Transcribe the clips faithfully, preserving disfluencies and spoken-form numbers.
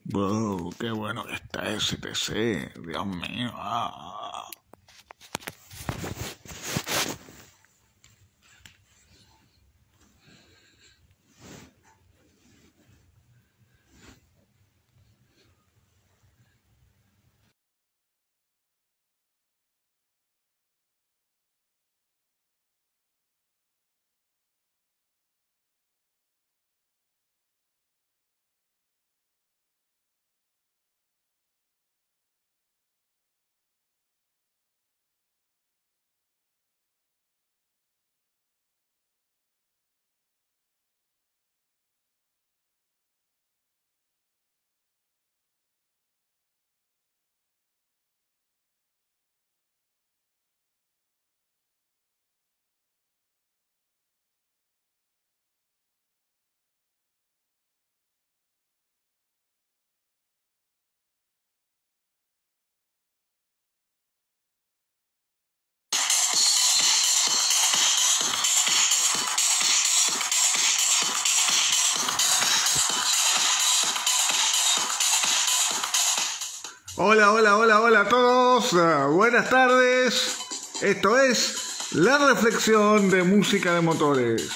Wow, qué bueno que está ese T C, Dios mío. Ah. Hola, hola, hola, hola a todos. Uh, buenas tardes. Esto es La Reflexión de Música de Motores.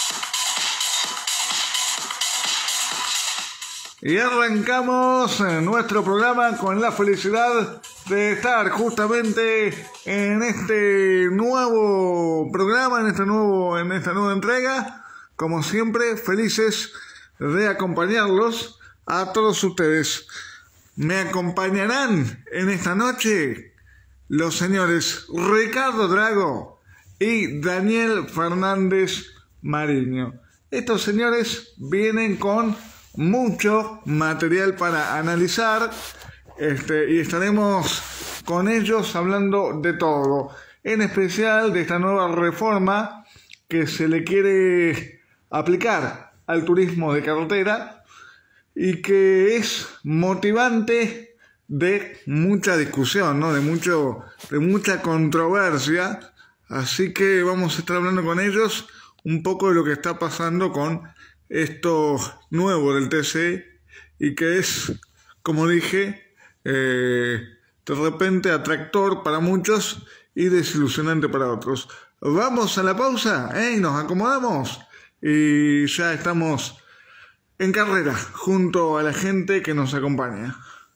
Y arrancamos nuestro programa con la felicidad de estar justamente en este nuevo programa, en este nuevo, en esta nueva entrega. Como siempre, felices de acompañarlos a todos ustedes. Me acompañarán en esta noche los señores Ricardo Drago y Daniel Fernández Mariño. Estos señores vienen con mucho material para analizar, este, y estaremos con ellos hablando de todo, en especial de esta nueva reforma que se le quiere aplicar al turismo de carretera y que es motivante de mucha discusión, ¿no? de, mucho, de mucha controversia. Así que vamos a estar hablando con ellos un poco de lo que está pasando con esto nuevo del T C y que es, como dije, eh, de repente atractor para muchos y desilusionante para otros. Vamos a la pausa, ¿eh? Nos acomodamos y ya estamos en carrera junto a la gente que nos acompaña.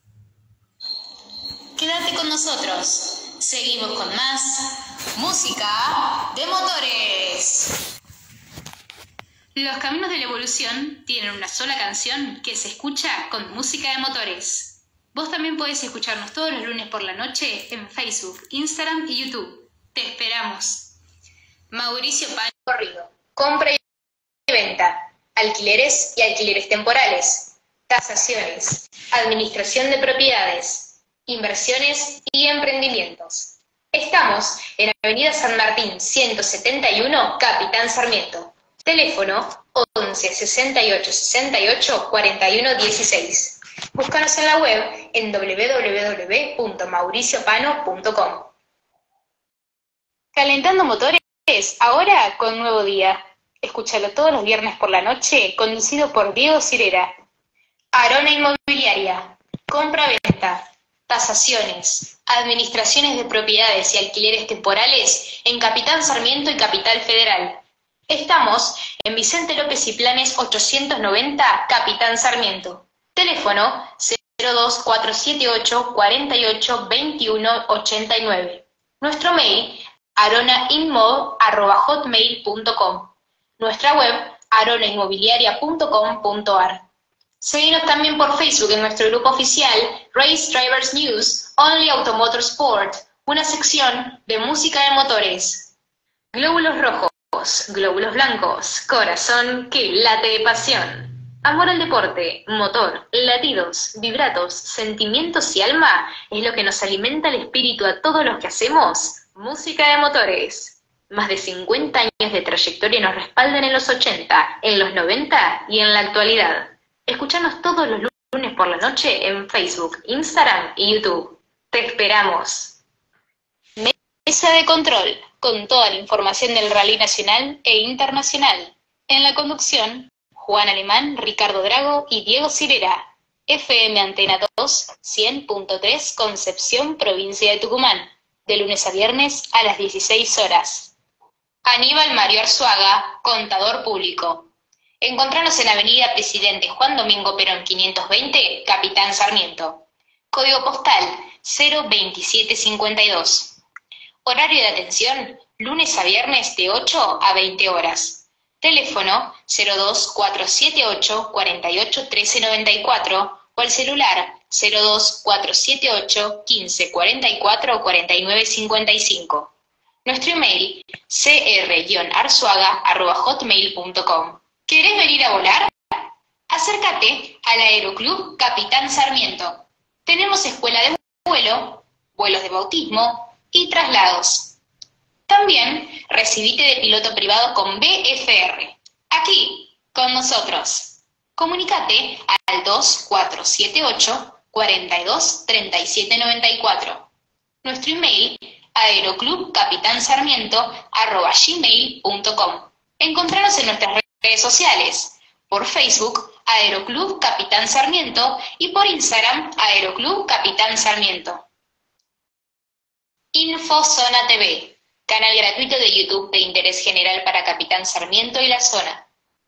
Quédate con nosotros. Seguimos con más música de motores. Los caminos de la evolución tienen una sola canción que se escucha con música de motores. Vos también podés escucharnos todos los lunes por la noche en Facebook, Instagram y YouTube. Te esperamos. Mauricio Pano Corrido. Compra y venta. Alquileres y alquileres temporales. Tasaciones. Administración de propiedades. Inversiones y emprendimientos. Estamos en Avenida San Martín ciento setenta y uno, Capitán Sarmiento. Teléfono once sesenta y ocho sesenta y ocho cuarenta y uno dieciséis. Búscanos en la web en doble u doble u doble u punto mauricio pano punto com. Calentando motores, ahora con nuevo día. Escúchalo todos los viernes por la noche, conducido por Diego Cirera. Arona Inmobiliaria. Compra-venta. Tasaciones. Administraciones de propiedades y alquileres temporales en Capitán Sarmiento y Capital Federal. Estamos en Vicente López y Planes ochocientos noventa, Capitán Sarmiento. Teléfono cero dos cuatro siete ocho cuarenta y ocho veintiuno ochenta y nueve. Nuestro mail aronainmob arroba hotmail punto com. Nuestra web arona inmobiliaria punto com punto ar. Seguinos también por Facebook en nuestro grupo oficial Race Drivers News Only Automotor Sport, una sección de música de motores. Glóbulos rojos, glóbulos blancos, corazón que late de pasión. Amor al deporte, motor, latidos, vibratos, sentimientos y alma es lo que nos alimenta el espíritu a todos los que hacemos música de motores. Más de cincuenta años de trayectoria nos respaldan en los ochenta, en los noventa y en la actualidad. Escuchanos todos los lunes por la noche en Facebook, Instagram y YouTube. Te esperamos. Mesa de control, con toda la información del rally nacional e internacional. En la conducción, Juan Alemán, Ricardo Drago y Diego Cirera. F M Antena dos, cien punto tres, Concepción, provincia de Tucumán, de lunes a viernes a las dieciséis horas. Aníbal Mario Arzuaga, contador público. Encontranos en Avenida Presidente Juan Domingo Perón quinientos veinte, Capitán Sarmiento. Código postal cero veintisiete cincuenta y dos. Horario de atención, lunes a viernes de ocho a veinte horas. Teléfono cero dos cuatro siete ocho, cuatro ocho, uno tres nueve cuatro o el celular cero dos cuatro siete ocho, uno cinco cuatro cuatro, cuatro nueve cinco cinco. Nuestro email c r arzuaga arroba hotmail punto com. ¿Querés venir a volar? Acércate al Aeroclub Capitán Sarmiento. Tenemos escuela de vuelo, vuelos de bautismo y traslados. También recibite de piloto privado con B F R. Aquí, con nosotros. Comunicate al dos cuatro siete ocho, cuatro dos, tres siete nueve cuatro. Nuestro email, aeroclubcapitansarmiento arroba gmail punto com. Encontranos en nuestras redes sociales. Por Facebook, Aeroclub Capitán Sarmiento, y por Instagram, Aeroclub Capitán Sarmiento. Infozona T V. Canal gratuito de YouTube de interés general para Capitán Sarmiento y la zona.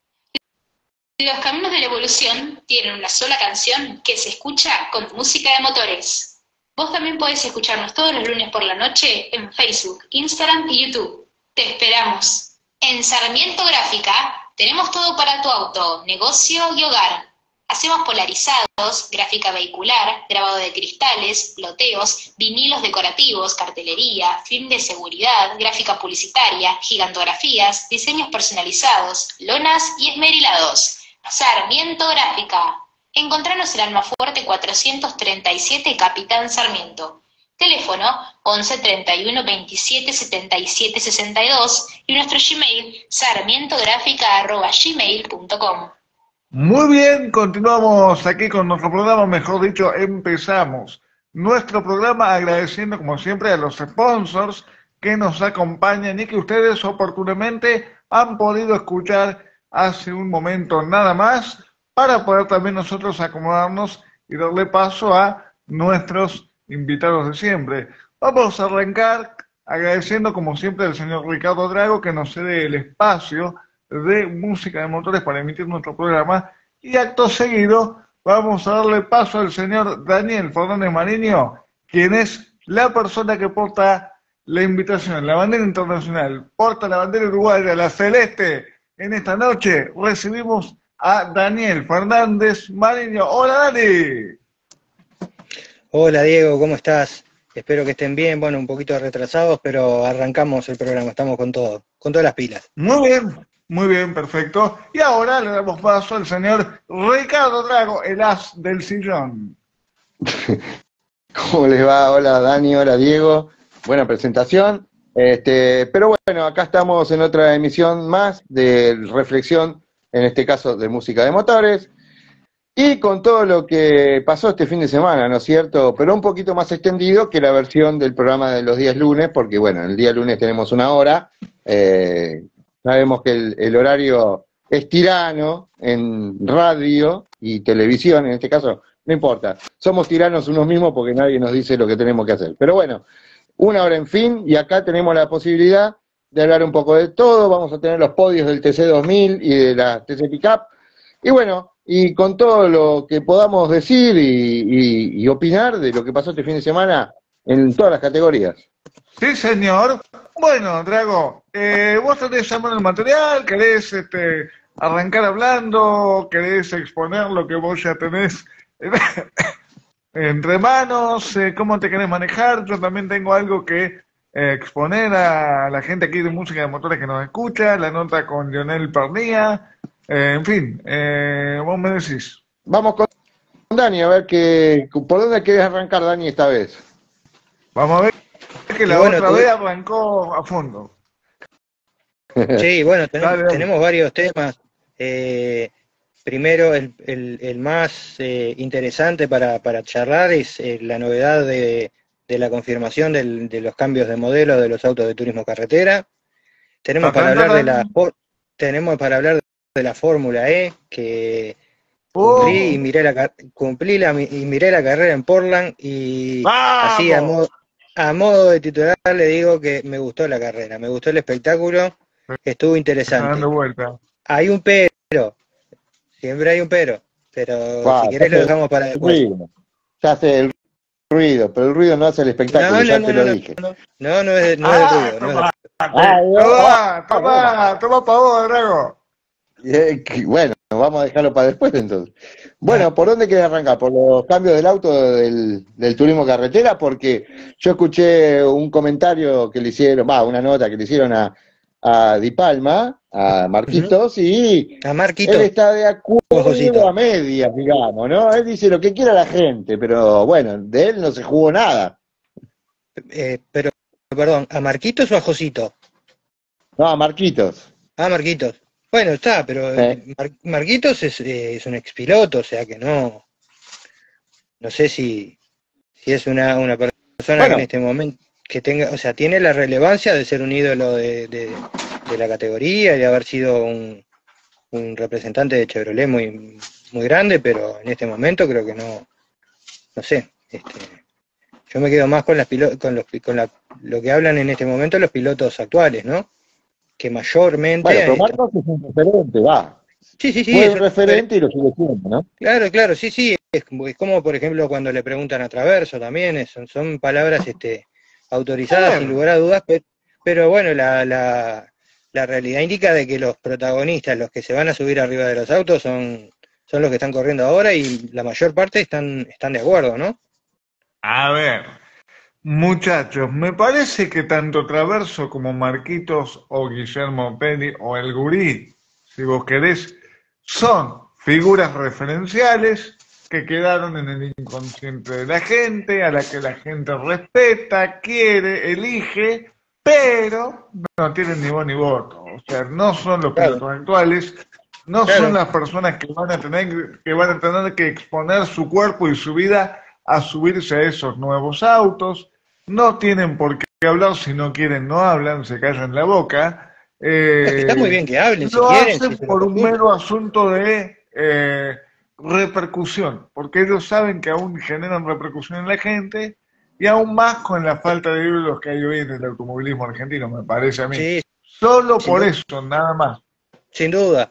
Los Caminos de la Evolución tienen una sola canción que se escucha con música de motores. Vos también podés escucharnos todos los lunes por la noche en Facebook, Instagram y YouTube. Te esperamos. En Sarmiento Gráfica tenemos todo para tu auto, negocio y hogar. Hacemos polarizados, gráfica vehicular, grabado de cristales, loteos, vinilos decorativos, cartelería, film de seguridad, gráfica publicitaria, gigantografías, diseños personalizados, lonas y esmerilados. Sarmiento Gráfica. Encontranos en Almafuerte cuatrocientos treinta y siete, Capitán Sarmiento. Teléfono once treinta y uno veintisiete setenta y siete sesenta y dos y nuestro Gmail sarmientográfica arroba gmail punto com. Muy bien, continuamos aquí con nuestro programa, mejor dicho, empezamos nuestro programa agradeciendo como siempre a los sponsors que nos acompañan y que ustedes oportunamente han podido escuchar hace un momento nada más para poder también nosotros acomodarnos y darle paso a nuestros invitados de siempre. Vamos a arrancar agradeciendo como siempre al señor Ricardo Drago que nos cede el espacio de música de motores para emitir nuestro programa, y acto seguido vamos a darle paso al señor Daniel Fernández Mariño, quien es la persona que porta la invitación, la bandera internacional, porta la bandera uruguaya, la celeste. En esta noche recibimos a Daniel Fernández Mariño. Hola Dani. Hola Diego, ¿cómo estás? Espero que estén bien, bueno, un poquito retrasados, pero arrancamos el programa, estamos con todo, con todas las pilas. Muy bien. Muy bien, perfecto. Y ahora le damos paso al señor Ricardo Drago, el as del sillón. ¿Cómo les va? Hola Dani, hola Diego. Buena presentación. Este, pero bueno, acá estamos en otra emisión más de reflexión, en este caso de música de motores. Y con todo lo que pasó este fin de semana, ¿no es cierto? Pero un poquito más extendido que la versión del programa de los días lunes, porque bueno, el día lunes tenemos una hora. Eh, Sabemos que el, el horario es tirano en radio y televisión, en este caso, no importa. Somos tiranos unos mismos porque nadie nos dice lo que tenemos que hacer. Pero bueno, una hora en fin, y acá tenemos la posibilidad de hablar un poco de todo. Vamos a tener los podios del T C dos mil y de la T C Pickup. Y bueno, y con todo lo que podamos decir y, y, y opinar de lo que pasó este fin de semana en todas las categorías. Sí, señor. Bueno, Drago, eh, vos tenés a mano el material, querés este, arrancar hablando, querés exponer lo que vos ya tenés entre manos, eh, cómo te querés manejar. Yo también tengo algo que eh, exponer a la gente aquí de música de motores que nos escucha, la nota con Lionel Pernía, eh, en fin, eh, vos me decís. Vamos con Dani, a ver que, por dónde querés arrancar, Dani, esta vez. Vamos a ver. Que la bueno, otra tú... vez arrancó a fondo. Sí, bueno, tenemos, dale, dale. tenemos varios temas. Eh, primero, el, el, el más eh, interesante para, para charlar es eh, la novedad de, de la confirmación del, de los cambios de modelo de los autos de turismo carretera. Tenemos para hablar de la tenemos para hablar de la Fórmula E, que Cumplí y miré la, cumplí la, y miré la carrera en Portland y ¡Vamos! así a modo, a modo de titular le digo que me gustó la carrera, me gustó el espectáculo, estuvo interesante. Dando vuelta. Hay un pero, siempre hay un pero, pero Wow, si querés lo dejamos para después. Ruido. Se hace el ruido, pero el ruido no hace el espectáculo, No, ya no, te no, lo no, dije. no, no, no es, no es Ah, de ruido, no es de toma, ruido. Ah, toma, toma, toma pa' vos, Drago. Eh, que- Bueno, vamos a dejarlo para después entonces. Bueno, ¿por dónde querés arrancar? ¿Por los cambios del auto del, del turismo carretera? Porque yo escuché un comentario que le hicieron, va, una nota que le hicieron a, a Di Palma, a Marquitos, y A Marquito, él está de Ojocito. acuerdo a medias, digamos, ¿no? Él dice lo que quiera la gente, pero bueno, de él no se jugó nada. eh, pero, perdón, ¿a Marquitos o a Josito? No, a Marquitos. Ah, Marquitos. Bueno, está, pero Eh. Mar- Marquitos es, eh, es un expiloto, o sea que no, no sé si, si es una, una persona Bueno. que en este momento que tenga, o sea, tiene la relevancia de ser un ídolo de, de, de la categoría y de haber sido un, un representante de Chevrolet muy, muy grande, pero en este momento creo que no, no sé, este, yo me quedo más con las pilo- con los con la, lo que hablan en este momento los pilotos actuales, ¿no? Que mayormente Bueno, pero eh, Marcos es un referente, va. sí, sí, sí, Fue es un un referente y lo sigue siendo, ¿no? Claro, claro, sí, sí, es como, es como, por ejemplo cuando le preguntan a Traverso también, es- son, son palabras este, autorizadas Bueno. sin lugar a dudas, pero, pero bueno, la, la, la realidad indica de que los protagonistas, los que se van a subir arriba de los autos son, son los que están corriendo ahora y la mayor parte están, están de acuerdo, ¿no? A ver, muchachos, me parece que tanto Traverso como Marquitos o Guillermo Peri o el Gurí, si vos querés, son figuras referenciales que quedaron en el inconsciente de la gente, a la que la gente respeta, quiere, elige, pero no tienen ni voz ni voto. O sea, no son los Claro. pilotos actuales, no Claro. son las personas que van a tener que van a tener que exponer su cuerpo y su vida a subirse a esos nuevos autos. No tienen por qué hablar, si no quieren no hablan, se callan la boca. Eh, Es que está muy bien que hablen, si lo quieren, hacen si se lo por un consultan. mero asunto de eh, repercusión, porque ellos saben que aún generan repercusión en la gente y aún más con la falta de ídolos que hay hoy en el automovilismo argentino, me parece a mí. Sí, Solo sin por duda. eso, nada más. Sin duda.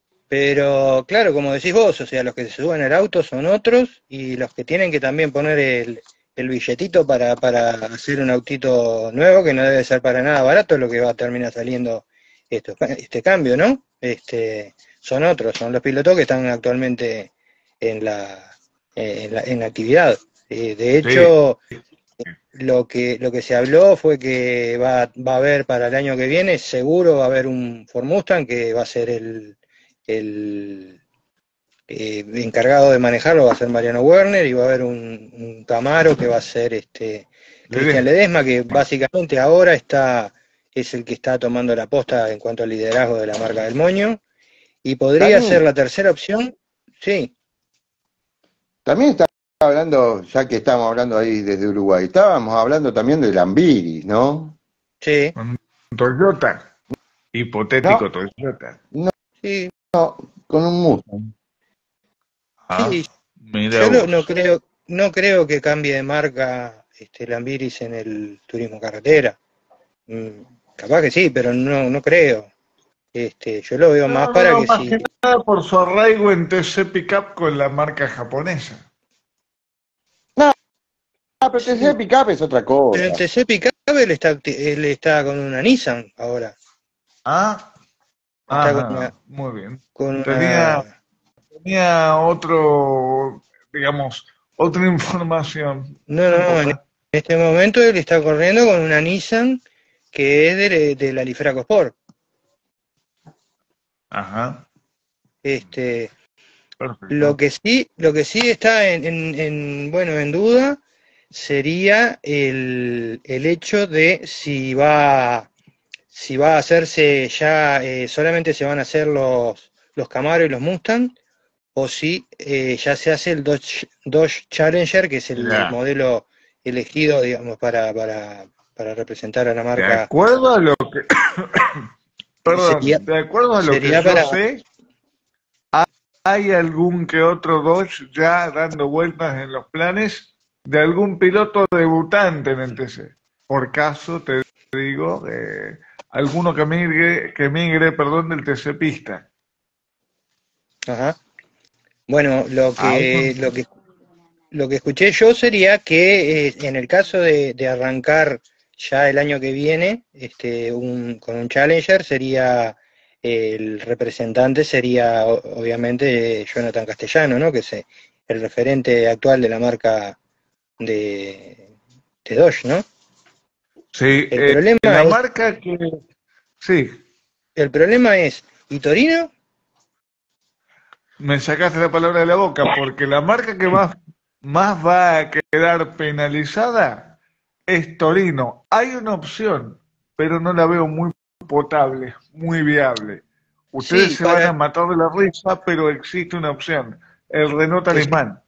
Pero claro, como decís vos, o sea, los que se suben al auto son otros y los que tienen que también poner el, el billetito para, para hacer un autito nuevo, que no debe ser para nada barato, lo que va a terminar saliendo esto, este cambio, ¿no? Este, son otros, son los pilotos que están actualmente en la, en la, en la actividad. Eh, de hecho, lo que, lo que se habló fue que va, va a haber para el año que viene, seguro va a haber un Ford Mustang que va a ser el el eh, encargado de manejarlo va a ser Mariano Werner y va a haber un, un Camaro que va a ser este Cristian Ledesma, que básicamente ahora está es el que está tomando la posta en cuanto al liderazgo de la marca del Moño y podría También. ser la tercera opción, sí. También está hablando, ya que estamos hablando ahí desde Uruguay, estábamos hablando también de Lambiris, ¿no? Sí, Con Toyota, hipotético No. Toyota. sí, Con un Mustang. Ah, sí. mira Yo no, vos. no creo, no creo que cambie de marca este Lambiris en el turismo carretera. Mm, capaz que sí, pero no, no creo. Este, yo lo veo No, más no, para no, que más si que nada por su arraigo en T C Pickup con la marca japonesa. Ah, pero T C Pickup es otra cosa. pero en T C Pickup él está, acti- él está con una Nissan ahora, Ah, Está con ajá, una- muy bien. con Tenía, una, tenía otro, digamos, otra información. no, no, no, en importa. este momento él está corriendo con una Nissan que es de, de la Lifraco Sport. Ajá, Este, perfecto. lo que sí, lo que sí está en, en, en, bueno, en duda sería el, el hecho de si va, si va a hacerse ya, eh, solamente se van a hacer los, los Camaro y los Mustang, o si eh, ya se hace el Dodge, Dodge Challenger, que es el Ya. modelo elegido, digamos, para, para, para representar a la De marca. acuerdo a lo que, perdón, Sería- de acuerdo a lo que sería yo para- sé, hay algún que otro Dodge ya dando vueltas en los planes de algún piloto debutante en el T C. Por caso, te digo, eh, alguno que migre, que migre, perdón, del T C Pista. Ajá. Bueno, lo que, Ah, lo que, lo que escuché yo sería que eh, en el caso de, de arrancar ya el año que viene, este, un, con un Challenger, sería el representante sería o- obviamente Jonathan Castellano, ¿no? Que es eh, el referente actual de la marca de, de Dodge, ¿no? sí, El eh, problema la es, marca que... Sí, el problema es, ¿y Torino? me sacaste la palabra de la boca, porque la marca que más, más va a quedar penalizada es Torino. Hay una opción, pero no la veo muy potable, muy viable. Ustedes Sí, se van a para, matar de la risa, pero existe una opción, el Renault que sí. Talismán.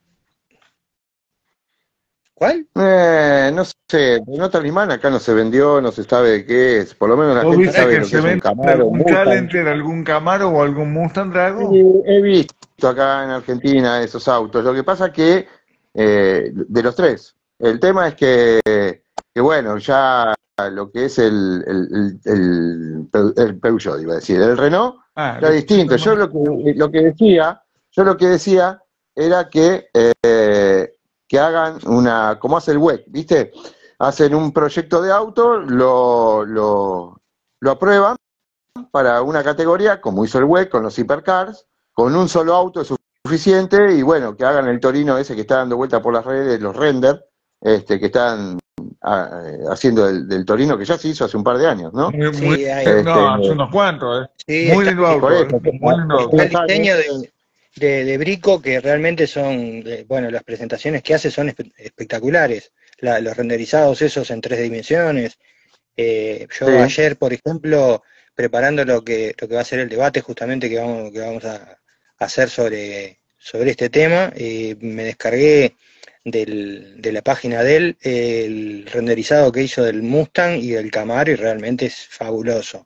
¿Cuál? Eh, no sé, no Talismán acá no se vendió, no se sabe de qué es. Por lo menos la ¿Vos gente viste sabe que lo que se es un vende Camaro, un algún Mustang. Challenger, algún Camaro o algún Mustang Drago? Y he visto acá en Argentina esos autos. Lo que pasa que, eh, de los tres, el tema es que, que bueno, ya lo que es el, el, el, el, el Peugeot, iba a decir, el Renault, Ah, ya le distinto. pusieron Yo más. lo que, lo que decía, yo lo que decía era que, eh, que hagan una, como hace el W E C, ¿viste? Hacen un proyecto de auto, lo, lo, lo aprueban para una categoría, como hizo el W E C con los hipercars, con un solo auto es suficiente, y bueno, que hagan el Torino ese que está dando vuelta por las redes, los render, este, que están a, haciendo del, del Torino, que ya se hizo hace un par de años, ¿no? Muy, muy, Sí, hay, Este, no, hace unos cuantos, ¿eh? sí, Muy está, lindo y por auto, ¿eh? eso, Muy lindo hace está auto. el unos años, diseño de, de, de Brico, que realmente son, de- bueno, las presentaciones que hace son espe- espectaculares. La- los renderizados esos en tres dimensiones. Eh, yo sí. ayer, por ejemplo, preparando lo que, lo que va a ser el debate justamente que vamos, que vamos a, a hacer sobre, sobre este tema, eh, me descargué del, de la página de él el renderizado que hizo del Mustang y del Camaro, y realmente es fabuloso.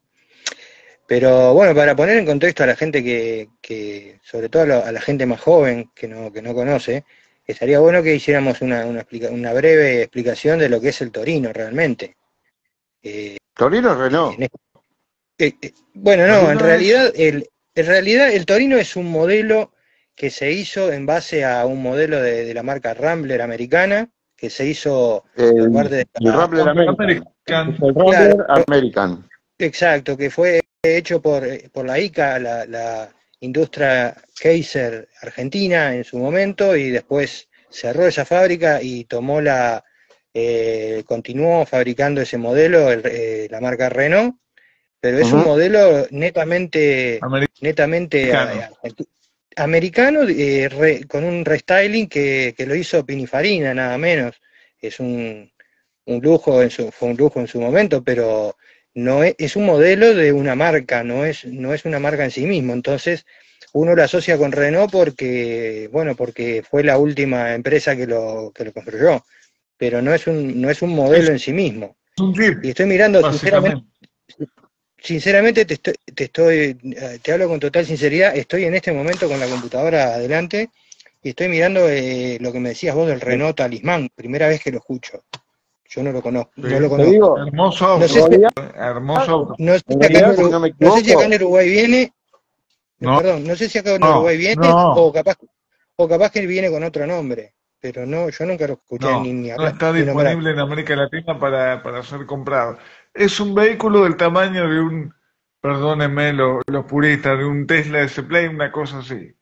Pero bueno, para poner en contexto a la gente que, que sobre todo a, lo- a la gente más joven que no, que no conoce, estaría bueno que hiciéramos una, una, explica- una breve explicación de lo que es el Torino realmente. Eh, Torino Renault. en este- eh, eh, bueno, no, en Torino es, realidad el, en realidad el Torino es un modelo que se hizo en base a un modelo de, de la marca Rambler americana, que se hizo por El, parte de el la, Rambler American. Es American. el claro, Rambler American. exacto, que fue hecho por, eh, por la I C A, la, la industria Kaiser argentina en su momento, y después cerró esa fábrica y tomó la, eh, continuó fabricando ese modelo, el, eh, la marca Renault, pero es un Ujú. modelo netamente, netamente eh, Americano. americano, eh, re- con un restyling que, que lo hizo Pininfarina, nada menos. Es un, un lujo en su, fue un lujo en su momento, pero no es, es un modelo de una marca, no es, no es una marca en sí mismo. Entonces, uno lo asocia con Renault porque, bueno, porque fue la última empresa que lo, que lo construyó, pero no es un, no es un Es modelo en sí mismo. un Jeep, Y estoy mirando, sinceramente, básicamente. sinceramente te estoy, te estoy, eh, te hablo con total sinceridad, estoy en este momento con la computadora adelante y estoy mirando eh, lo que me decías vos del Renault Talismán, primera vez que lo escucho. Yo no lo conozco, no lo Sí. Te conozco. digo, Hermoso No auto, sé en si, realidad, ¿eh? Hermoso auto. no sé en si acá en realidad, si Uruguay, no me no sé si acá en equivoco, Uruguay viene, eh, No, perdón, no sé si acá en no, Uruguay viene o no, capaz, o capaz que viene con otro nombre, pero no, yo nunca lo escuché ni, no. ni No hablar está ni nombrar. disponible en América Latina para, para ser comprado. Es un vehículo del tamaño de un, perdónenme lo- los puristas, de un Tesla S-Play, una cosa así.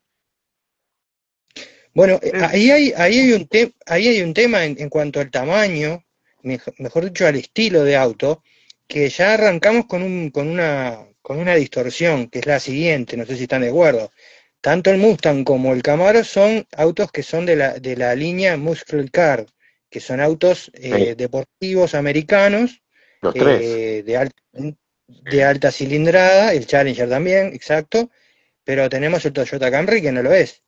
Bueno, eh, Es, ahí hay, ahí hay un te- ahí hay un tema en, en cuanto al tamaño, mej- mejor dicho, al estilo de auto, que ya arrancamos con un, con una, con una distorsión, que es la siguiente, no sé si están de acuerdo. Tanto el Mustang como el Camaro son autos que son de la, de la línea Muscle Car, que son autos sí, eh, deportivos americanos, los tres. eh, de, al- de alta cilindrada, el Challenger también, exacto, pero tenemos el Toyota Camry que no lo es.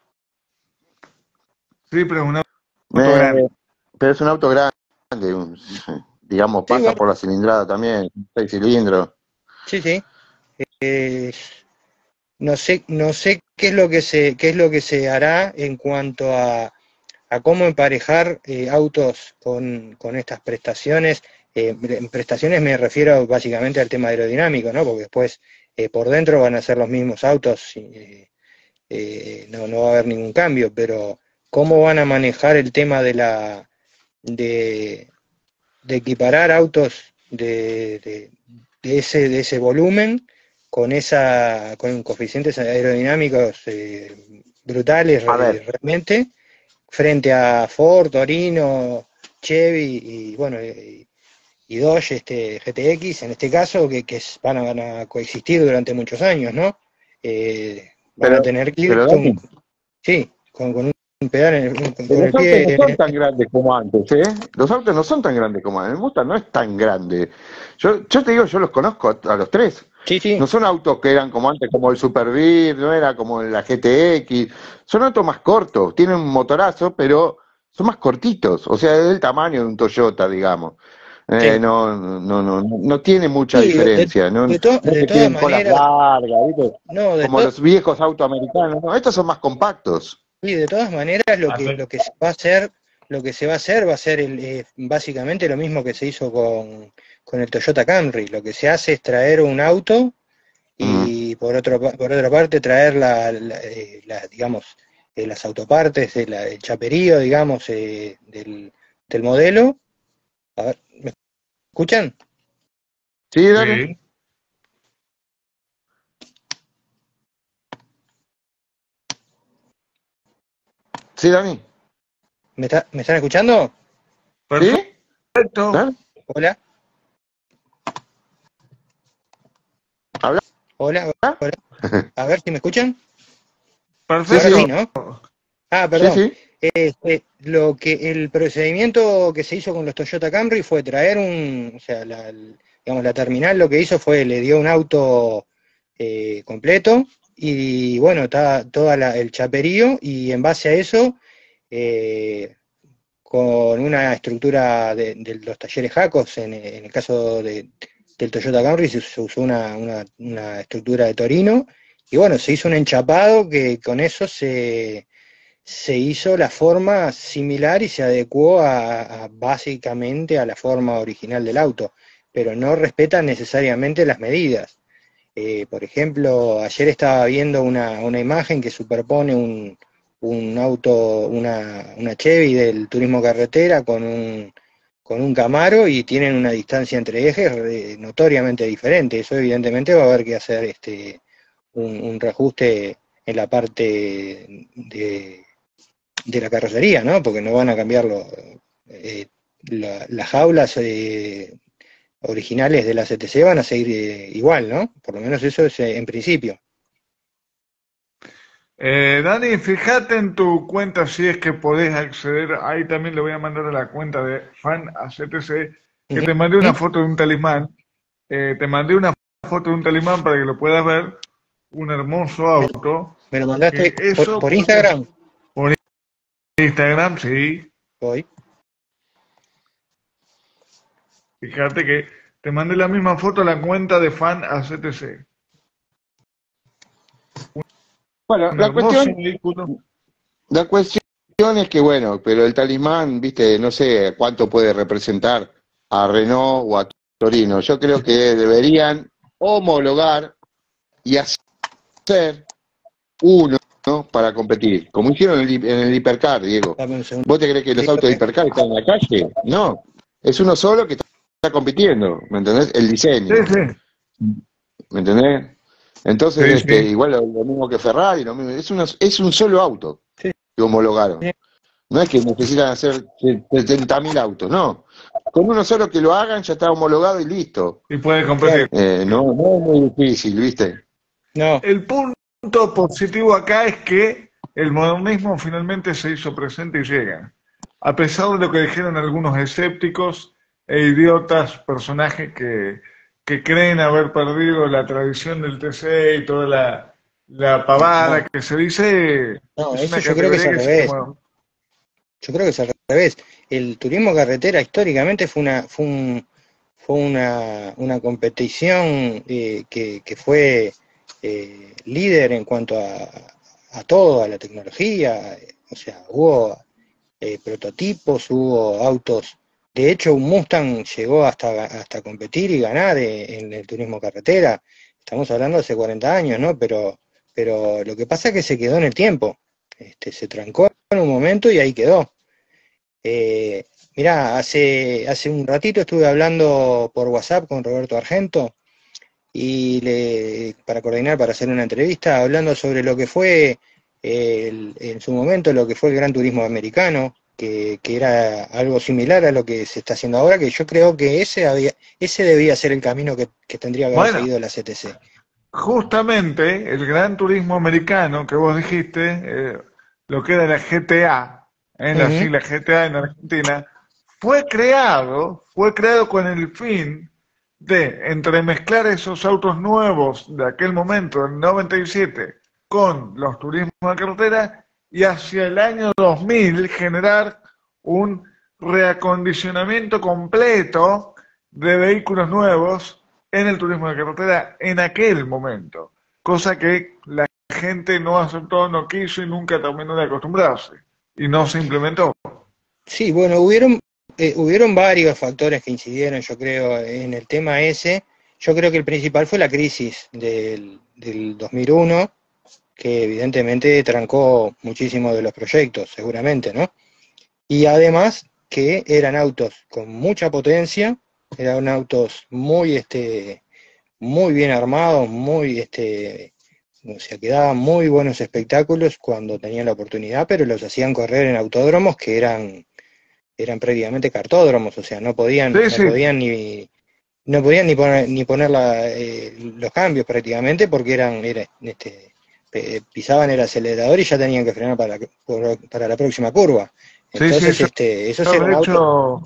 sí, pero es un auto grande. Me- pero es un auto grande, un- digamos, Sí, pasa bueno, por la cilindrada también, seis cilindros. sí, sí. Eh, no sé, no sé qué es lo que se, qué es lo que se hará en cuanto a, a cómo emparejar eh, autos con, con estas prestaciones. Eh, en prestaciones me refiero básicamente al tema aerodinámico, ¿no? Porque después eh, por dentro van a ser los mismos autos, eh, eh, no, no va a haber ningún cambio, pero cómo van a manejar el tema de la de, de equiparar autos de, de, de ese de ese volumen con esa con coeficientes aerodinámicos eh, brutales A ver, realmente frente a Ford, Torino, Chevy y bueno y, y Dodge, este G T X en este caso, que, que van, a, van a coexistir durante muchos años, ¿no? Eh, van a pero, tener que ir pero con, Dani, sí, con, con un pedal en el, con, con los el autos no pie. son tan grandes como antes, ¿eh? Los autos no son tan grandes como antes. El Mustang no es tan grande. Yo, yo te digo, yo los conozco a, a los tres. Sí, sí, No son autos que eran como antes, como el Super Beat, no era como la G T X. Son autos más cortos, tienen un motorazo, pero son más cortitos. O sea, es del tamaño de un Toyota, digamos. Eh, sí. no, no, no, no, no tiene mucha Sí, de, diferencia. No, de, no to, es de que todas tienen colas maneras, largas, ¿viste? no, de, Como to, los viejos autos americanos. No, estos son más compactos. sí, de todas maneras lo que, Ate- lo que se va a hacer, lo que se va a hacer va a ser el, eh, básicamente lo mismo que se hizo con, con el Toyota Camry. Lo que se hace es traer un auto Mm. y por otro, pa- por otra parte traer la, la, eh, la, digamos, eh, las autopartes, de la- el chaperío, digamos, eh, del, del modelo. A ver, ¿me escuchan? Sí, dale. Sí. Sí, Dani. ¿Me, está, ¿me están escuchando? ¿Sí? Perfecto. ¿Dale? Hola, ¿Habla? hola, hola. A ver si me escuchan. Sí, Ahora sí, Perfecto. sí. ¿no? Ah, Sí, perdón. sí. Eh, eh, lo que el procedimiento que se hizo con los Toyota Camry fue traer un, o sea, la, el- digamos, la terminal lo que hizo fue le dio un auto eh, completo y bueno, está todo el chaperío y en base a eso, eh, con una estructura de, de los talleres Jacos, en, en el caso de, del Toyota Camry se, se usó una, una, una estructura de Torino y bueno, se hizo un enchapado que con eso se se hizo la forma similar y se adecuó a, a básicamente a la forma original del auto, pero no respeta necesariamente las medidas. Eh, por ejemplo, ayer estaba viendo una, una imagen que superpone un, un auto, una, una Chevy del turismo carretera con un, con un Camaro y tienen una distancia entre ejes eh, notoriamente diferente. Eso evidentemente va a haber que hacer este, un, un reajuste en la parte de de la carrocería, ¿no? Porque no van a cambiarlo. Eh, la, las jaulas eh, originales de la C T C van a seguir eh, igual, ¿no? Por lo menos eso es eh, en principio. Eh, Dani, fíjate en tu cuenta si es que podés acceder. Ahí también le voy a mandar a la cuenta de Fan A C T C que Ujú. te mandé una foto de un talismán. Eh, te mandé una foto de un talismán para que lo puedas ver. Un hermoso Me, auto. me lo Que mandaste por, eso por por, Instagram. por Instagram, sí. Hoy. Fíjate que te mandé la misma foto a la cuenta de Fan A C T C. Bueno, Un la hermoso cuestión, vehículo. la cuestión es que, bueno, pero el talismán, viste, no sé cuánto puede representar a Renault o a Torino. Yo creo que deberían homologar y hacer uno, ¿no? Para competir, como hicieron en el, en el Hipercar, Diego. Dame un segundo. ¿Vos te crees que los autos de Hipercar están en la calle? No, es uno solo que está compitiendo, ¿me entendés? El Sí, diseño, sí. ¿me entendés? Entonces, Sí, este, sí. igual lo, lo mismo que Ferrari, lo mismo, es, uno, es un solo auto Sí, que homologaron. sí. No es que necesitan hacer setenta mil autos, no. Con uno solo que lo hagan ya está homologado y listo. Y puede Claro. competir. Eh, no, no es muy difícil, ¿viste? No, El punto positivo acá es que el modernismo finalmente se hizo presente y llega. A pesar de lo que dijeron algunos escépticos e idiotas, personajes que, que creen haber perdido la tradición del T C y toda la, la pavada no, que se dice, no, es eso una yo creo que es categoría al que se revés. como... Yo creo que es al revés. El turismo carretera históricamente fue una, fue un, fue una, una competición eh, que, que fue eh, líder en cuanto a, a todo, a la tecnología, o sea, hubo eh, prototipos, hubo autos. De hecho, un Mustang llegó hasta, hasta competir y ganar en el turismo carretera. Estamos hablando de hace cuarenta años, ¿no? Pero, pero lo que pasa es que se quedó en el tiempo. Este, se trancó en un momento y ahí quedó. Eh, mirá, hace, hace un ratito estuve hablando por WhatsApp con Roberto Argento y le, para coordinar, para hacer una entrevista, hablando sobre lo que fue el, en su momento, lo que fue el Gran Turismo americano. Que, que era algo similar a lo que se está haciendo ahora, que yo creo que ese había, ese debía ser el camino que, que tendría que haber Bueno, seguido la C T C. Justamente el Gran Turismo americano que vos dijiste, eh, lo que era la G T A, en la Ujú. sigla G T A en Argentina, fue creado, fue creado con el fin de entremezclar esos autos nuevos de aquel momento, en noventa y siete, con los turismos de carretera, y hacia el año dos mil generar un reacondicionamiento completo de vehículos nuevos en el turismo de carretera en aquel momento, cosa que la gente no aceptó, no quiso y nunca terminó de acostumbrarse, y no se implementó. Sí, bueno, hubieron, eh, hubieron varios factores que incidieron, yo creo, en el tema ese. Yo creo que el principal fue la crisis del, del dos mil uno, que evidentemente trancó muchísimos de los proyectos, seguramente, ¿no? Y además que eran autos con mucha potencia, eran autos muy, este, muy bien armados, muy, este, o sea, que daban muy buenos espectáculos cuando tenían la oportunidad, pero los hacían correr en autódromos que eran, eran previamente cartódromos, o sea, no podían, Sí, no sí, podían ni, no podían ni poner, ni poner la, eh, los cambios prácticamente porque eran, era, este, pisaban el acelerador y ya tenían que frenar para, por, para la próxima curva. sí, sí, Entonces, yo, este, esos yo eran de autos, hecho,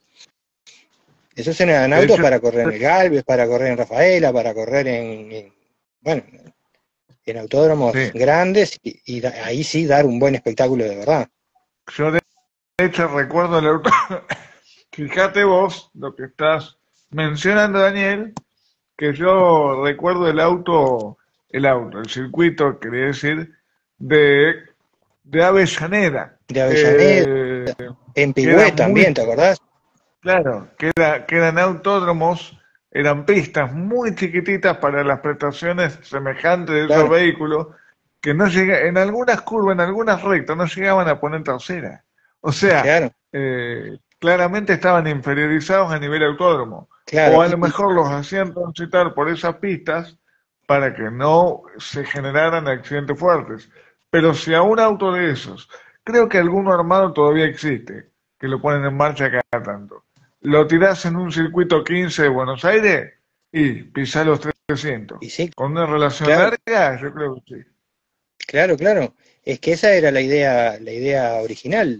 esos eran de autos hecho, para correr en el Galvez, para correr en Rafaela, para correr en, en bueno, en autódromos sí, grandes y, y da, ahí sí dar un buen espectáculo de verdad. yo de hecho recuerdo el auto. Fíjate vos lo que estás mencionando, Daniel, que yo recuerdo el auto, el auto, el circuito, quería decir, de, de Avellaneda, De Avellaneda, eh, en que era Pigüé muy también, ¿te acordás? claro, que, era, que eran autódromos, eran pistas muy chiquititas para las prestaciones semejantes de esos Claro, vehículos, que no llega, en algunas curvas, en algunas rectas, no llegaban a poner trasera. O sea, claro, eh, claramente estaban inferiorizados a nivel autódromo. claro. O a Y, lo mejor los hacían transitar por esas pistas para que no se generaran accidentes fuertes. Pero si a un auto de esos, creo que alguno armado todavía existe, que lo ponen en marcha cada tanto. Lo tirás en un circuito quince de Buenos Aires y pisás los trescientos. y sí, Con una relación claro. larga, yo creo que sí. Claro, claro. Es que esa era la idea, la idea original.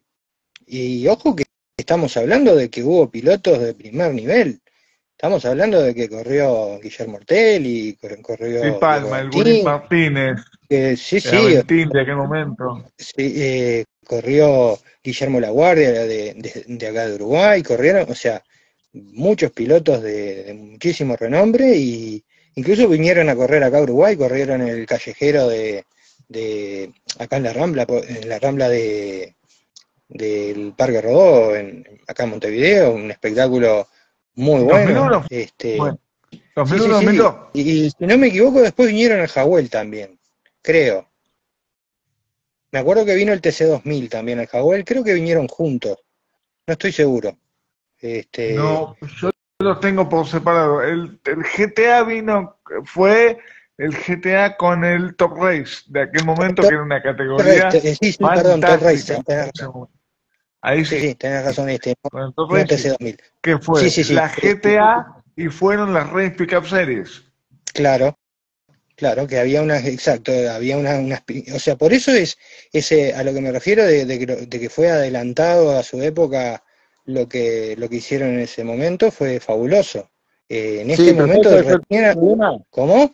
Y ojo que estamos hablando de que hubo pilotos de primer nivel. Estamos hablando de que corrió Guillermo Ortelli, cor- Di corrió Diego Palma, el Guris Aventín, Martínez, que sí, el sí, Aventín de aquel momento. sí, eh, corrió Guillermo Laguardia de, de, de acá de Uruguay, corrieron, o sea, muchos pilotos de, de muchísimo renombre y incluso vinieron a correr acá a Uruguay, corrieron en el callejero de, de acá en la Rambla, po- en la Rambla de del Parque Rodó, en, acá en Montevideo, un espectáculo muy bueno. dos mil uno, Este, bueno, sí, sí, dos mil uno, sí. dos mil dos. Y, y si no me equivoco, después vinieron al Jawel también, creo. Me acuerdo que vino el T C dos mil también al Jawel, creo que vinieron juntos, no estoy seguro. Este, No, yo los tengo por separado. El, el G T A vino, fue el G T A con el Top Race de aquel momento, Top que era una Race, categoría eh, sí, sí, perdón, Top Race, fantástica. tenés razón. Ahí Sí, sí, sí, tenés razón, este, no, con el Top no el Race T C sí. dos mil. Que Sí, fue sí, sí, la G T A y fueron las Race Pickup Series. claro. Claro, que había una, exacto, había una, unas, o sea, por eso es ese a lo que me refiero de, de, que, lo- de que fue adelantado a su época lo que lo que hicieron en ese momento fue fabuloso. Eh, en Sí, este pero momento ¿sabes cuál es recién, el problema? ¿cómo?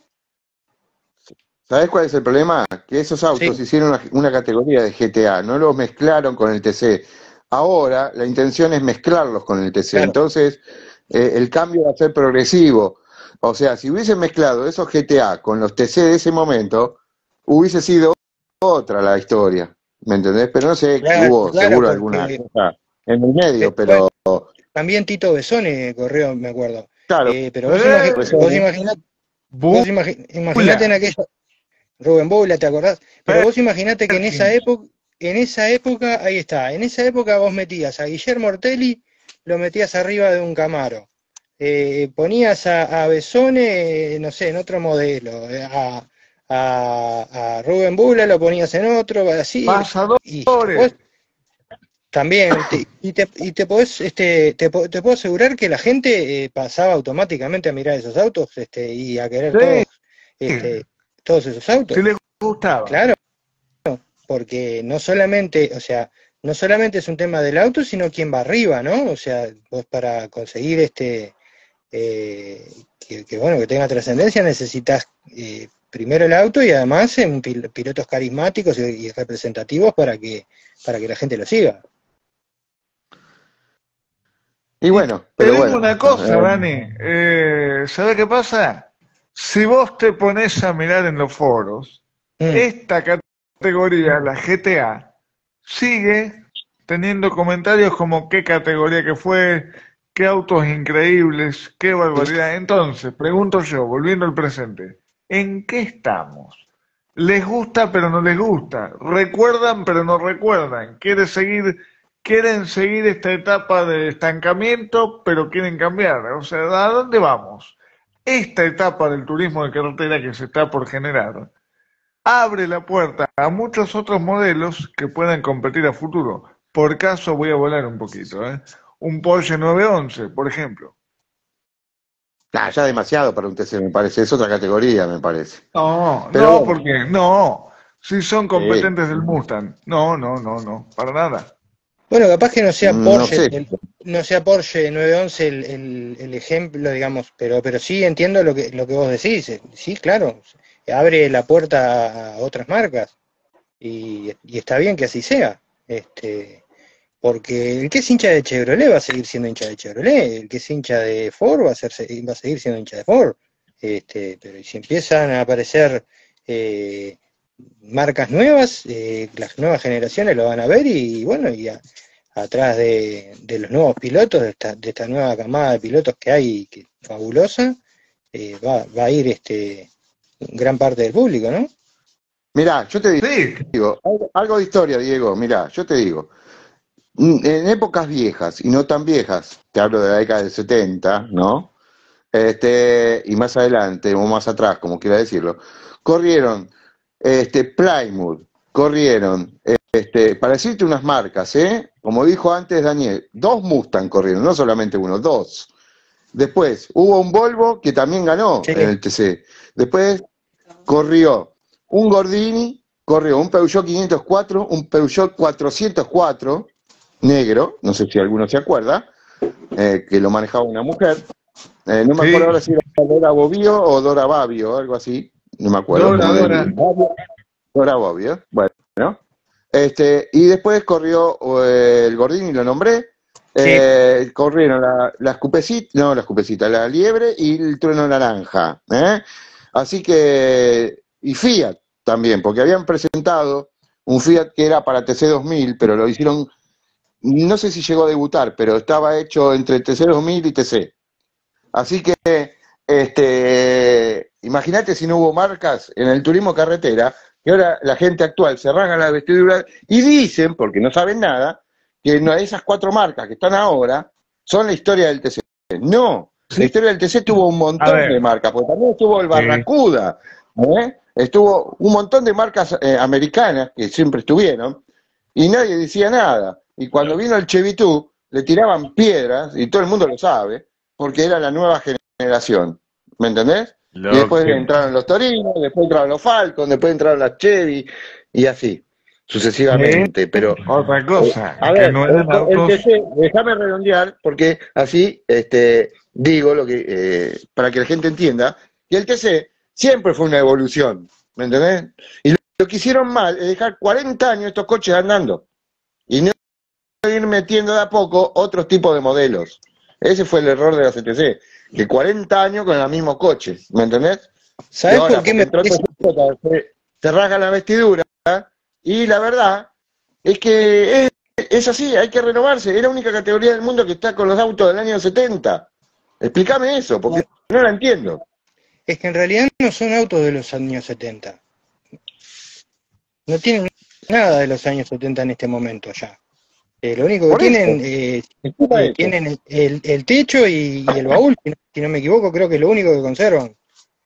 ¿Sabés cuál es el problema? Que esos autos Sí, hicieron una, una categoría de G T A, no los mezclaron con el T C. Ahora la intención es mezclarlos con el T C, claro, entonces eh, el cambio va a ser progresivo. O sea, si hubiesen mezclado esos G T A con los T C de ese momento, hubiese sido otra la historia, ¿me entendés? Pero no sé, Claro, hubo claro, seguro porque alguna cosa en el medio, después pero también Tito Besone corrió, me acuerdo. claro, Eh, pero vos, Eh, imagi- vos imaginate, vos imagi- imaginate en Bula. aquella, Rubén Bula, ¿te acordás? Pero Eh, vos imaginate que en esa época, en esa época, ahí está, en esa época vos metías a Guillermo Ortelli, lo metías arriba de un Camaro. Eh, ponías a, a Besone, eh, no sé, en otro modelo. eh, A, a, a Rubén Bula lo ponías en otro, así. Y Pasadores. vos también, te- y, te, y te podés, este, te, po- te puedo asegurar que la gente eh, pasaba automáticamente a mirar esos autos, este, y a querer todos, Sí, este, todos esos autos. si les gustaba. Claro, porque no solamente, o sea, no solamente es un tema del auto, sino quién va arriba, ¿no? O sea, vos para conseguir este, eh, que, que, bueno, que tenga trascendencia necesitas eh, primero el auto y además en pil- pilotos carismáticos y, y representativos para que, para que la gente lo siga. y bueno, Te pero digo bueno, una cosa, eh, Dani. Eh, ¿sabes qué pasa? Si vos te pones a mirar en los foros, Mm, esta categoría, la G T A, sigue teniendo comentarios como qué categoría que fue, qué autos increíbles, qué barbaridad. Entonces, pregunto yo, volviendo al presente, ¿en qué estamos? ¿Les gusta pero no les gusta? ¿Recuerdan pero no recuerdan? ¿Quieren seguir, quieren seguir esta etapa de estancamiento pero quieren cambiar? O sea, ¿a dónde vamos? Esta etapa del turismo de carretera que se está por generar abre la puerta a muchos otros modelos que puedan competir a futuro. Por caso voy a volar un poquito, ¿eh? Un Porsche nueve once, por ejemplo. nah, ya demasiado para un T C, me parece, es otra categoría, me parece. No, Pero no, bueno, porque no. Si son sí, competentes del Mustang. No, no, no, no, para nada. Bueno, capaz que no sea no Porsche, sé. el- no sea Porsche nueve once el, el, el ejemplo, digamos, pero, pero sí entiendo lo que, lo que vos decís. eh, Sí, claro, abre la puerta a otras marcas y, y está bien que así sea. Este, porque el que es hincha de Chevrolet va a seguir siendo hincha de Chevrolet, el que es hincha de Ford va a, ser, va a seguir siendo hincha de Ford. Este, pero si empiezan a aparecer eh, marcas nuevas, eh, las nuevas generaciones lo van a ver y bueno, y a- atrás de, de los nuevos pilotos, de esta, de esta nueva camada de pilotos que hay, que fabulosa, eh, va, va a ir este gran parte del público, ¿no? Mirá, yo te Sí, digo, algo, algo de historia, Diego, mirá, yo te digo, mm, en épocas viejas y no tan viejas, te hablo de la década del setenta, ¿no? Este, y más adelante, o más atrás, como quiera decirlo, corrieron este, Plymouth, corrieron, este, para decirte unas marcas, ¿eh? Como dijo antes Daniel, dos Mustang corrieron, no solamente uno, dos. Después hubo un Volvo que también ganó Sí, en el T C. Después corrió un Gordini, corrió un Peugeot quinientos cuatro, un Peugeot cuatrocientos cuatro, negro, no sé si alguno se acuerda, eh, que lo manejaba una mujer. Eh, no me acuerdo ahora sí. si era Dora Bobbio o Dora Babio, algo así, no me acuerdo. Dora, Como Dora. del- Dora Bobbio, bueno. Este, y después corrió eh, el Gordini, lo nombré. sí, Eh, corrieron la- las cupecitas, no las cupecitas, la liebre y el trueno naranja. ¿eh? Así que, y Fiat también, porque habían presentado un Fiat que era para T C dos mil, pero lo hicieron, no sé si llegó a debutar, pero estaba hecho entre T C dos mil y T C. Así que, este, imagínate si no hubo marcas en el turismo carretera, que ahora la gente actual se rasga la vestidura y dicen, porque no saben nada, que no, esas cuatro marcas que están ahora son la historia del T C. No, la Sí. historia del T C tuvo un A montón de ver, marcas, porque también estuvo el sí. Barracuda, ¿eh? Estuvo un montón de marcas eh, americanas que siempre estuvieron, y nadie decía nada. Y cuando vino el Chevitú, le tiraban piedras, y todo el mundo lo sabe, porque era la nueva generación, ¿me entendés? Y Lo después que... entraron los Torinos, después entraron los Falcon, después entraron las Chevy, y así, Sí, sucesivamente. Pero, otra eh, cosa, a que ver, no el, eran el autos... T C, déjame redondear, porque así este, digo lo que eh, para que la gente entienda, que el T C siempre fue una evolución, ¿me entendés? Y lo, lo que hicieron mal es dejar cuarenta años estos coches andando, y no ir metiendo de a poco otros tipos de modelos. Ese fue el error de la C T C. que cuarenta años con el mismo coche, ¿me entendés? ¿Sabés ahora, por qué me entró parece? otro se, se rasga la vestidura, y la verdad es que es, es así, hay que renovarse. Es la única categoría del mundo que está con los autos del año setenta. Explícame eso, porque no la entiendo. Es que en realidad no son autos de los años setenta. No tienen nada de los años setenta en este momento ya. Eh, lo único que Por tienen, eso, eh, explica eh, eso. tienen el, el- el techo y, y el baúl, si no, si no me equivoco, creo que es lo único que conservan.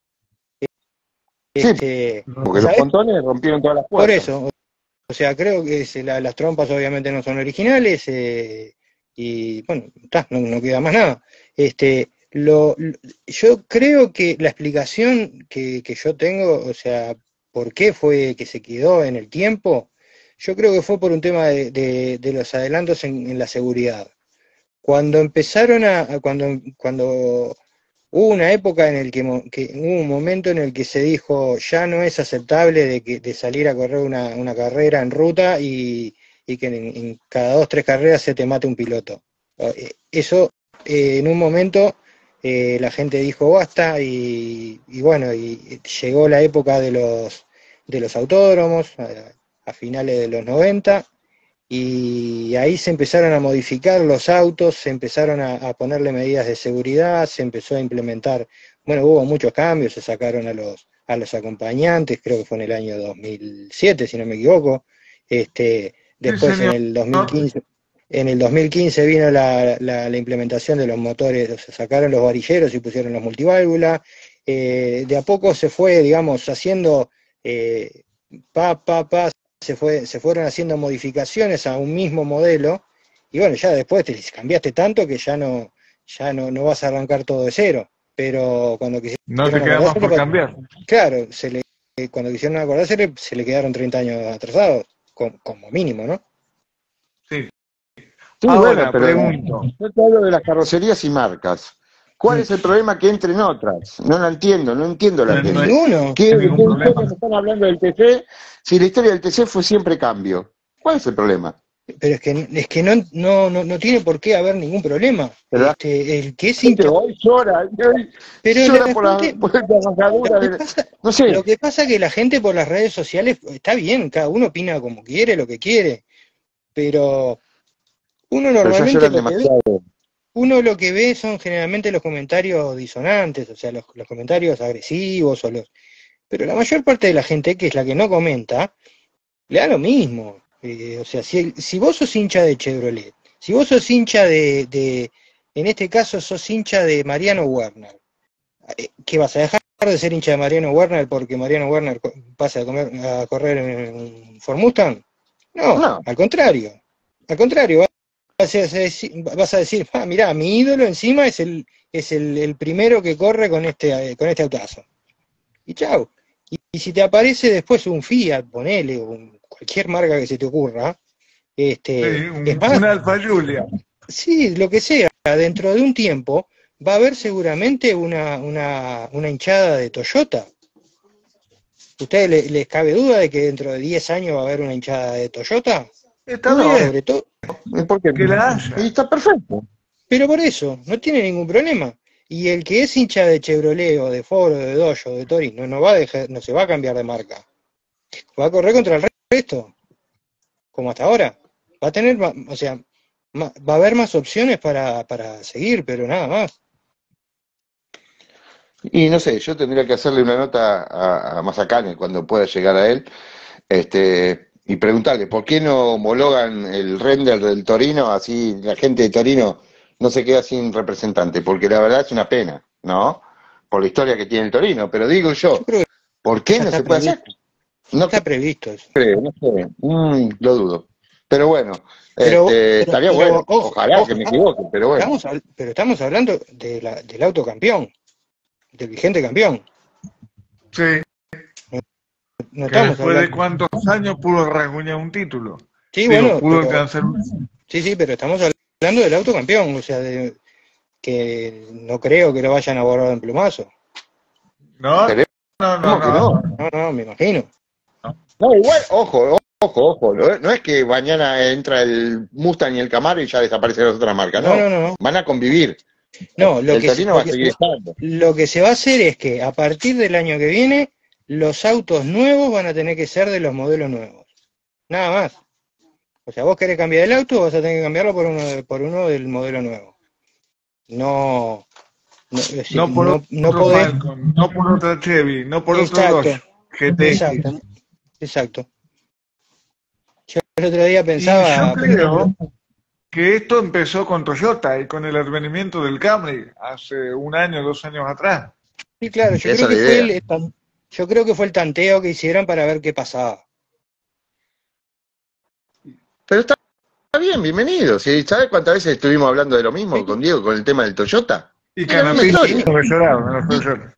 Sí, Este, porque los ¿sabés? pontones rompieron todas las Por puertas. eso, o sea, creo que se- la- las trompas obviamente no son originales, eh, y bueno, ta, no, no queda más nada. Este, lo, lo- yo creo que la explicación que, que yo tengo, o sea, por qué fue que se quedó en el tiempo, yo creo que fue por un tema de, de- de los adelantos en, en la seguridad. Cuando empezaron a, a- cuando, cuando hubo una época en el que, mo- que hubo un momento en el que se dijo ya no es aceptable de, que, de salir a correr una, una carrera en ruta y, y que en, en cada dos, tres carreras se te mate un piloto. Eh, Eso, eh, en un momento, eh, la gente dijo basta y, y bueno, y llegó la época de los, de los autódromos a, a finales de los noventa, y ahí se empezaron a modificar los autos, se empezaron a, a ponerle medidas de seguridad, se empezó a implementar, bueno, hubo muchos cambios, se sacaron a los, a los acompañantes, creo que fue en el año dos mil siete, si no me equivoco. Este, Sí, después en señor. el dos mil quince, en el dos mil quince vino la, la, la implementación de los motores, se sacaron los varilleros y pusieron los multiválvulas. Eh, de a poco se fue, digamos, haciendo eh, pa, pa, pa, se, fue, se fueron haciendo modificaciones a un mismo modelo, y bueno, ya después te cambiaste tanto que ya no, ya no, no vas a arrancar todo de cero. Pero cuando quisieron No te queda más acordarse, por le- cambiar. claro, se le, cuando quisieron acordarse le- se le quedaron treinta años atrasados, com- como mínimo, ¿no? Sí. Sí, Ahora, bueno, pero pregunto. yo te hablo de las carrocerías y marcas. ¿Cuál Mm. es el problema que entren otras? No la entiendo, no entiendo la No, no T C. hay Ninguno. ¿Qué, de qué ningún historia problema. me están hablando del T C? Si la historia del T C fue siempre cambio. ¿Cuál es el problema? Pero es que, es que no, no, no, no tiene por qué haber ningún problema. Pero la Este, el que es gente hincha. hoy llora, hoy Pero llora la por la, gente, por la lo arrancadura que de... pasa, No lo sé, que pasa es que la gente por las redes sociales está bien, cada uno opina como quiere, lo que quiere, pero uno pero ya normalmente lloran lo que ve, demasiado. uno lo que ve son generalmente los comentarios disonantes, o sea, los, los comentarios agresivos o los, pero la mayor parte de la gente, que es la que no comenta, le da lo mismo. Eh, o sea, si, el- si vos sos hincha de Chevrolet, si vos sos hincha de, de, en este caso sos hincha de Mariano Werner, eh, ¿qué vas a dejar de ser hincha de Mariano Werner porque Mariano Werner co- pasa a, comer- a correr en un Ford Mustang? No, No, al contrario. Al contrario, vas a decir, vas a decir, ah, mirá, mi ídolo encima es el, es el, el primero que corre con este, eh, con este autazo. Y chau. Y, y si te aparece después un Fiat, ponele, o un- cualquier marca que se te ocurra, este, Sí, es un, más, un Alfa Giulia. sí, lo que sea, dentro de un tiempo va a haber seguramente una, una, una hinchada de Toyota. ¿Ustedes le- les cabe duda de que dentro de diez años va a haber una hinchada de Toyota? Está no, bien Sobre todo, ¿por qué? que la Y haya. está perfecto. pero por eso, no tiene ningún problema. Y el que es hincha de Chevrolet o de Ford o de Dodge o de Torino no va a dejar, no se va a cambiar de marca. Va a correr contra el resto, como hasta ahora. Va a tener, ma- o sea, ma- va a haber más opciones para, para seguir, pero nada más. Y no sé, yo tendría que hacerle una nota a, a Mazacane cuando pueda llegar a él, este, y preguntarle, ¿por qué no homologan el render del Torino? Así la gente de Torino no se queda sin representante, porque la verdad es una pena, ¿no? Por la historia que tiene el Torino, pero digo Yo yo, creo que ¿por qué ya no está se puede hacer? previsto, No está previsto eso. creo, no sé, mm, lo dudo. Pero bueno, Pero, este, pero, estaría pero bueno, ojo, ojalá que ojo, me estamos, equivoque, pero bueno. estamos habl- pero estamos hablando de la, del autocampeón, del vigente campeón. Sí, No que estamos después de hablando. cuántos años pudo rasguñar un título. Sí, Digo, bueno, pudo pero alcanzar un... sí, sí, pero estamos hablando del autocampeón, o sea, de, que no creo que lo vayan a borrar en plumazo. No, Esperemos no, no, que no. no. No, no, me imagino. No, igual, ojo, ojo, ojo, no no es que mañana entra el Mustang y el Camaro y ya desaparecen las otras marcas, No, no, no, no, no. van a convivir, No, lo El que, se, Torino lo, va a que, seguir estando. lo que se va a hacer es que a partir del año que viene, los autos nuevos van a tener que ser de los modelos nuevos. Nada más. O sea, vos querés cambiar el auto, vas a tener que cambiarlo por uno, de- por uno del modelo nuevo. No, no, es decir, No por no, no otro podés. Falcon, no por otra Chevy, no por otro Exacto, Dodge G T X. exacto, exacto. Yo el otro día Y yo pensaba, por ejemplo, creo que esto empezó con Toyota y con el advenimiento del Camry hace un año, dos años atrás. sí, claro, yo Esa creo es que la fue idea. el, el tan- yo creo que fue el tanteo que hicieron para ver qué pasaba. Pero está bien, bienvenido. ¿Sí? ¿Sabes cuántas veces estuvimos hablando de lo mismo Sí, con Diego, con el tema del Toyota? Y Es la misma sí, Canapino sí, historia. lo lloraron, lo lloraron.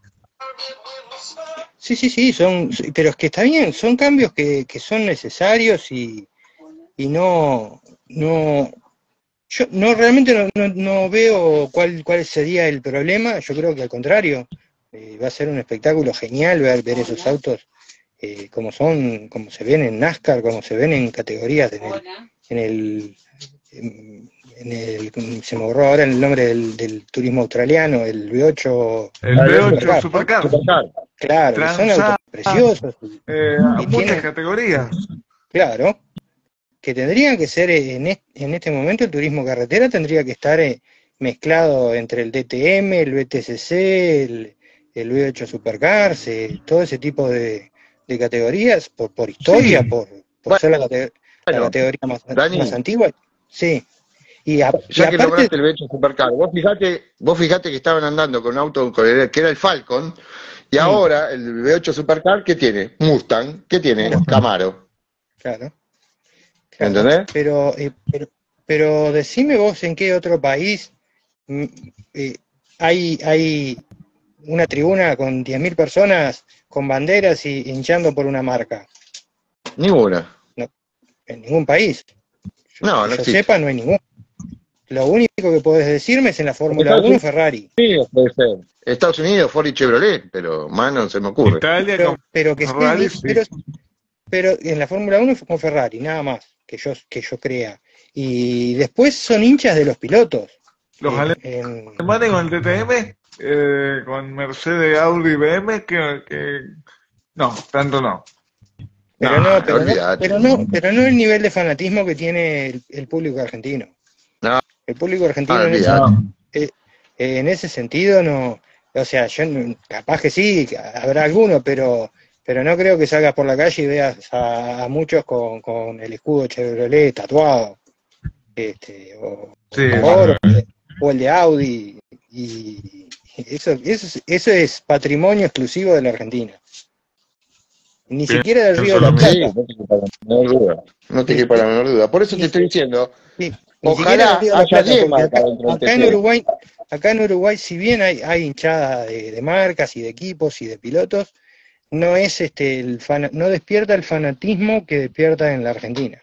sí, sí, sí, son, pero es que está bien, son cambios que, que son necesarios y, y no, no, yo no realmente no, no, no veo cuál, cuál sería el problema. Yo creo que al contrario, eh, va a ser un espectáculo genial ver, ver esos autos eh, como son, como se ven en NASCAR, como se ven en categorías en el, en el, en, en el se me borró ahora el nombre del, del turismo australiano, el V ocho El Ah, V el ocho Supercar, ¿no? Supercar, Supercar. Claro, que son autos Transam, preciosos eh, y muchas tienen, categorías. claro, que tendrían que ser eh, en este, en este momento el turismo carretera tendría que estar eh, mezclado entre el D T M, el B T C C, el, el V ocho Supercars, eh, todo ese tipo de, de categorías, por, por historia, Sí, por, por ser la, cate- la Bueno, categoría más, más Dani, antigua, sí. Y, a- y ya que aparte, nombraste el V ocho Supercar, vos fijate, vos fijate que estaban andando con un auto con el- que era el Falcon, y mm, ahora el V ocho Supercar, ¿qué tiene? Mustang, ¿qué tiene? Mustang, Camaro. claro, claro. ¿Entendés? Pero, eh, pero, pero decime vos en qué otro país mm, eh, hay, hay una tribuna con diez mil personas con banderas y hinchando por una marca. Ninguna. No, en ningún país. Yo- No, que no yo existe. sepa, no hay ninguno. Lo único que podés decirme es en la En Fórmula Estados uno Ferrari. Unidos puede ser. Estados Unidos, Ford y Chevrolet, pero más no se me ocurre. Italia Pero, con pero que Ferrari, estés, pero, sí. pero en la Fórmula uno con Ferrari, nada más que yo, que yo crea. Y después son hinchas de los pilotos. Los En, en- alemanes con el D T M, eh, con Mercedes, Audi, B M, que, que no, tanto no. pero No, no, pero no, olvídate. pero no, pero no el nivel de fanatismo que tiene el, el público argentino. No, El público argentino en ese, olvídate. No. eh, eh, en ese sentido no, o sea, yo no- capaz que sí, que habrá alguno, pero pero no creo que salgas por la calle y veas a, a muchos con, con el escudo Chevrolet tatuado, este, o, Sí, o, o el de Audi, y eso, eso, es- eso es patrimonio exclusivo de la Argentina. Ni siquiera del Río de la solamente. Sí, Plata. no te quepa la menor duda. No te Ni, quepa la ni- menor duda. Por eso te ni- estoy diciendo, sí, ni siquiera del ojalá Río de la haya Plata, diez porque marcas acá, dentro del acá en T C. Uruguay, acá en Uruguay, si bien hay, hay hinchada de, de marcas y de equipos y de pilotos, no es este el fana- no despierta el fanatismo que despierta en la Argentina.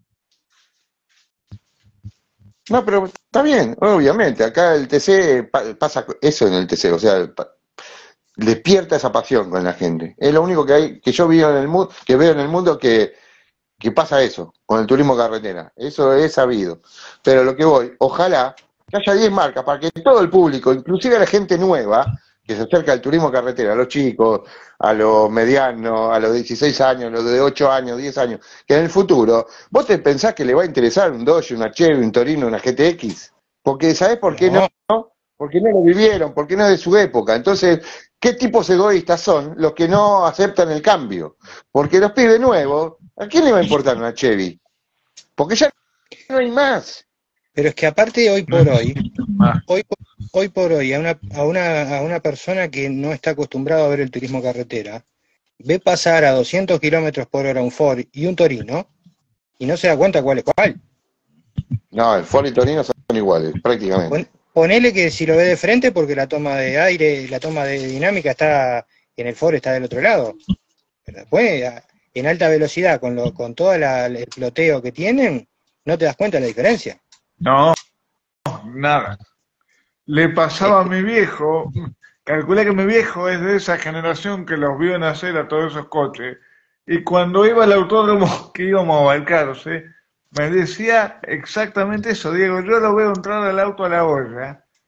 No, pero está bien, obviamente. Acá el T C pa- pasa eso en el T C, o sea, pa- despierta esa pasión con la gente. Es lo único que hay, que yo veo en el mundo, que veo en el mundo que, que pasa eso, con el turismo carretera. Eso es sabido. Pero lo que voy, ojalá que haya diez marcas para que todo el público, inclusive la gente nueva, que se acerca al turismo carretera, a los chicos, a los medianos, a los dieciséis años, los de ocho años, diez años, que en el futuro, ¿vos te pensás que le va a interesar un Dodge, una Chevy, un Torino, una G T X? Porque ¿sabés por qué no? No, Porque no lo vivieron, porque no es de su época. Entonces, ¿qué tipos egoístas son los que no aceptan el cambio? Porque los pibes nuevos, ¿a quién le va a importar una Chevy? Porque ya no hay más. pero es que aparte hoy por hoy, Ah, hoy, por- hoy por hoy, a una, a una, a una persona que no está acostumbrada a ver el turismo carretera, ve pasar a doscientos kilómetros por hora un Ford y un Torino, y no se da cuenta cuál es cuál. No, el Ford y Torino son iguales, prácticamente. Pon- Ponele que si lo ve de frente, porque la toma de aire, la toma de dinámica está, en el Ford está del otro lado. Pero después, a- en alta velocidad, con lo, con todo la- el ploteo que tienen, no te das cuenta de la diferencia. no, nada. Le pasaba a mi viejo, calculé que mi viejo es de esa generación que los vio nacer a todos esos coches, y cuando iba al autódromo que íbamos a Balcarce, me decía exactamente eso, Diego, yo lo veo entrar al auto a la olla,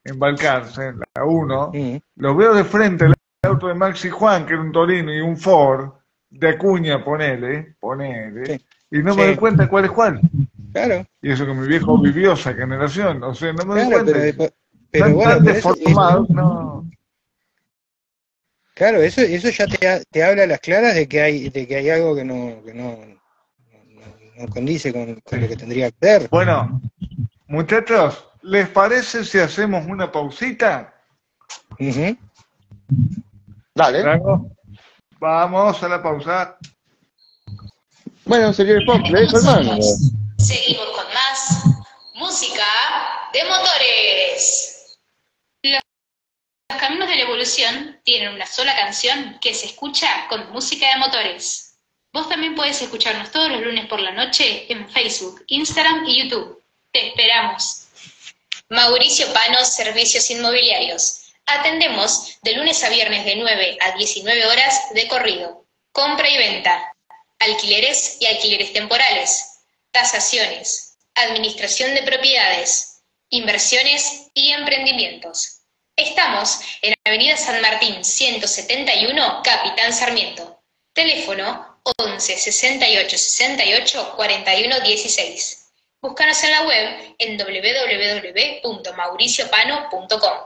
embarcarse, la uno, Mm. lo veo de frente el auto de Maxi Juan, que era un Torino y un Ford, de Acuña, ponele, ponele, Sí. y no Sí. me doy cuenta cuál es cuál. Claro, Y eso que mi viejo vivió esa generación, o sea, no me doy claro, cuenta. pero, Están pero bueno, tan pero eso, eso- deformados, no. claro, eso, eso ya te, ha- te habla a las claras de que hay, de que hay algo que no, que no, no, no condice con, con lo que tendría que ser. Bueno, muchachos, ¿les parece si hacemos una pausita? Ujú. Dale. Drago, vamos a la pausa. Bueno, señor Spock, le dejo el mando. Seguimos con más música de motores. Los los caminos de la evolución tienen una sola canción que se escucha con música de motores. Vos también podés escucharnos todos los lunes por la noche en Facebook, Instagram y YouTube. Te esperamos. Mauricio Pano, Servicios Inmobiliarios. Atendemos de lunes a viernes de nueve a diecinueve horas de corrido. Compra y venta. Alquileres y alquileres temporales. Tasaciones. Administración de propiedades. Inversiones y emprendimientos. Estamos en Avenida San Martín ciento setenta y uno, Capitán Sarmiento. Teléfono once sesenta y ocho sesenta y ocho cuarenta y uno dieciséis. Búscanos en la web en doble u doble u doble u punto mauricio pano punto com.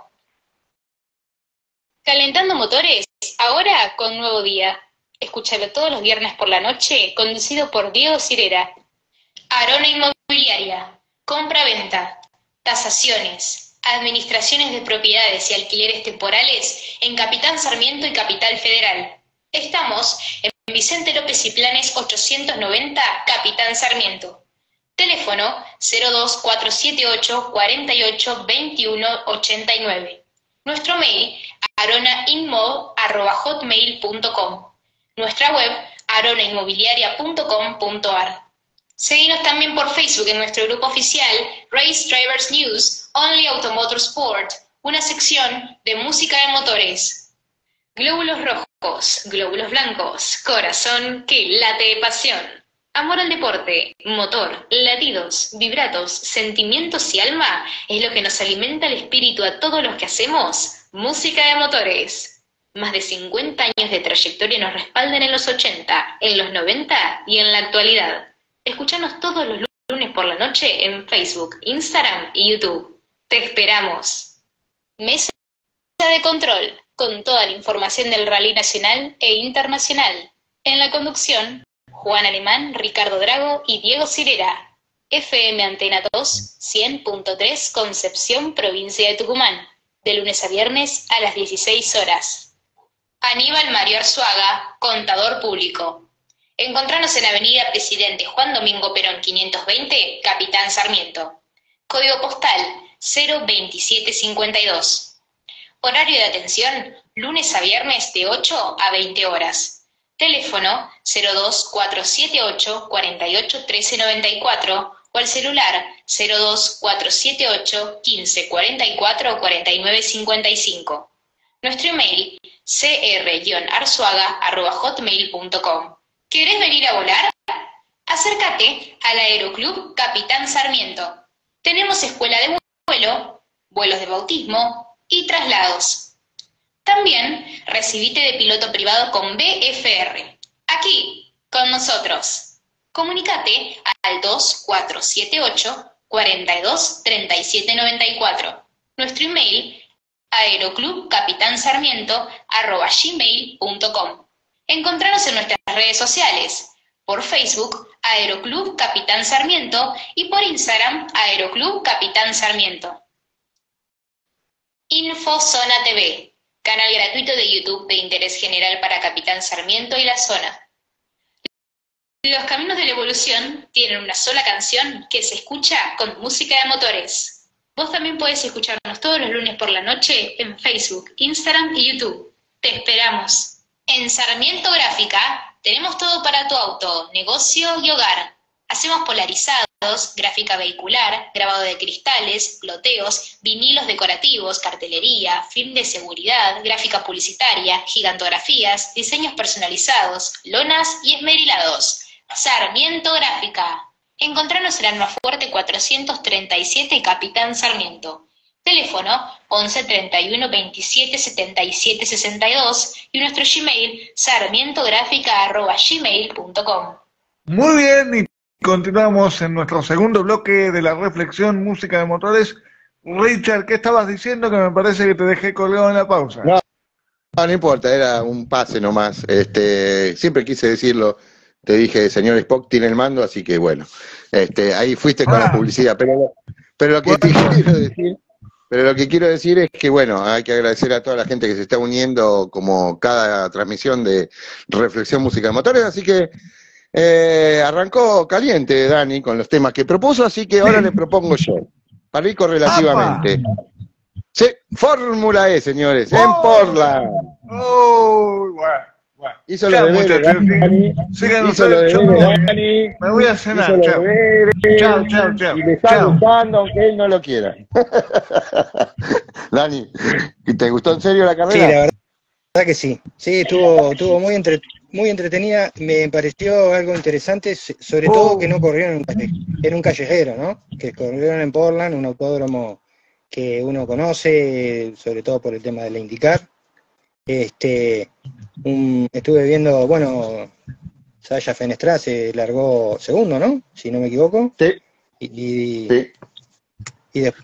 Calentando motores, ahora con nuevo día. Escúchalo todos los viernes por la noche, conducido por Diego Cirera. Arona Inmobiliaria. Compra-venta. Tasaciones. Administraciones de propiedades y alquileres temporales en Capitán Sarmiento y Capital Federal. Estamos en Vicente López y Planes ochocientos noventa, Capitán Sarmiento. Teléfono cero dos cuatro siete ocho cuarenta y ocho veintiuno ochenta y nueve. Nuestro mail aronainmo arroba hotmail punto com. Nuestra web aronainmobiliaria punto com punto ar. Seguinos también por Facebook en nuestro grupo oficial Race Drivers News, Only Automotor Sport, una sección de música de motores. Glóbulos rojos, glóbulos blancos, corazón que late de pasión. Amor al deporte, motor, latidos, vibratos, sentimientos y alma es lo que nos alimenta el espíritu a todos los que hacemos música de motores. Más de cincuenta años de trayectoria nos respaldan en los ochenta, en los noventa y en la actualidad. Escuchanos todos los lunes por la noche en Facebook, Instagram y YouTube. Te esperamos. Mesa de control, con toda la información del rally nacional e internacional. En la conducción, Juan Alemán, Ricardo Drago y Diego Cirera. F M Antena dos, cien punto tres, Concepción, provincia de Tucumán. De lunes a viernes a las dieciséis horas. Aníbal Mario Arzuaga, contador público. Encontranos en Avenida Presidente Juan Domingo Perón quinientos veinte, Capitán Sarmiento. Código postal cero veintisiete cincuenta y dos. Horario de atención, lunes a viernes de ocho a veinte horas. Teléfono cero dos cuatro siete ocho cuarenta y ocho trece noventa y cuatro o al celular cero dos cuatro siete ocho quince cuarenta y cuatro cuarenta y nueve cincuenta y cinco. Nuestro email c r guion arzuaga arroba hotmail punto com. ¿Querés venir a volar? Acércate al Aeroclub Capitán Sarmiento. Tenemos escuela de vuelo, vuelos de bautismo y traslados. También recibite de piloto privado con B F R. Aquí, con nosotros. Comunicate al dos cuatro siete ocho cuarenta y dos treinta y siete noventa y cuatro. Nuestro email aeroclubcapitansarmiento arroba gmail punto com. Encontranos en nuestras redes sociales, por Facebook, Aeroclub Capitán Sarmiento, y por Instagram, Aeroclub Capitán Sarmiento. InfoZona T V, canal gratuito de YouTube de interés general para Capitán Sarmiento y la zona. Los caminos de la evolución tienen una sola canción que se escucha con música de motores. Vos también podés escucharnos todos los lunes por la noche en Facebook, Instagram y YouTube. Te esperamos. En Sarmiento Gráfica tenemos todo para tu auto, negocio y hogar. Hacemos polarizados, gráfica vehicular, grabado de cristales, ploteos, vinilos decorativos, cartelería, film de seguridad, gráfica publicitaria, gigantografías, diseños personalizados, lonas y esmerilados. Sarmiento Gráfica. Encontranos en Almafuerte cuatrocientos treinta y siete, Capitán Sarmiento. Teléfono once treinta y uno veintisiete setenta y siete sesenta y dos y nuestro Gmail sarmientográfica arroba gmail punto com. Muy bien, y continuamos en nuestro segundo bloque de la reflexión música de motores. Richard, ¿qué estabas diciendo? Que me parece que te dejé colgado en la pausa. No, no, no importa, era un pase nomás. Este, siempre quise decirlo. Te dije, señor Spock tiene el mando, así que bueno, este, ahí fuiste con ah. la publicidad. Pero, pero lo que te quiero decir, pero lo que quiero decir es que bueno, hay que agradecer a toda la gente que se está uniendo como cada transmisión de reflexión música de motores, así que eh, arrancó caliente Dani con los temas que propuso, así que ahora le propongo yo, para ir correlativamente. Sí, Fórmula E, señores, oh, en Portland. Oh, wow. Bueno, hizo lo de Dani, hizo lo de Dani, me voy a cenar, chao. Chao, chao, chao. Y le está gustando aunque él no lo quiera. Dani, ¿te gustó en serio la carrera? Sí, la verdad que sí. Sí, estuvo, estuvo muy, entre, muy entretenida, me pareció algo interesante, sobre oh. todo que no corrieron en un callejero, ¿no? Que corrieron en Portland, un autódromo que uno conoce, sobre todo por el tema de la IndyCar. Este, un, estuve viendo, bueno, Sasha Fenestra se largó segundo, ¿no? Si no me equivoco. Sí. Y, y, sí. y, de,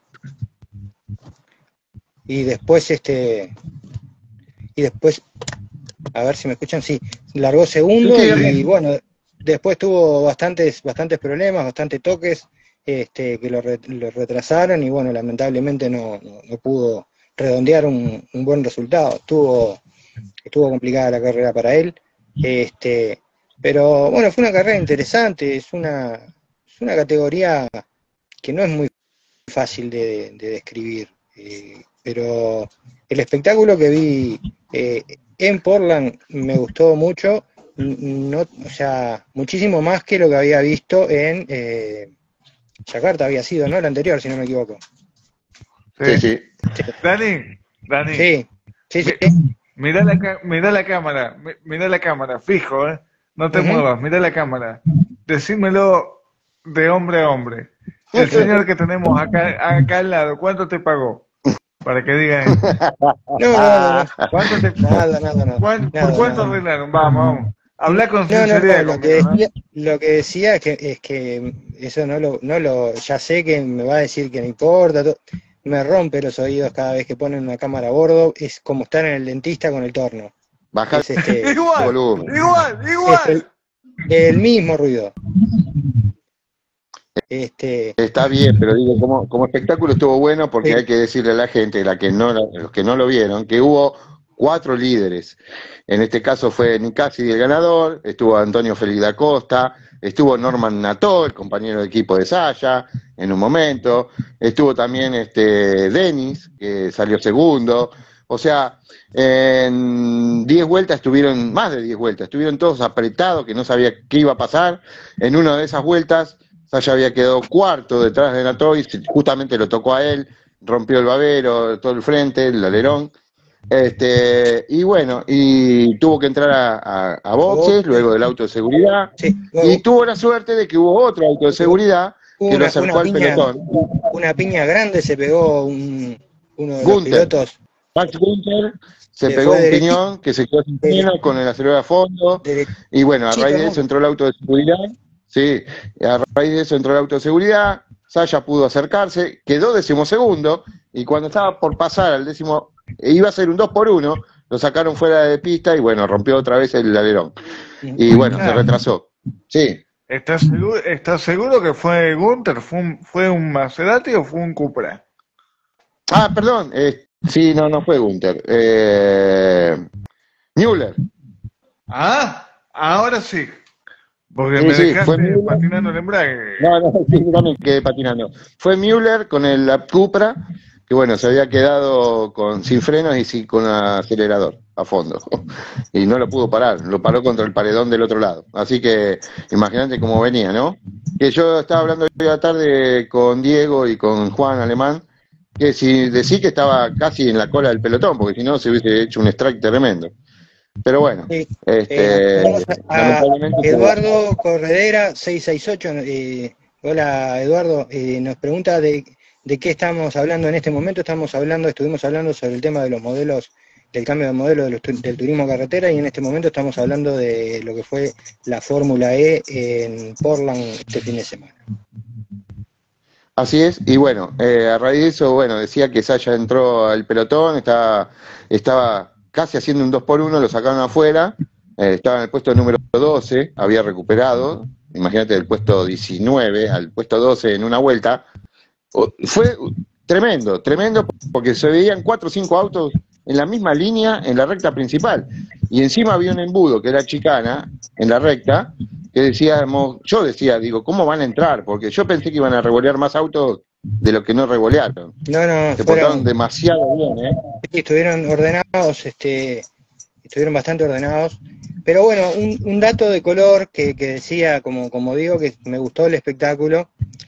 y después, este, y después, a ver si me escuchan, sí, largó segundo sí, y, y bueno, después tuvo bastantes, bastantes problemas, bastantes toques, este, que lo, re, lo retrasaron y bueno, lamentablemente no, no, no pudo redondear un, un buen resultado. Estuvo, estuvo complicada la carrera para él, este, pero bueno, fue una carrera interesante, es una, es una categoría que no es muy fácil de, de describir, eh, pero el espectáculo que vi eh, en Portland me gustó mucho, no, o sea, muchísimo más que lo que había visto en eh, Yakarta, había sido, ¿no? El anterior, si no me equivoco. Sí, sí. sí. Dani, Dani. Sí, sí, sí. Mirá la, mirá la cámara, mirá la cámara, fijo, ¿eh? No te uh-huh. muevas, mirá la cámara. Decímelo de hombre a hombre. El señor que tenemos acá, acá al lado, ¿cuánto te pagó? Para que digan. No, no, no. ¿Cuánto te Nada, nada, nada. ¿Cuánto, nada, ¿Por cuánto nada. arreglaron? Vamos, vamos. Habla con no, sinceridad. No, no, lo, que decía, lo que decía es que, es que eso no lo, no lo, ya sé que me va a decir que no importa, todo. Me rompe los oídos cada vez que ponen una cámara a bordo, es como estar en el dentista con el torno. Baja es este, igual, volumen. igual, igual. Es el, el mismo ruido. Este... Está bien, pero digo, como, como espectáculo estuvo bueno porque sí. Hay que decirle a la gente, la que no, los que no lo vieron, que hubo cuatro líderes. En este caso fue Nick Cassidy el ganador, estuvo Antonio Félix da Costa, estuvo Norman Nato, el compañero de equipo de Sasha, en un momento, estuvo también este Dennis, que salió segundo, o sea, en diez vueltas estuvieron, más de diez vueltas, estuvieron todos apretados, que no sabía qué iba a pasar. En una de esas vueltas, Sasha había quedado cuarto detrás de Nato y justamente lo tocó a él, rompió el babero, todo el frente, el alerón. Este, y bueno, y tuvo que entrar a, a, a boxes, luego del auto de seguridad, sí, y tuvo la suerte de que hubo otro auto de seguridad que una, lo acercó al piña, pelotón. Una piña grande se pegó un, uno de Gunther, los pilotos. Max Gunther se pegó un piñón que se quedó sin freno con el acelerador a fondo, y bueno, a raíz de eso entró el auto de seguridad, sí, a raíz de eso entró el auto de seguridad, Sasha pudo acercarse, quedó decimosegundo, y cuando estaba por pasar al décimo, iba a ser un dos por uno, lo sacaron fuera de pista y bueno, rompió otra vez el alerón. Y bueno, se retrasó. Sí. ¿Estás seguro, ¿estás seguro que fue Gunther? ¿Fue un, fue un Maserati o fue un Cupra? Ah, perdón. Eh, sí, no, no fue Gunther. Eh, Müller. Ah, ahora sí. Porque sí, me sí, dejaste fue patinando el embrague. No, no, sí, también quedé patinando. Fue Müller con el Cupra, que bueno, se había quedado con sin frenos y sin, con acelerador a fondo. Y no lo pudo parar, lo paró contra el paredón del otro lado. Así que imagínate cómo venía, ¿no? Que yo estaba hablando hoy a la tarde con Diego y con Juan Alemán, que si decía que estaba casi en la cola del pelotón, porque si no se hubiese hecho un strike tremendo. Pero bueno, sí. este, eh, a Eduardo Corredera seiscientos sesenta y ocho, eh, hola Eduardo, eh, nos pregunta de ¿de qué estamos hablando en este momento? Estamos hablando, estuvimos hablando sobre el tema de los modelos, del cambio de modelo de los, del turismo carretera, y en este momento estamos hablando de lo que fue la Fórmula E en Portland este fin de semana. Así es, y bueno, eh, a raíz de eso, bueno, decía que Sasha entró al pelotón, estaba, estaba casi haciendo un dos por uno, lo sacaron afuera, eh, estaba en el puesto número doce, había recuperado, imagínate, del puesto diecinueve al puesto doce en una vuelta. Fue tremendo, tremendo, porque se veían cuatro o cinco autos en la misma línea en la recta principal, y encima había un embudo que era chicana en la recta, que decíamos, yo decía, digo, ¿cómo van a entrar? Porque yo pensé que iban a revolear más autos de lo que no revolearon. No, no, se portaron demasiado bien, ¿eh? Estuvieron ordenados, este, estuvieron bastante ordenados, pero bueno, un, un dato de color que, que decía, como, como digo, que me gustó el espectáculo,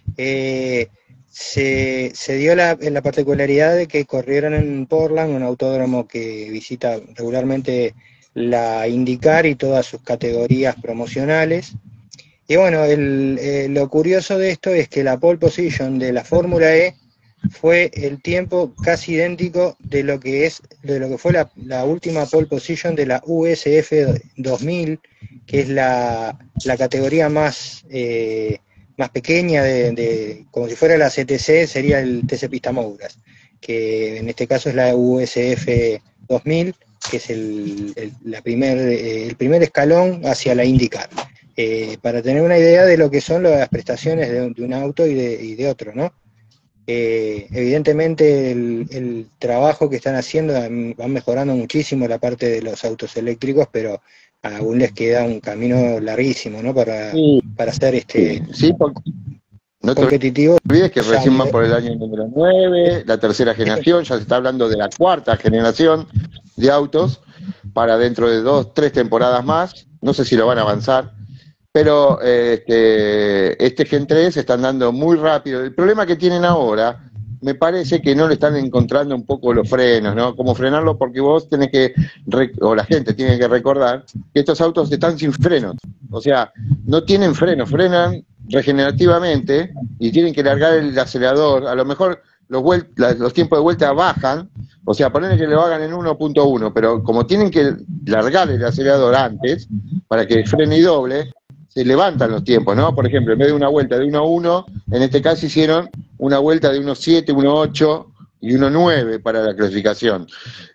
eh, Se, se dio la, la particularidad de que corrieron en Portland, un autódromo que visita regularmente la IndyCar y todas sus categorías promocionales. Y bueno, el, eh, lo curioso de esto es que la pole position de la Fórmula E fue el tiempo casi idéntico de lo que es de lo que fue la, la última pole position de la U S F dos mil, que es la, la categoría más... Eh, más pequeña, de, de como si fuera la C T C, sería el T C Pista Mouras, que en este caso es la U S F dos mil, que es el, el, la primer, eh, el primer escalón hacia la IndyCar, eh, para tener una idea de lo que son las prestaciones de, de un auto y de, y de otro, ¿no? Eh, evidentemente el, el trabajo que están haciendo, van mejorando muchísimo la parte de los autos eléctricos, pero aún les queda un camino larguísimo, ¿no? Para, sí, para ser este sí, porque no competitivo. No te olvides que recién van por el año número nueve, la tercera generación, ya se está hablando de la cuarta generación de autos, para dentro de dos, tres temporadas más, no sé si lo van a avanzar, pero eh, este, este Gen tres se están dando muy rápido. El problema que tienen ahora, me parece que no le están encontrando un poco los frenos, ¿no? Cómo frenarlo, porque vos tenés que, o la gente tiene que recordar, que estos autos están sin frenos. O sea, no tienen frenos, frenan regenerativamente y tienen que largar el acelerador. A lo mejor los, los tiempos de vuelta bajan, o sea, ponen que lo hagan en uno punto uno, pero como tienen que largar el acelerador antes, para que frene y doble, se levantan los tiempos, ¿no? Por ejemplo, en vez de una vuelta de uno a uno, en este caso hicieron una vuelta de uno siete, uno ocho y uno nueve para la clasificación.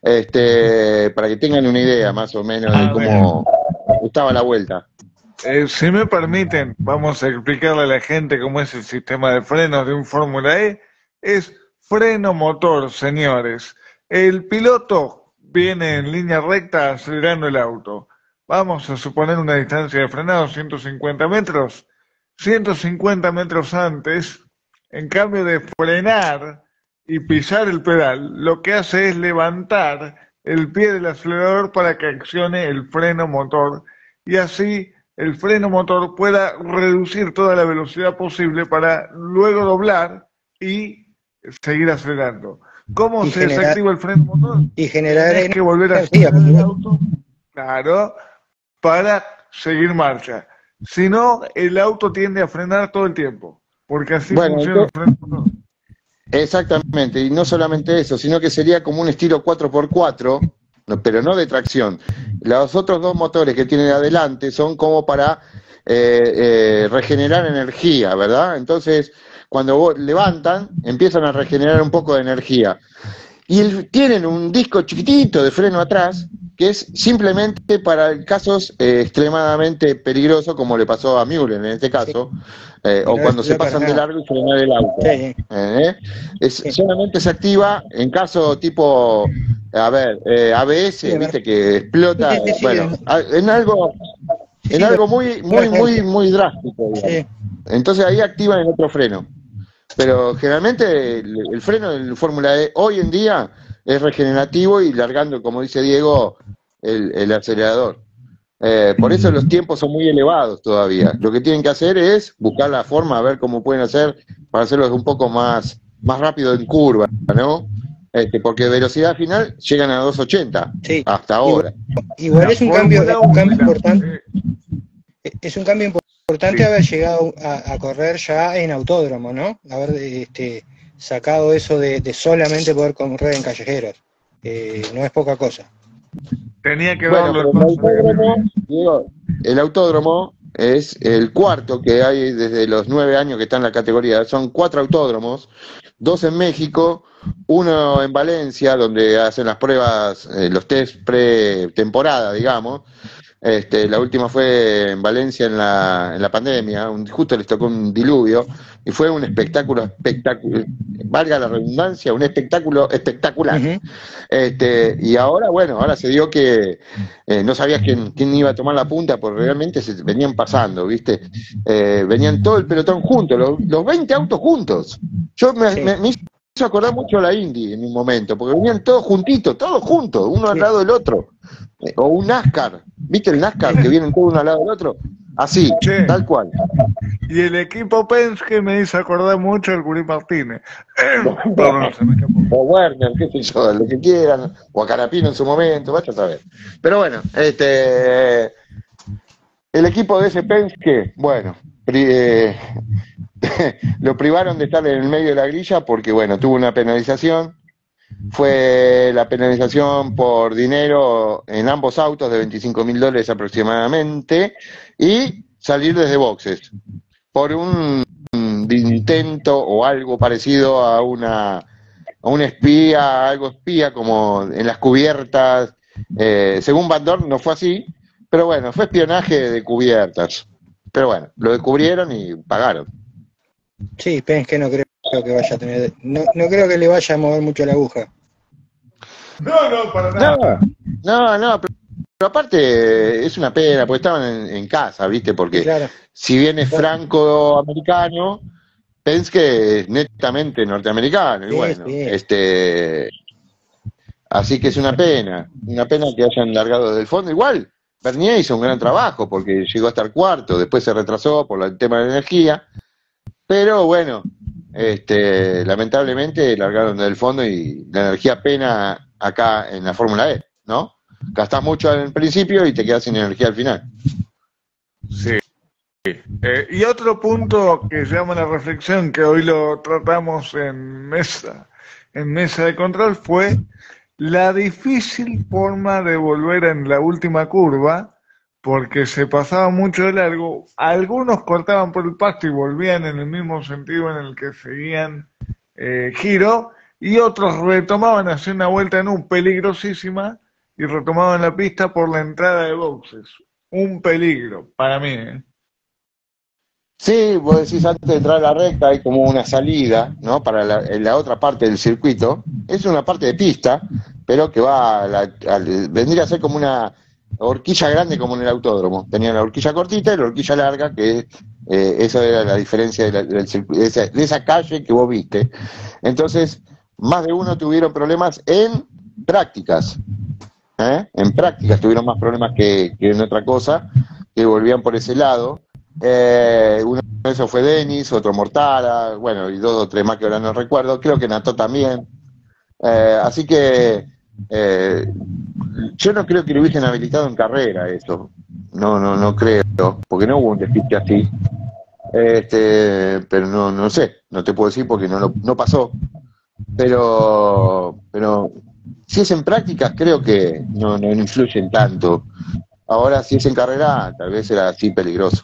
Este, para que tengan una idea más o menos de cómo estaba la vuelta. Eh, si me permiten, vamos a explicarle a la gente cómo es el sistema de frenos de un Fórmula E. Es freno motor, señores. El piloto viene en línea recta acelerando el auto. Vamos a suponer una distancia de frenado ciento cincuenta metros. ciento cincuenta metros antes, en cambio de frenar y pisar el pedal, lo que hace es levantar el pie del acelerador para que accione el freno motor, y así el freno motor pueda reducir toda la velocidad posible para luego doblar y seguir acelerando. ¿Cómo y se generar, desactiva el freno motor? Y generar Tienes que volver a acelerar el auto, claro, para seguir marcha. Si no, el auto tiende a frenar todo el tiempo, porque así bueno, funciona el freno motor. Exactamente, y no solamente eso, sino que sería como un estilo cuatro por cuatro, no, pero no de tracción. Los otros dos motores que tienen adelante son como para eh, eh, regenerar energía, ¿verdad? Entonces, cuando vos levantan, empiezan a regenerar un poco de energía. Y el, tienen un disco chiquitito de freno atrás, que es simplemente para casos eh, extremadamente peligrosos, como le pasó a Müller en este caso, eh, o cuando se pasan de largo y frenar el auto. Sí. ¿Eh? Es, sí. Solamente se activa en caso tipo, a ver, eh, A B S, sí, viste, que explota, sí, sí, sí, bueno, sí. en algo, en sí, algo muy, muy, muy, muy drástico, digamos. Sí. Entonces ahí activan el otro freno. Pero generalmente el, el freno del Fórmula E hoy en día es regenerativo y largando, como dice Diego, el, el acelerador. Eh, por eso los tiempos son muy elevados todavía. Lo que tienen que hacer es buscar la forma, a ver cómo pueden hacer para hacerlo un poco más, más rápido en curva, ¿no? Este, porque de velocidad final llegan a doscientos ochenta, sí, hasta ahora. Igual, igual es un cambio, es un cambio importante. Es un cambio importante. Importante sí. haber llegado a, a correr ya en autódromo, ¿no? Haber este, sacado eso de, de solamente poder correr en callejeros. Eh, no es poca cosa. Tenía que Bueno, verlo pero el entonces. autódromo, digo, el autódromo es el cuarto que hay desde los nueve años que está en la categoría. Son cuatro autódromos, dos en México, uno en Valencia, donde hacen las pruebas, eh, los test pre-temporada, digamos. Este, la última fue en Valencia en la, en la pandemia, un, justo les tocó un diluvio, y fue un espectáculo, espectáculo, valga la redundancia, un espectáculo espectacular. Uh-huh. Este, y ahora, bueno, ahora se dio que eh, no sabías quién, quién iba a tomar la punta, porque realmente se venían pasando, ¿viste? Eh, venían todo el pelotón juntos, los, los veinte autos juntos. Yo me, Sí. me, me hizo acordar mucho a la Indy en un momento, porque venían todos juntitos, todos juntos, uno al Sí. lado del otro. Eh, o un NASCAR, ¿viste el NASCAR? Que vienen todos uno al lado del otro. Así, Sí. tal cual. Y el equipo Penske me hizo acordar mucho al Curí Martínez. Perdón, se me escapó. O Werner, qué sé yo, lo que quieran, o a Carapino en su momento, vaya a saber. Pero bueno, este el equipo de ese Penske, bueno, pri, eh, lo privaron de estar en el medio de la grilla porque, bueno, tuvo una penalización. Fue la penalización por dinero en ambos autos de veinticinco mil dólares aproximadamente y salir desde boxes por un intento o algo parecido a una a un espía, algo espía como en las cubiertas. Eh, según Van Dorn no fue así, pero bueno, fue espionaje de cubiertas. Pero bueno, lo descubrieron y pagaron. Sí, Penske no creo que vaya a tener, no, no creo que le vaya a mover mucho la aguja. No, no, para nada. No, no, no, pero, pero aparte es una pena, porque estaban en, en casa, ¿viste? Porque Sí, claro. si bien es franco-americano, Penske es netamente norteamericano, y Sí, bueno, sí. este, así que es una pena, una pena que hayan largado del fondo. Igual, Bernier hizo un gran trabajo, porque llegó a estar cuarto, después se retrasó por el tema de la energía, pero bueno, este, lamentablemente largaron del fondo y la energía pena acá en la Fórmula E, ¿no? Gastás mucho al principio y te quedas sin energía al final. Sí. Eh, y otro punto que llama la reflexión, que hoy lo tratamos en mesa, en mesa de control, fue la difícil forma de volver en la última curva, porque se pasaba mucho de largo. Algunos cortaban por el pasto y volvían en el mismo sentido en el que seguían eh, giro, y otros retomaban, hacían una vuelta en un peligrosísima y retomaban la pista por la entrada de boxes. Un peligro, para mí, ¿eh? Sí, vos decís antes de entrar a la recta hay como una salida, ¿no? Para la, en la otra parte del circuito. Es una parte de pista, pero que va a la, a, vendría a ser como una horquilla grande como en el autódromo. Tenía la horquilla cortita y la horquilla larga, que eh, esa era la diferencia de, la, del circuito, de, esa, de esa calle que vos viste. Entonces, más de uno tuvieron problemas en prácticas. ¿eh? En prácticas tuvieron más problemas que, que en otra cosa, que volvían por ese lado. Eh, uno de esos fue Denis, otro Mortara, bueno, y dos o tres más que ahora no recuerdo, creo que Nató también. Eh, así que eh, yo no creo que lo hubiesen habilitado en carrera eso, no, no, no creo, porque no hubo un despiste así. Este, pero no, no sé, no te puedo decir porque no, lo, no pasó. Pero, pero si es en prácticas creo que no, no influyen tanto. Ahora si es en carrera tal vez era así peligroso.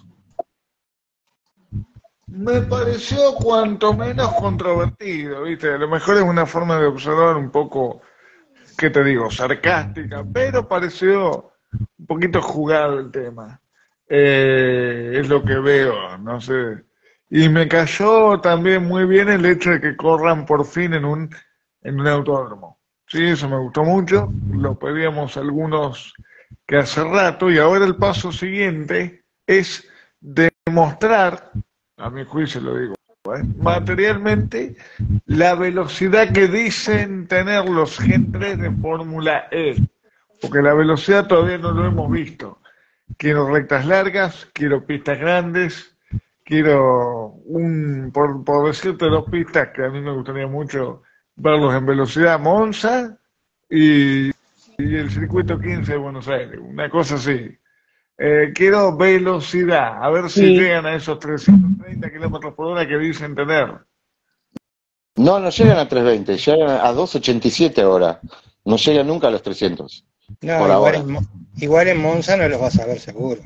Me pareció cuanto menos controvertido, ¿viste? A lo mejor es una forma de observar un poco, ¿qué te digo? Sarcástica, pero pareció un poquito jugado el tema. Eh, es lo que veo, no sé. Y me cayó también muy bien el hecho de que corran por fin en un, en un autódromo. Sí, eso me gustó mucho, lo pedíamos algunos que hace rato, y ahora el paso siguiente es demostrar, a mi juicio lo digo, ¿eh? materialmente, la velocidad que dicen tener los Gen tres de Fórmula E, porque la velocidad todavía no lo hemos visto. Quiero rectas largas, quiero pistas grandes, quiero un, por, por decirte dos pistas que a mí me gustaría mucho verlos en velocidad, Monza y, y el circuito quince de Buenos Aires, una cosa así. Eh, quiero velocidad, a ver si Sí. llegan a esos trescientos treinta kilómetros por hora que dicen tener. No, no llegan a trescientos veinte, llegan a doscientos ochenta y siete ahora. No llegan nunca a los trescientos. No, por igual, ahora. En, igual en Monza no los vas a ver seguro.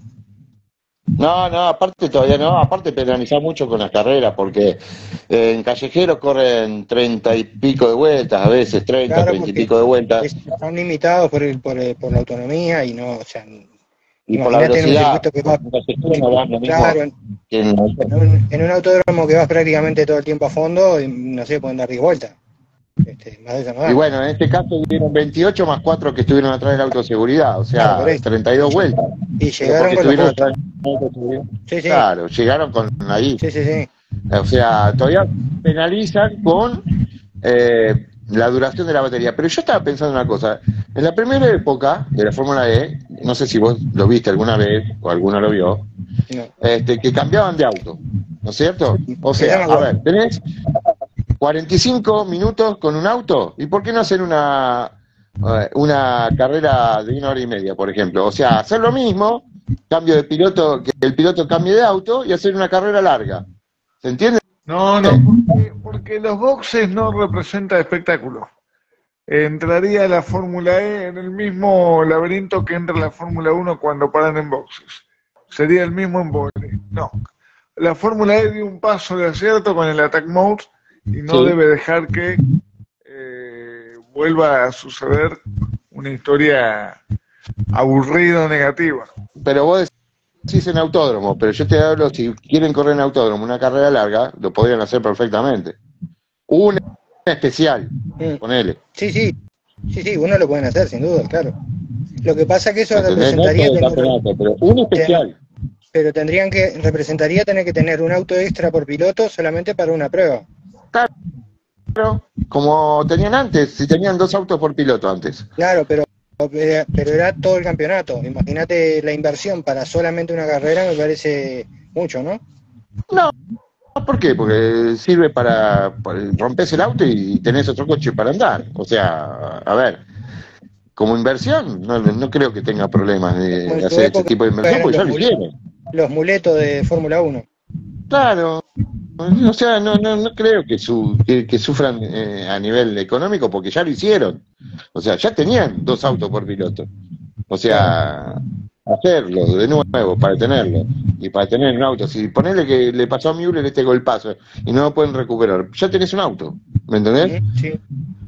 No, no, aparte todavía no, aparte penalizar mucho con las carreras, porque eh, en callejeros corren treinta y pico de vueltas, a veces treinta, Claro, treinta y porque pico de vueltas, están limitados por, el, por, el- por la autonomía y no, o sea, y por la imagínate en un velocidad, circuito que va, en callejeros no van lo mismo claro, en, que en- en un, en un autódromo que vas prácticamente todo el tiempo a fondo, y, no sé, pueden dar diez vueltas. Este, más de eso no da. Y bueno, en este caso hubieron veintiocho más cuatro que estuvieron atrás del auto de seguridad, o sea, Claro, por eso. treinta y dos vueltas. Y llegaron Porque con los estuvieron justos. atrás del auto de seguridad. Sí, sí, Claro, llegaron con ahí. sí, sí, sí. O sea, todavía penalizan con eh, la duración de la batería. Pero yo estaba pensando una cosa. En la primera época de la Fórmula E, no sé si vos lo viste alguna vez o alguno lo vio, No. este, que cambiaban de auto, ¿no es cierto? O Sí, sea, me a acuerdo. ver, tenés cuarenta y cinco minutos con un auto, ¿y por qué no hacer una, eh, una carrera de una hora y media, por ejemplo? O sea, hacer lo mismo, cambio de piloto, que el piloto cambie de auto y hacer una carrera larga. ¿Se entiende? No, no, porque, porque los boxes no representan espectáculo. Entraría la Fórmula E en el mismo laberinto que entra la Fórmula uno cuando paran en boxes. Sería el mismo embole. No. La Fórmula E dio un paso de acierto con el Attack Mode y no Sí. debe dejar que eh, vuelva a suceder una historia aburrida o negativa. Pero vos decís en autódromo, pero yo te hablo, si quieren correr en autódromo una carrera larga, lo podrían hacer perfectamente. Una especial, Mm. ponele. Sí, sí, sí, sí, uno lo pueden hacer, sin duda, claro. Lo que pasa que eso ¿Entendés? No representaría todo el tener, campeonato, pero una especial. pero tendrían que, representaría tener que tener un auto extra por piloto solamente para una prueba. Claro, como tenían antes, si tenían dos autos por piloto antes. Claro, pero, pero era todo el campeonato. Imagínate la inversión para solamente una carrera, me parece mucho, ¿no? No, ¿por qué? Porque sirve para, para rompes el auto y tenés otro coche para andar. O sea, a ver, como inversión, no, no creo que tenga problemas de, Como en de su hacer ese época tipo de inversión, eran porque ya los lo muletos, hicieron. los muletos de Fórmula uno. Claro, o sea, no, no, no creo que, su, que, que sufran eh, a nivel económico porque ya lo hicieron. O sea, ya tenían dos autos por piloto. O sea, hacerlo de nuevo para tenerlo y para tener un auto. Si ponele que le pasó a Müller este golpazo y no lo pueden recuperar, ya tenés un auto, ¿me entendés? Ujú, sí.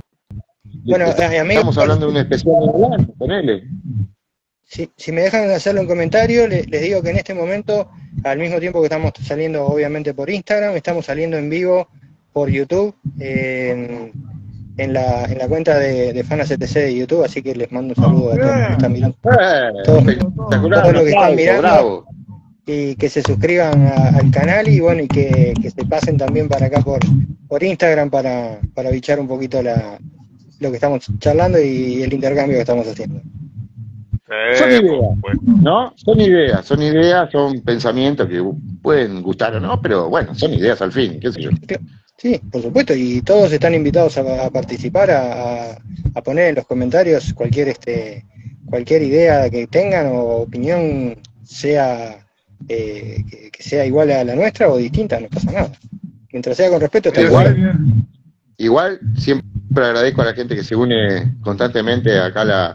Bueno, a mí, Estamos hablando de un especial de volante, ponele. Si, si me dejan hacerle un comentario, le- les digo que en este momento, al mismo tiempo que estamos saliendo obviamente por Instagram, estamos saliendo en vivo por YouTube, eh, en, en la, en la cuenta de, de Fana C T C de YouTube, así que les mando un saludo a todos los que están mirando Eh, Todo- espectacular, todo lo un que están aplauso, mirando. bravo. y que se suscriban a- al canal y bueno, y que, que se pasen también para acá por, por Instagram para, para bichar un poquito la, lo que estamos charlando y el intercambio que estamos haciendo. Son Eh, ideas, pues, ¿no? Son ideas, son ideas, son pensamientos que pueden gustar o no, pero bueno, son ideas al fin, qué sé yo. Sí, por supuesto, y todos están invitados a, a participar, a, a- a poner en los comentarios cualquier este cualquier idea que tengan o opinión, sea eh, que, que sea igual a la nuestra o distinta, no pasa nada. Mientras sea con respeto, está Igual. bien. Igual, siempre agradezco a la gente que se une constantemente acá a la,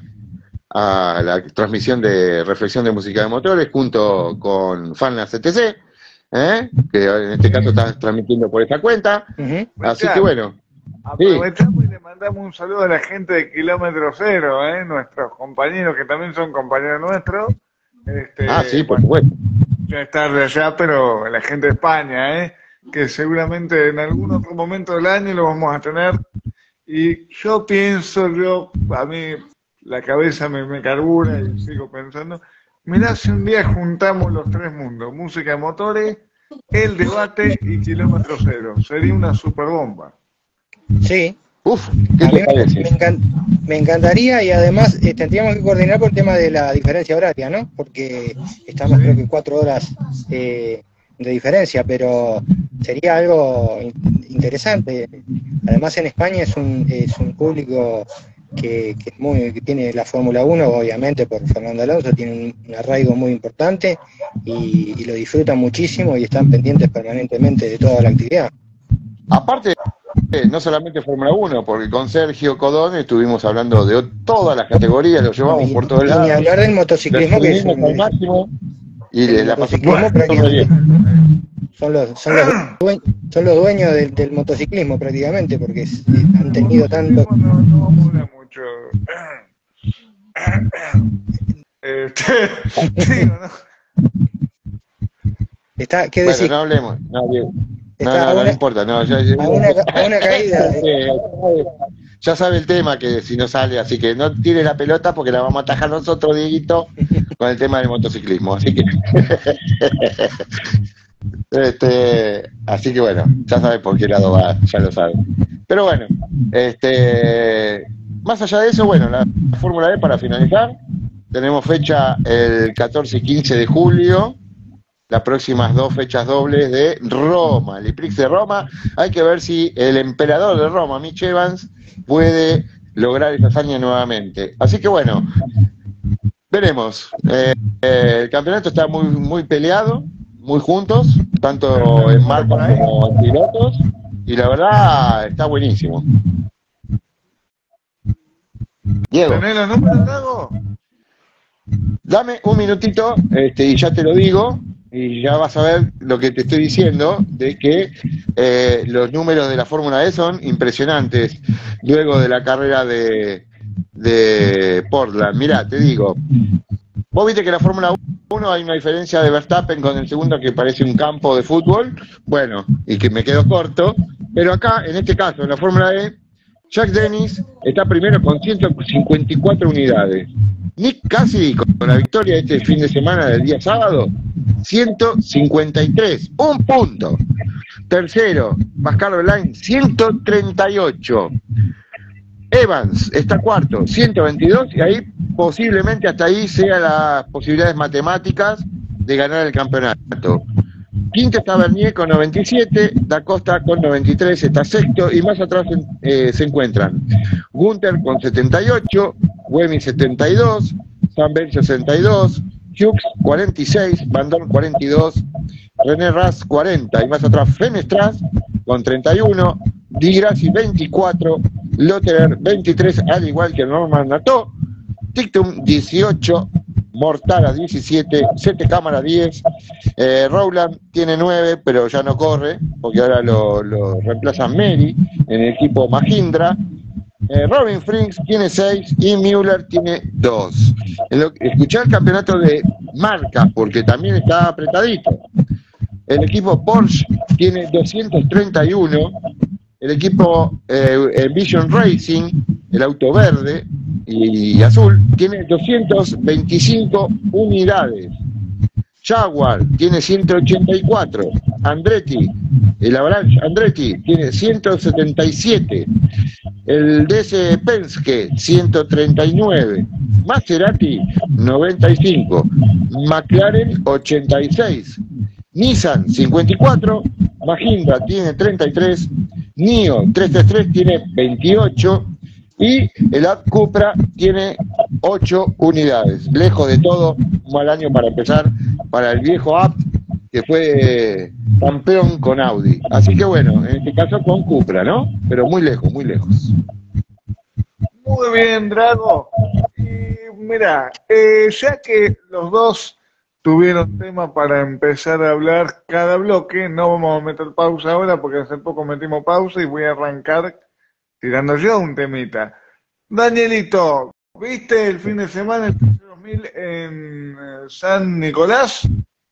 a la transmisión de Reflexión de Música de Motores junto con Fana C T C, ¿eh? Que en este caso está transmitiendo por esta cuenta. Ujú. Así que bueno, aprovechamos y le mandamos un saludo a la gente de Kilómetro Cero, ¿eh? Nuestros compañeros que también son compañeros nuestros. Este, ah, sí, por bueno, supuesto. ya está de allá, pero la gente de España, ¿eh? Que seguramente en algún otro momento del año lo vamos a tener. Y yo pienso, yo, a mí la cabeza me, me carbura y sigo pensando, mirá si un día juntamos los tres mundos, música de motores, el debate y Kilómetro Cero, sería una super bomba. Sí, Uf, ¿qué a mí te me, parece? me encan- me encantaría y además eh, tendríamos que coordinar por el tema de la diferencia horaria, ¿no? Porque estamos creo que cuatro horas eh, de diferencia, pero sería algo in- interesante. Además en España es un, es un público que, que, es muy, que tiene la Fórmula uno, obviamente por Fernando Alonso, tiene un, un arraigo muy importante y, y lo disfrutan muchísimo y están pendientes permanentemente de toda la actividad. Aparte no solamente Fórmula uno, porque con Sergio Codón estuvimos hablando de todas las categorías, lo llevamos y, por todos y lados. ni hablar del motociclismo, que es al máximo y el de la motociclismo pasamos prácticamente son los, son los, dueños, son los dueños del, del motociclismo prácticamente, porque es, han tenido tanto... No, no, no mola mucho. Este, digo, ¿no? Está, ¿qué bueno, decir? no hablemos, no, Diego. no, Está no, a no, una- no importa, no, ya, ya- a una, a una caída. eh. ya sabe el tema que si no sale, así que no tire la pelota porque la vamos a atajar nosotros, Dieguito, con el tema del motociclismo, así que este, así que bueno, ya sabe por qué lado va, ya lo sabe. Pero bueno, este, más allá de eso, bueno, la Fórmula E para finalizar, tenemos fecha el catorce y quince de julio, las próximas dos fechas dobles de Roma, el I-Prix de Roma. Hay que ver si el emperador de Roma, Mitch Evans, puede lograr esa hazaña nuevamente. Así que bueno, veremos. Eh, eh, el campeonato está muy, muy peleado, muy juntos, tanto en marcas como en pilotos, y la verdad está buenísimo. Diego. ¿Tenés los números, Drago? Dame un minutito este, y ya te lo digo, y ya vas a ver lo que te estoy diciendo, de que eh, los números de la Fórmula E son impresionantes luego de la carrera de, de Portland. Mirá, te digo, vos viste que en la Fórmula uno hay una diferencia de Verstappen con el segundo que parece un campo de fútbol, bueno, y que me quedo corto, pero acá, en este caso, en la Fórmula E, Jack Dennis está primero con ciento cincuenta y cuatro unidades. Nick Cassidy, con la victoria este fin de semana del día sábado, ciento cincuenta y tres, un punto. Tercero, Pascal Wehrlein, ciento treinta y ocho. Evans está cuarto, ciento veintidós, y ahí posiblemente hasta ahí sea las posibilidades matemáticas de ganar el campeonato. Quinto está Bernier con noventa y siete, Da Costa con noventa y tres, está sexto, y más atrás eh, se encuentran Gunther con setenta y ocho, Wemi setenta y dos, Sambel sesenta y dos, Hughes cuarenta y seis, Van Dorn cuarenta y dos, René Rast cuarenta, y más atrás Fenestras con treinta y uno, Di Grassi veinticuatro, Lotterer veintitrés, al igual que Norman Nato, Tictum dieciocho, Mortara diecisiete, Sete Cámara diez, eh, Rowland tiene nueve, pero ya no corre, porque ahora lo, lo reemplaza Mary en el equipo Mahindra. Eh, Robin Frings tiene seis y Müller tiene dos. Escuchá el campeonato de marca, porque también está apretadito. El equipo Porsche tiene doscientos treinta y uno, el equipo eh, Vision Racing, el auto verde y, y azul, tiene doscientos veinticinco unidades. Jaguar tiene ciento ochenta y cuatro, Andretti, el Avalanche Andretti tiene ciento setenta y siete, el D S Penske ciento treinta y nueve, Maserati noventa y cinco, McLaren ochenta y seis, Nissan cincuenta y cuatro, Mahindra tiene treinta y tres, NIO trescientos treinta y tres tiene veintiocho y el Abt Cupra tiene ocho unidades. Lejos de todo, un mal año para empezar para el viejo Abt, que fue campeón con Audi. Así que bueno, en este caso con Cupra, ¿no? Pero muy lejos, muy lejos. Muy bien, Drago. Y mira, eh, ya que los dos tuvieron tema para empezar a hablar cada bloque, no vamos a meter pausa ahora porque hace poco metimos pausa y voy a arrancar tirando yo un temita. Danielito, ¿viste el fin de semana el T C dos mil en eh, San Nicolás?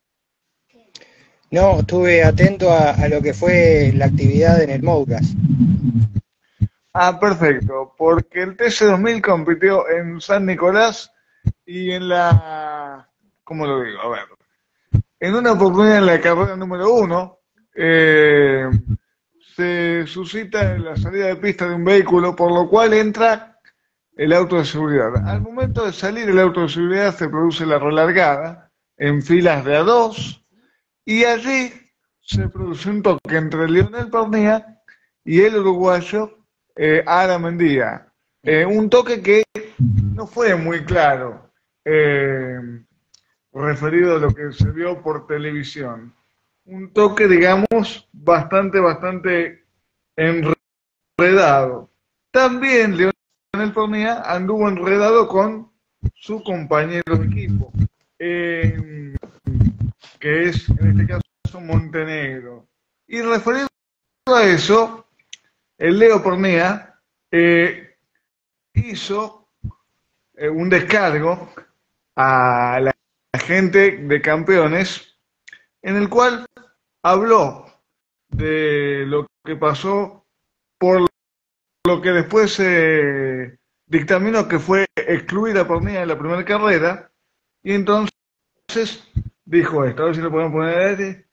No, estuve atento a, a lo que fue la actividad en el Mouras. Ah, perfecto, porque el T C dos mil compitió en San Nicolás y en la... ¿Cómo lo digo? A ver. En una oportunidad en la carrera número uno, eh, se suscita la salida de pista de un vehículo, por lo cual entra el auto de seguridad. Al momento de salir el auto de seguridad se produce la relargada en filas de a dos, y allí se produce un toque entre Lionel Pernía y el uruguayo eh, Ara Mendía. Eh, un toque que no fue muy claro, eh, referido a lo que se vio por televisión. Un toque, digamos, bastante, bastante enredado. También Leonel Pernía anduvo enredado con su compañero de equipo, eh, que es en este caso Montenegro. Y referido a eso, el Leo Pernía eh, hizo eh, un descargo a la gente de Campeones, en el cual habló de lo que pasó por lo que después se eh, dictaminó que fue excluir a Pernía de la primera carrera, y entonces dijo esto, a ver si lo podemos poner ahí.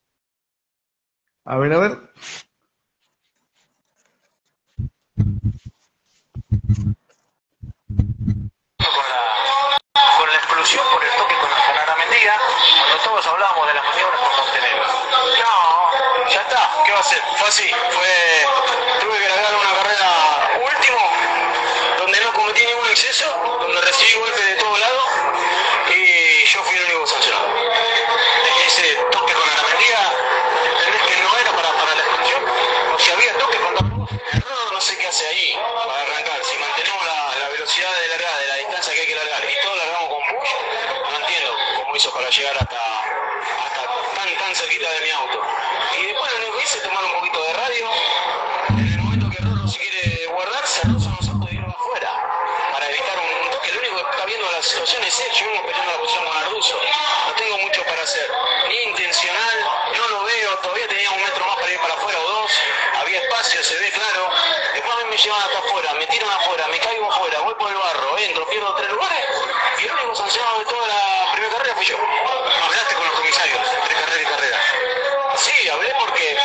A ver, a ver. Con la, con la explosión por el toque con la Mendía, cuando todos hablábamos de las maniobras con Montenegro. No, ya está, ¿qué va a hacer? Fue así, fue, tuve que largar una carrera último, donde no cometí ningún exceso, donde recibí golpes de todos lados, y yo fui el único sancionado. Ese toque con la Mendía, entendés que no era para, para la explosión, o si había toque con la error, no sé qué hace ahí para arrancar, si mantenemos la, la velocidad de largada, de la distancia que hay que largar, y todos largamos con push, no entiendo cómo hizo para llegar hasta, hasta tan, tan cerquita de mi auto. Y después lo único que hice es tomar un poquito de radio, en el momento que Rorro se quiere guardar, se roza los autos y irlo afuera, para evitar un, un toque. Lo único que está viendo la situación es él, yo vengo peleando la posición con Arduzo, no tengo mucho para hacer, ni intencional, no lo veo, todavía tenía un metro más para ir para afuera o dos, había espacio, se ve claro. Después a mí me llevan hasta afuera, me tiran afuera, me caigo afuera, voy por el barro, entro, pierdo tres lugares, y el único sancionado de toda la primera carrera fui yo. Hablaste con los comisarios, entre carrera y carrera. Sí, hablé porque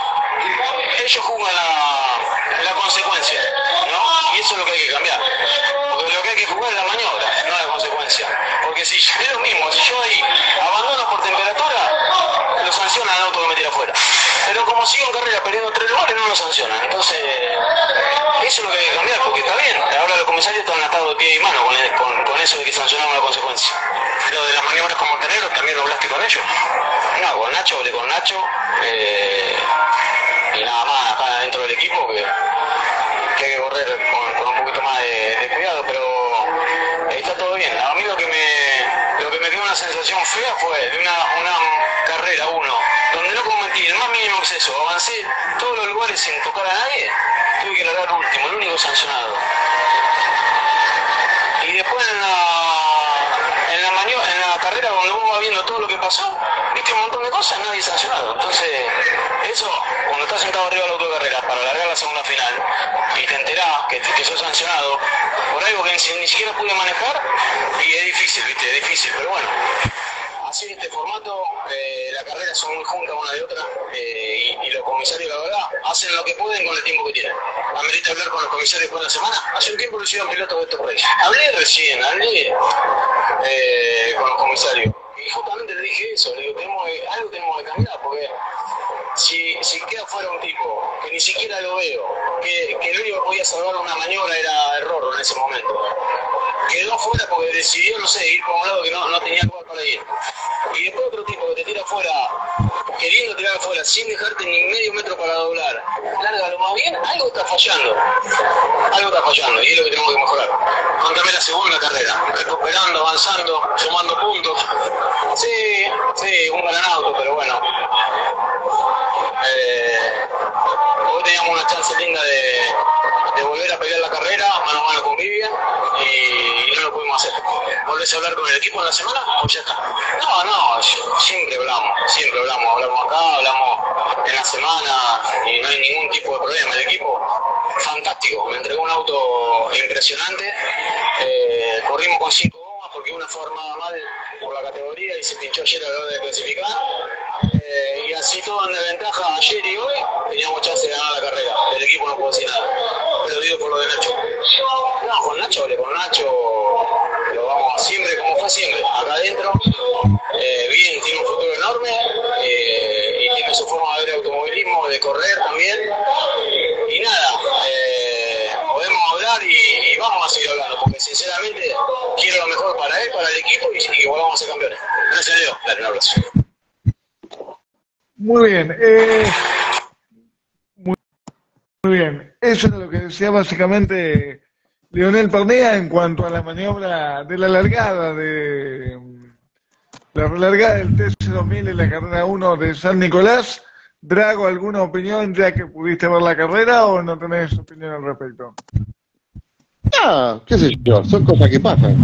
ellos juzgan la, la consecuencia, ¿no? Y eso es lo que hay que cambiar. Porque lo que hay que jugar es la maniobra, no la consecuencia. Porque si es lo mismo, si yo ahí abandono por temperatura, lo sancionan al auto que me tira afuera. Pero como sigo en carrera perdiendo tres lugares, no lo sancionan. Entonces, eso es lo que hay que cambiar, porque está bien. Ahora los comisarios están atados de pie y mano con, el, con, con eso de que sancionamos la consecuencia. Pero de las maniobras con Montenegro, ¿también lo hablaste con ellos? No, con Nacho, hablé con Nacho. Eh, y nada más acá dentro del equipo que, que hay que correr con, con un poquito más de, de cuidado, pero eh, está todo bien. A mí lo que me, lo que me quedó una sensación fea fue de una, una carrera uno, donde no cometí el más mínimo exceso, avancé todos los lugares sin tocar a nadie, tuve que largar último, el único sancionado. Y después en la, en la, maniobra, en la carrera, cuando vos vas viendo todo lo que pasó, viste un montón de cosas, nadie sancionado. Entonces, eso, cuando estás sentado arriba del auto de carrera para largar la segunda final, y te enterás que, que sos sancionado por algo que ni, ni siquiera pude manejar, y es difícil, viste, es difícil, pero bueno. Así en este formato, eh, las carreras son muy juntas una de otra, eh, y, y los comisarios, la verdad, hacen lo que pueden con el tiempo que tienen. ¿Amerita hablar con los comisarios por una semana? Hace un tiempo lo hicieron pilotos de estos países. Hablé recién, hablé eh, con los comisarios, y justamente le dije eso, le digo, tenemos que, algo tenemos que cambiar, porque si, si queda fuera un tipo que ni siquiera lo veo, que, que el único que podía salvar una maniobra era el Rorro en ese momento, quedó fuera porque decidió, no sé, ir por un lado que no, no tenía lugar para ir. Y después otro tipo que te tira afuera, queriendo tirar afuera, sin dejarte ni medio metro para doblar, lárgalo más bien, algo está fallando. Algo está fallando, y es lo que tenemos que mejorar. Contame la segunda carrera, recuperando, avanzando, sumando puntos. Sí, sí, un gran auto, pero bueno. Eh, hoy teníamos una chance linda de, de volver a pelear la carrera, mano a mano con Vivian, y, y no lo pudimos hacer. ¿Volvés a hablar con el equipo en la semana o ya está? No, no, yo, siempre hablamos, siempre hablamos, hablamos acá, hablamos en la semana, y no hay ningún tipo de problema. El equipo, fantástico, me entregó un auto impresionante, eh, corrimos con cinco gomas porque una fue armada mal por la categoría y se pinchó ayer a la hora de clasificar, eh, y así todo en desventaja ayer y hoy, teníamos chance de ganar la carrera. El equipo no pudo decir nada, pero digo por lo de Nacho. No, con Nacho, hablé con Nacho, lo vamos siempre como fue siempre, acá adentro, eh, bien, tiene un futuro enorme, eh, y tiene su forma de ver automovilismo, de correr también, y nada, eh, podemos hablar y, y vamos a seguir hablando, porque sinceramente quiero lo mejor para él, para el equipo, y, y que volvamos a ser campeones. Gracias, Leo. Dale, un abrazo. Muy bien. Eh, muy, muy Muy bien. Eso es lo que decía básicamente Lionel Pernía en cuanto a la maniobra de la largada, de la relargada del T C dos mil en la carrera uno de San Nicolás. Drago, ¿alguna opinión ya que pudiste ver la carrera o no tenés opinión al respecto? No, qué sé yo, son cosas que pasan.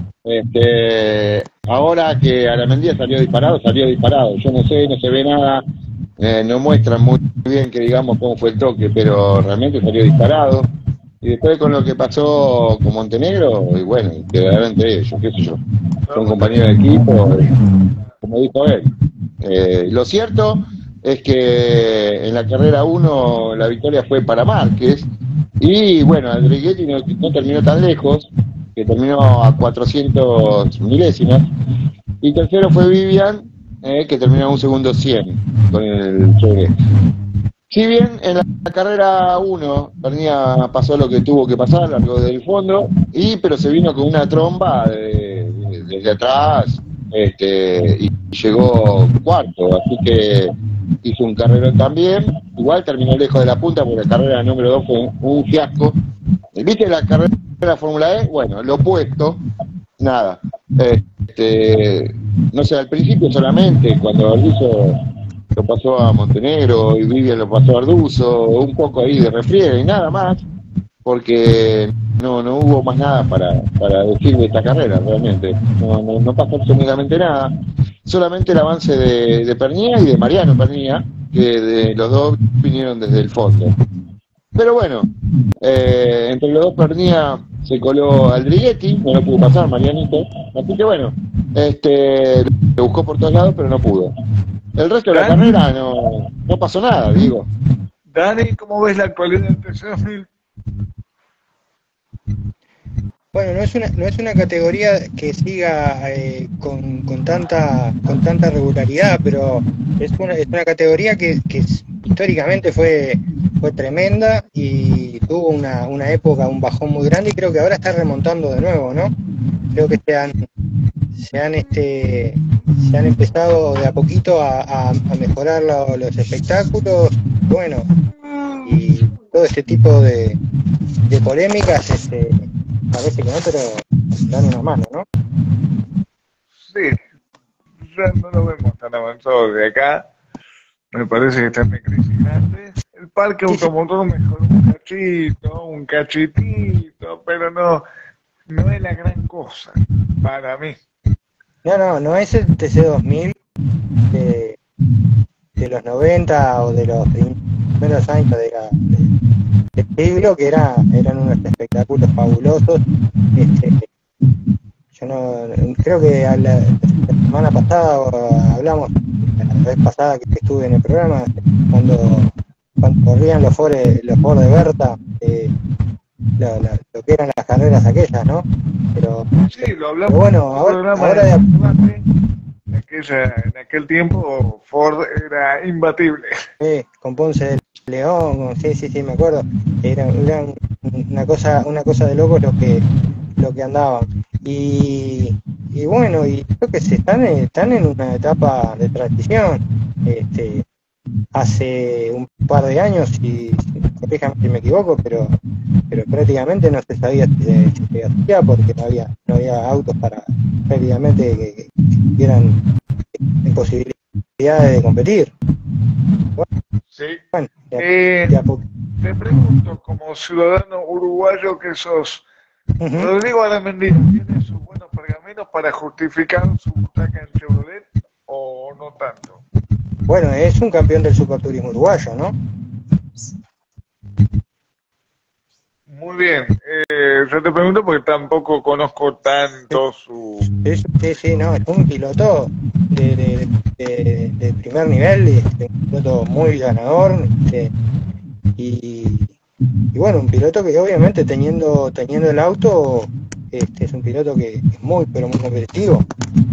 Este, ahora que Aramendía salió disparado, salió disparado. Yo no sé, no se ve nada, eh, no muestran muy bien que digamos cómo fue el toque, pero realmente salió disparado. Y después con lo que pasó con Montenegro, y bueno, quedará entre ellos, qué sé yo. Son compañeros de equipo, eh, como dijo él. Eh, lo cierto es que en la carrera uno la victoria fue para Márquez, y bueno, Andretti no, no terminó tan lejos, que terminó a cuatrocientos milésimas, y tercero fue Vivian, eh, que terminó a un segundo cien con el Chevrolet. Si bien en la, la carrera uno Pernía pasó lo que tuvo que pasar, largó del fondo, y pero se vino con una tromba de, de, desde atrás, este, y llegó cuarto, así que hizo un carrerón también. Igual terminó lejos de la punta porque la carrera número dos fue un, un fiasco. ¿Viste la carrera de la Fórmula E? Bueno, lo opuesto, nada. Este, no sé, al principio solamente, cuando Arduzo lo pasó a Montenegro y Vivian lo pasó a Arduzo, un poco ahí de refriega y nada más, porque no no hubo más nada para, para decir de esta carrera, realmente. No, no, no pasó absolutamente nada. Solamente el avance de, de Pernía y de Mariano Pernía, que de los dos vinieron desde el fondo. Pero bueno, eh, entre los dos Pernía se coló Aldriguetti, no lo pudo pasar Marianito, así que bueno, este lo buscó por todos lados, pero no pudo. El resto de la Dani, carrera no, no pasó nada, digo. Dani, ¿cómo ves la actualidad del T C dos mil? Bueno, no es una, no es una categoría que siga eh, con, con tanta con tanta regularidad, pero es una, es una categoría que, que históricamente fue fue tremenda y tuvo una, una época, un bajón muy grande, y creo que ahora está remontando de nuevo, ¿no? Creo que se han se han este se han empezado de a poquito a, a, a mejorar lo, los espectáculos, bueno, y todo este tipo de, de polémicas, este parece que no, pero dan una mano, ¿no? Sí, ya no lo vemos tan avanzado de acá. Me parece que están en crisis grandes. El parque automotor mejoró un cachito, un cachitito, pero no, no es la gran cosa para mí. No, no, no es el T C dos mil de, de los noventa o de los primeros años de la, de, del siglo, que era, eran unos espectáculos fabulosos. Este, yo no creo que a la, la semana pasada hablamos, la vez pasada que estuve en el programa, cuando, cuando corrían los Ford, los Ford de Berta, eh, lo, lo, lo que eran las carreras aquellas, ¿no? Pero, sí, lo hablamos. pero bueno, ahora, ahora de... en, aquella, en aquel tiempo Ford era imbatible. Sí, con Ponce de León, sí, sí, sí, me acuerdo. Era, era una cosa, una cosa de locos lo que, lo que andaban. Y, y bueno, y creo que se están, están en una etapa de transición. Este, hace un par de años, y corríjame si me equivoco, pero pero prácticamente no se sabía si se, si se hacía, porque no había no había autos para prácticamente que, que tuvieran posibilidades de competir. Bueno, Sí. bueno ya, Eh, ya po- te pregunto, como ciudadano uruguayo que sos, Ujú. ¿Rodrigo Aramendía tiene sus buenos pergaminos para justificar su butaca en Chevrolet o no tanto? Bueno, es un campeón del superturismo uruguayo, ¿no? Muy bien. Eh, yo te pregunto porque tampoco conozco tanto su... Es, sí, sí, no, es un piloto de, de, de, de primer nivel, este, un piloto muy ganador, este, y, y bueno, un piloto que obviamente teniendo teniendo el auto, este, es un piloto que es muy, pero muy competitivo.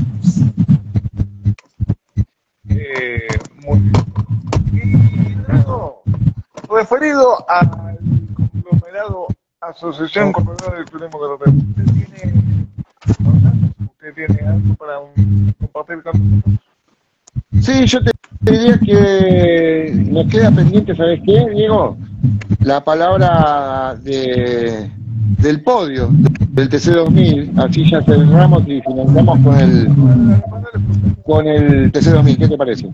Eh, muy bien. Y luego, referido al conglomerado Asociación Conglomerado del Turismo Carretera, ¿usted tiene, usted tiene algo para un, compartir con nosotros? Sí, yo te diría que nos queda pendiente, ¿sabes qué, Diego? la palabra de, del podio del T C dos mil, así ya cerramos y finalizamos con el con el T C dos mil. ¿Qué te parece?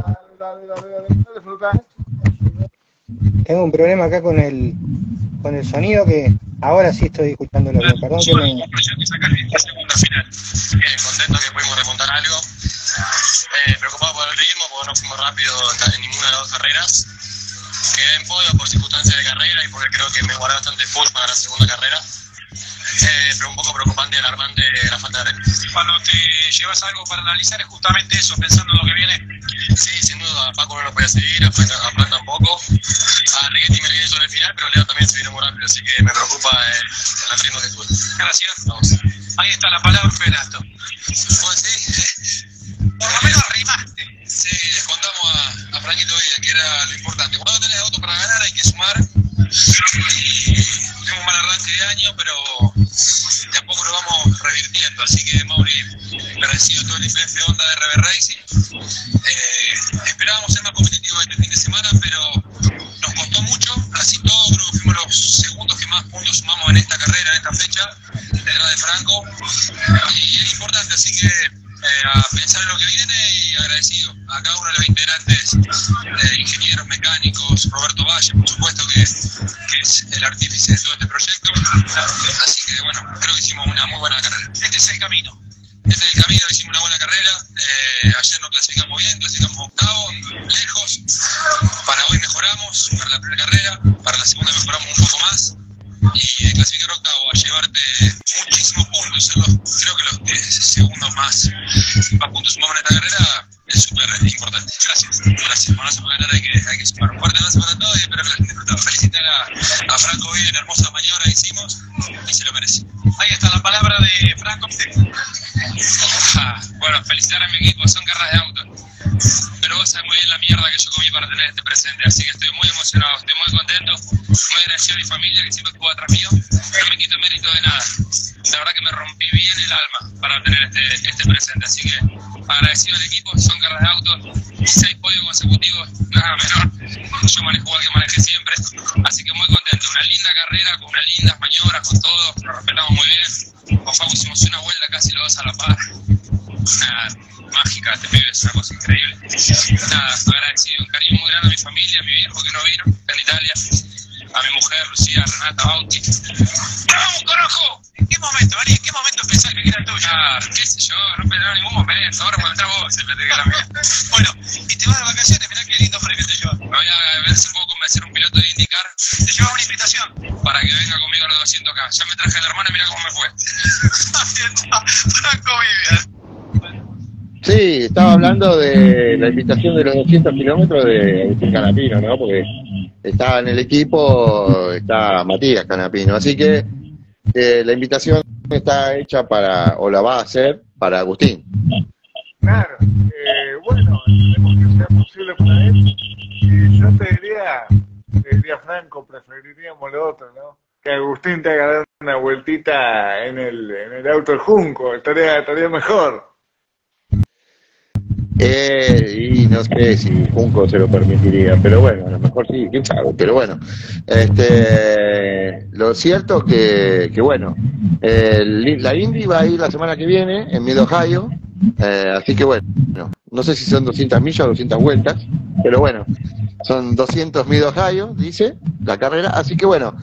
Tengo un problema acá con el con el sonido, que ahora sí estoy escuchándolo bien. Perdón que me... La segunda final. Eh, contento que pudimos remontar algo. Eh, preocupado por el ritmo, porque no fuimos rápido en, en ninguna de las dos carreras. Quedé en podio por circunstancias de carrera y porque creo que me guardé bastante full para la segunda carrera. Eh, pero un poco preocupante y alarmante la falta de ritmo. Cuando te llevas algo para analizar es justamente eso, pensando en lo que viene. Sí, sin duda, a Paco no lo podía seguir, a Fran, a Fran tampoco. A Rigetti me viene sobre el final, pero Leo también se viene muy rápido, así que me preocupa eh, el ritmo que tuve. Gracias. Vamos. Ahí está la palabra Felato. Pues sí, por lo menos rimaste. Sí, les contamos a, a Franquito Villa que era lo importante. Cuando tenés auto para ganar hay que sumar. Y tengo un mal arranque de año, pero de a poco lo vamos revirtiendo. Así que, Mauri, agradecido a todo el I P F Honda de R B Racing. Eh, esperábamos ser más competitivos este fin de semana, pero nos costó mucho. Así todo, creo que fuimos los segundos que más puntos sumamos en esta carrera, en esta fecha, detrás de Franco. Y es importante, así que eh, a pensar en lo que viene y agradecido a cada uno de los integrantes, eh, ingenieros, mecánicos, Roberto Valle, por supuesto, que, que es el artífice de todo este proyecto. Así que, bueno, creo que hicimos una muy buena carrera. Este es el camino. Este es el camino, hicimos una buena carrera. Eh, ayer nos clasificamos bien, clasificamos octavo, lejos. Para hoy mejoramos, para la primera carrera, para la segunda mejoramos un poco más. Y clasificar octavo a llevarte muchísimos puntos, ser los, creo que los diez segundos más, más puntos sumamos en esta carrera es súper importante. Gracias, gracias. Bueno, no se puede ganar, hay que, hay que sumar. Un fuerte abrazo para todos y espero que la gente disfrute. Felicitar a, a Franco Villa, una hermosa maniobra que hicimos y se lo merece. Ahí está la palabra de Franco. Ah, bueno, felicitar a mi equipo, son carreras de auto. Pero vos sabés muy bien la mierda que yo comí para tener este presente, así que estoy muy emocionado, estoy muy contento, muy agradecido a mi familia que siempre estuvo atrás mío, no me quito mérito de nada. La verdad que me rompí bien el alma para tener este, este presente, así que agradecido al equipo, son carreras de auto, seis podios consecutivos, nada menor, yo manejo igual que manejé siempre, así que muy contento, una linda carrera, con unas lindas maniobras, con todo, nos respetamos muy bien, con Fabu hicimos una vuelta casi los dos a la par, nada, mágica este pibe, es una cosa increíble. Nada, agradecido, un cariño muy grande a mi familia, a mi viejo que no vino, está en Italia, a mi mujer, Lucía, Renata, Bauti. ¡Vamos, carajo! ¿En qué momento, Ari? ¿En qué momento pensás que era tuya? Ah, qué sé yo, no pensaba en ningún momento, ahora cuando entras vos, siempre te que la mía. Bueno, y te vas de vacaciones, mirá qué lindo premio te llevas. Me voy a ver si puedo convencer a un piloto de indicar. Te llevas una invitación para que venga conmigo a los doscientos K. Ya me traje a la hermana, mirá cómo me fue. Ahí está, Franco Vivian. Sí, estaba hablando de la invitación de los doscientos kilómetros de Agustín Canapino, ¿no? Porque está en el equipo, está Matías Canapino, así que eh, la invitación está hecha para, o la va a hacer para Agustín. Claro, eh, bueno, esperemos que sea posible para él. Y yo te diría, te diría Franco, preferiríamos lo otro, ¿no? Que Agustín te haga dar una vueltita en el, en el auto del Junco, estaría, estaría mejor. Eh, y no sé si Junco se lo permitiría, pero bueno, a lo mejor sí, quién sabe, pero bueno, este, lo cierto que, que bueno, eh, la Indy va a ir la semana que viene en Mid Ohio, eh, así que bueno, no sé si son doscientas millas o doscientas vueltas, pero bueno, son doscientos Mid Ohio, dice la carrera, así que bueno,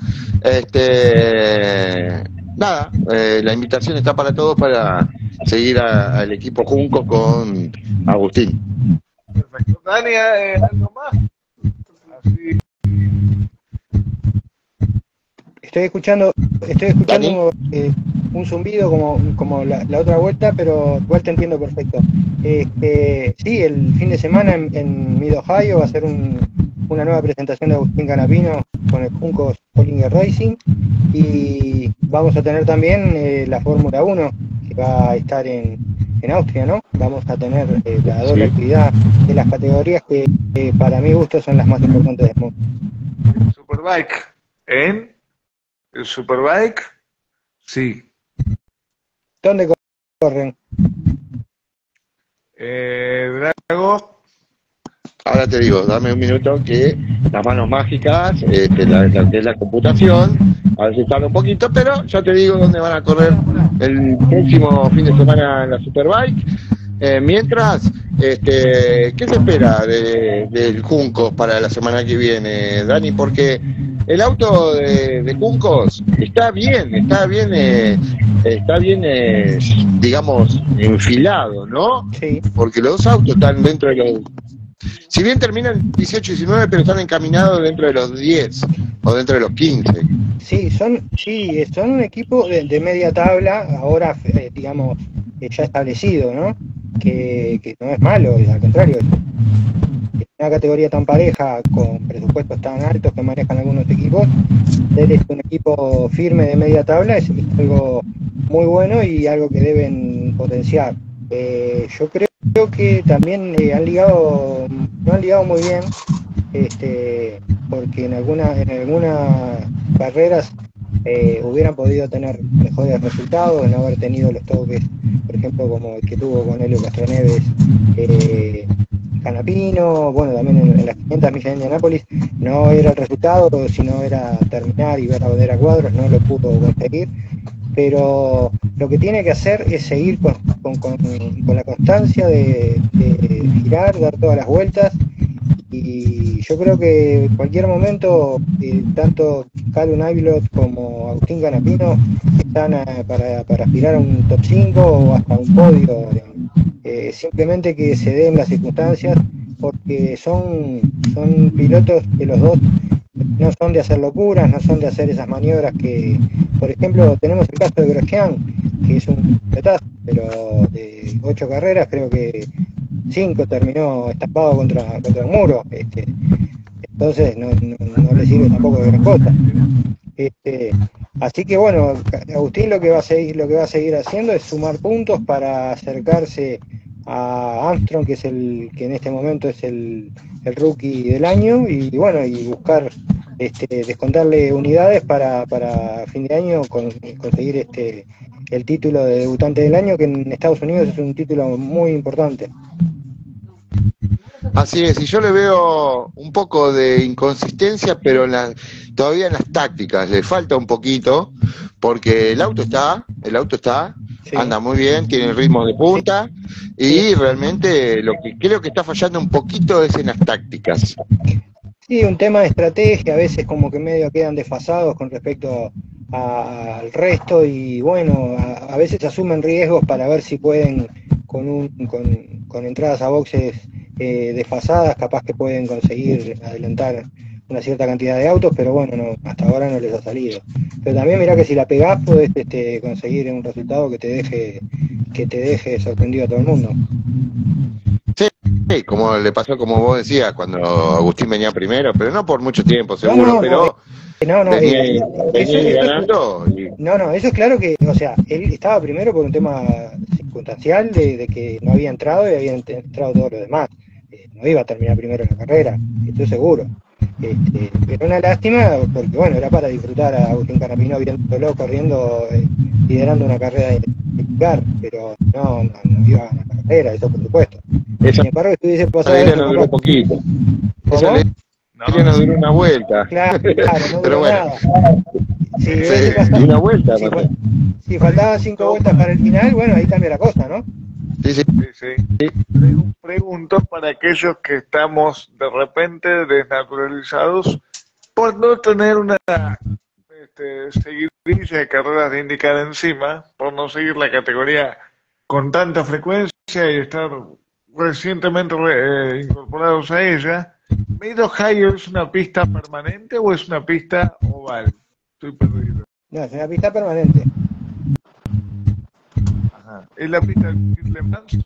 este, nada, eh, la invitación está para todos para seguir al equipo Junco con Agustín. Perfecto. Dani, eh, ¿algo más? Así. Estoy escuchando, estoy escuchando eh, un zumbido como, como la, la otra vuelta, pero igual te entiendo perfecto. Este, sí, el fin de semana en, en Mid Ohio va a ser un, una nueva presentación de Agustín Canapino con el Junco Spollinger Racing, y vamos a tener también eh, la Fórmula uno que va a estar en, en Austria, ¿no? Vamos a tener eh, la doble sí. actividad de las categorías que eh, para mi gusto son las más importantes del mundo. Superbike, ¿en? ¿El Superbike? Sí. ¿Dónde corren? Eh, Drago. Ahora te digo, dame un minuto que las manos mágicas, este, la, la, que es la computación, a veces tarda un poquito, pero ya te digo dónde van a correr el próximo fin de semana en la Superbike. Eh, mientras, este, ¿qué se espera de, del Juncos para la semana que viene, Dani? Porque el auto de, de Juncos está bien, está bien, eh, está bien, eh, digamos, enfilado, ¿no? Sí. Porque los dos autos están dentro de los... Si bien terminan dieciocho y diecinueve, pero están encaminados dentro de los diez o dentro de los quince. Sí, son, sí, son un equipo de, de media tabla, ahora, eh, digamos, eh, ya establecido, ¿no? Que, que no es malo, al contrario, es una categoría tan pareja, con presupuestos tan altos que manejan algunos equipos, ser un equipo firme de media tabla es algo muy bueno y algo que deben potenciar. Eh, yo creo que también eh, han ligado, no han ligado muy bien, este, porque en algunas en algunas carreras eh, hubieran podido tener mejores resultados, no haber tenido los toques, por ejemplo, como el que tuvo con Helio Castroneves, eh, Canapino, bueno, también en, en las quinientas millas de Indianápolis, no era el resultado, sino era terminar y ver la bandera a cuadros, no lo pudo conseguir. Pero lo que tiene que hacer es seguir con, con, con, con la constancia de, de girar, dar todas las vueltas, y yo creo que en cualquier momento eh, tanto Calum Aylott como Agustín Canapino están a, para, para aspirar a un top cinco o hasta un podio, eh, simplemente que se den las circunstancias, porque son, son pilotos que los dos no son de hacer locuras, no son de hacer esas maniobras que, por ejemplo, tenemos el caso de Grosjean, que es un petazo, pero de ocho carreras creo que cinco terminó estampado contra, contra un muro, este, entonces no, no, no le sirve tampoco de gran cosa. Este, así que bueno, Agustín lo que va a seguir, lo que va a seguir haciendo es sumar puntos para acercarse a Armstrong, que es el que en este momento es el, el rookie del año, y bueno, y buscar este, descontarle unidades para, para fin de año con, conseguir este el título de debutante del año, que en Estados Unidos es un título muy importante. Así es, y yo le veo un poco de inconsistencia, pero en la, todavía en las tácticas le falta un poquito, porque el auto está, el auto está, sí, anda muy bien, tiene el ritmo de punta, sí, y realmente lo que creo que está fallando un poquito es en las tácticas. Sí, un tema de estrategia, a veces como que medio quedan desfasados con respecto a, al resto, y bueno, a, a veces asumen riesgos para ver si pueden con, un, con, con entradas a boxes eh, desfasadas, capaz que pueden conseguir adelantar una cierta cantidad de autos, pero bueno, no, hasta ahora no les ha salido. Pero también mirá que si la pegás podés este, conseguir un resultado que te deje que te deje sorprendido a todo el mundo. Sí, como le pasó, como vos decías, cuando Agustín venía primero, pero no por mucho tiempo, seguro, no, no, pero no, no, venía, eh, venía eso, ganando. Y... No, no, eso es claro que, o sea, él estaba primero por un tema circunstancial de, de que no había entrado y habían entrado todos los demás. Eh, no iba a terminar primero en la carrera, estoy seguro. Este, pero una lástima, porque bueno, era para disfrutar a Agustín Canapino viéndolo corriendo, eh, liderando una carrera de indicar, pero no, no, no iba a ganar la carrera, eso por supuesto. Esa, Sin embargo, estuviese pasado. Esa no duró poquito. Esa le, no, no duró una vuelta. Claro, claro, no pero duró bueno. nada. Si, sí, pasado, una vuelta. Si, fal, si faltaban cinco vueltas para el final, bueno, ahí cambia la cosa, ¿no? Sí, sí. Sí, sí. Pregunto para aquellos que estamos de repente desnaturalizados por no tener una este, seguidilla de carreras de indicar encima, por no seguir la categoría con tanta frecuencia y estar recientemente eh, incorporados a ella. ¿Meadow Higher es una pista permanente o es una pista oval? Estoy perdido. No, es una pista permanente. Ajá. ¿Es la pista del Le Mans?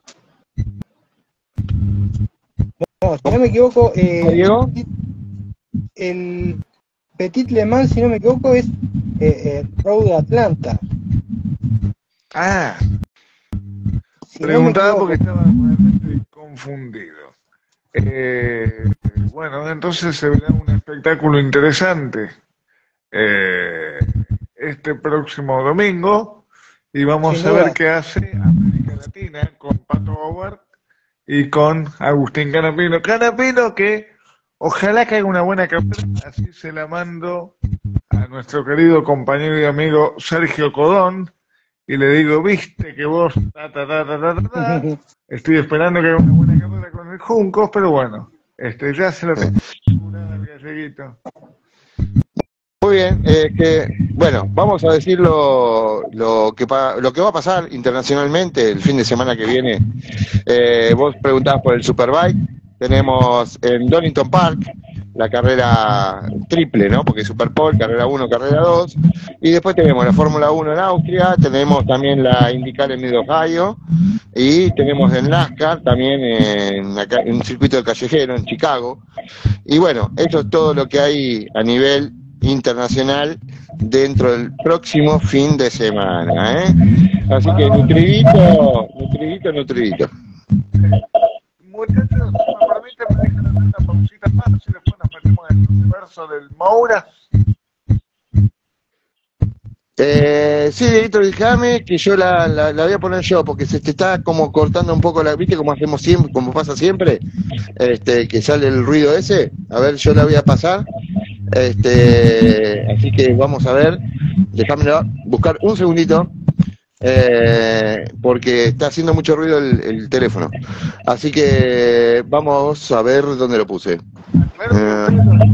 No, si no me equivoco, eh, ¿Diego? el Petit Le Mans, si no me equivoco, es eh, eh, Road Atlanta. Ah, si preguntaba no porque estaba realmente confundido. Eh, bueno, entonces se verá un espectáculo interesante eh, este próximo domingo, y vamos a ver qué hace América Latina con Pato Howard y con Agustín Canapino. Canapino que ojalá que haga una buena campaña, así se la mando a nuestro querido compañero y amigo Sergio Codón, y le digo, viste que vos, ta, ta, ta, ta, ta, ta, ta. Estoy esperando que haga una buena carrera con el Juncos, pero bueno, este ya se lo tengo asegurado al galleguito. Muy bien, eh, que, bueno, vamos a decir lo, lo, que pa, lo que va a pasar internacionalmente el fin de semana que viene. Eh, vos preguntabas por el Superbike, tenemos en Donington Park la carrera triple, ¿no? Porque Superpole, carrera uno, carrera dos, y después tenemos la Fórmula uno en Austria, tenemos también la IndyCar en Mid-Ohio, y tenemos en NASCAR también en, acá, en un circuito del callejero en Chicago. Y bueno, eso es todo lo que hay a nivel internacional dentro del próximo fin de semana, ¿eh? Así que nutridito, nutridito, nutridito. Muchachos, si me permiten, me dejan hacer una pausita más, si después nos metemos en el universo del Moura. Eh, sí, Dieguito, déjame que yo la, la, la voy a poner yo, porque se te está como cortando un poco la, ¿viste? Como hacemos siempre, como pasa siempre, este, que sale el ruido ese. A ver, yo la voy a pasar. Este, así que vamos a ver, déjame buscar un segundito, eh, porque está haciendo mucho ruido el, el teléfono. Así que vamos a ver dónde lo puse. Eh,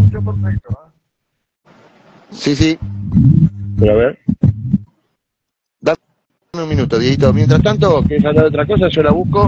sí, sí. Pero a ver. Dame un minuto, Dieguito. Mientras tanto, ¿querés hablar de otra cosa? Yo la busco.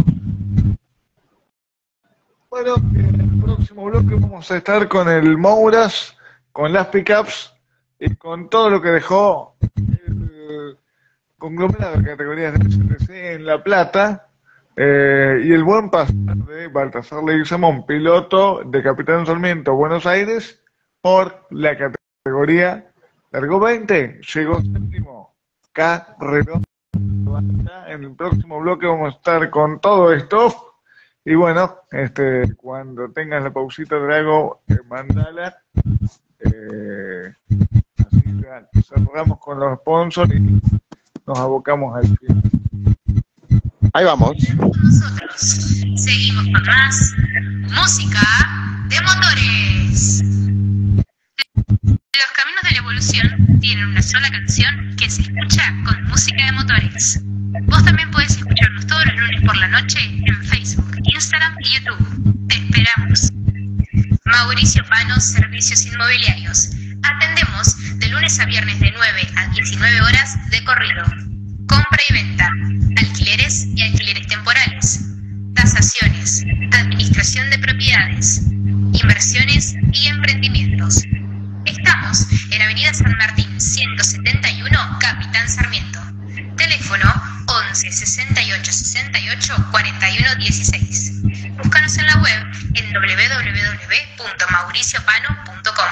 Bueno, en el próximo bloque vamos a estar con el Mouras, con las pickups y con todo lo que dejó el conglomerado de categorías de S T C en La Plata, eh, y el buen pasar de Baltasar Leguizamón, piloto de Capitán Sarmiento Buenos Aires, por la categoría largó veinte, llegó séptimo, carrerón. En el próximo bloque vamos a estar con todo esto. Y bueno, este, cuando tengas la pausita, Drago, eh, mandala. Eh, así ya cerramos con los sponsors y nos abocamos al final. Ahí vamos. Nosotros seguimos con más música de motores. Los caminos de la evolución tienen una sola canción que se escucha con música de motores. Vos también podés escucharnos todos los lunes por la noche en Facebook, Instagram y YouTube. Te esperamos. Mauricio Pano, Servicios Inmobiliarios. Atendemos de lunes a viernes de nueve a diecinueve horas de corrido. Compra y venta, alquileres y alquileres temporales, tasaciones, administración de propiedades, inversiones y emprendimientos. Estamos en Avenida San Martín ciento setenta y uno, Capitán Sarmiento. Teléfono once sesenta y ocho sesenta y ocho cuarenta y uno dieciséis. Búscanos en la web en doble u doble u doble u punto mauricio pano punto com.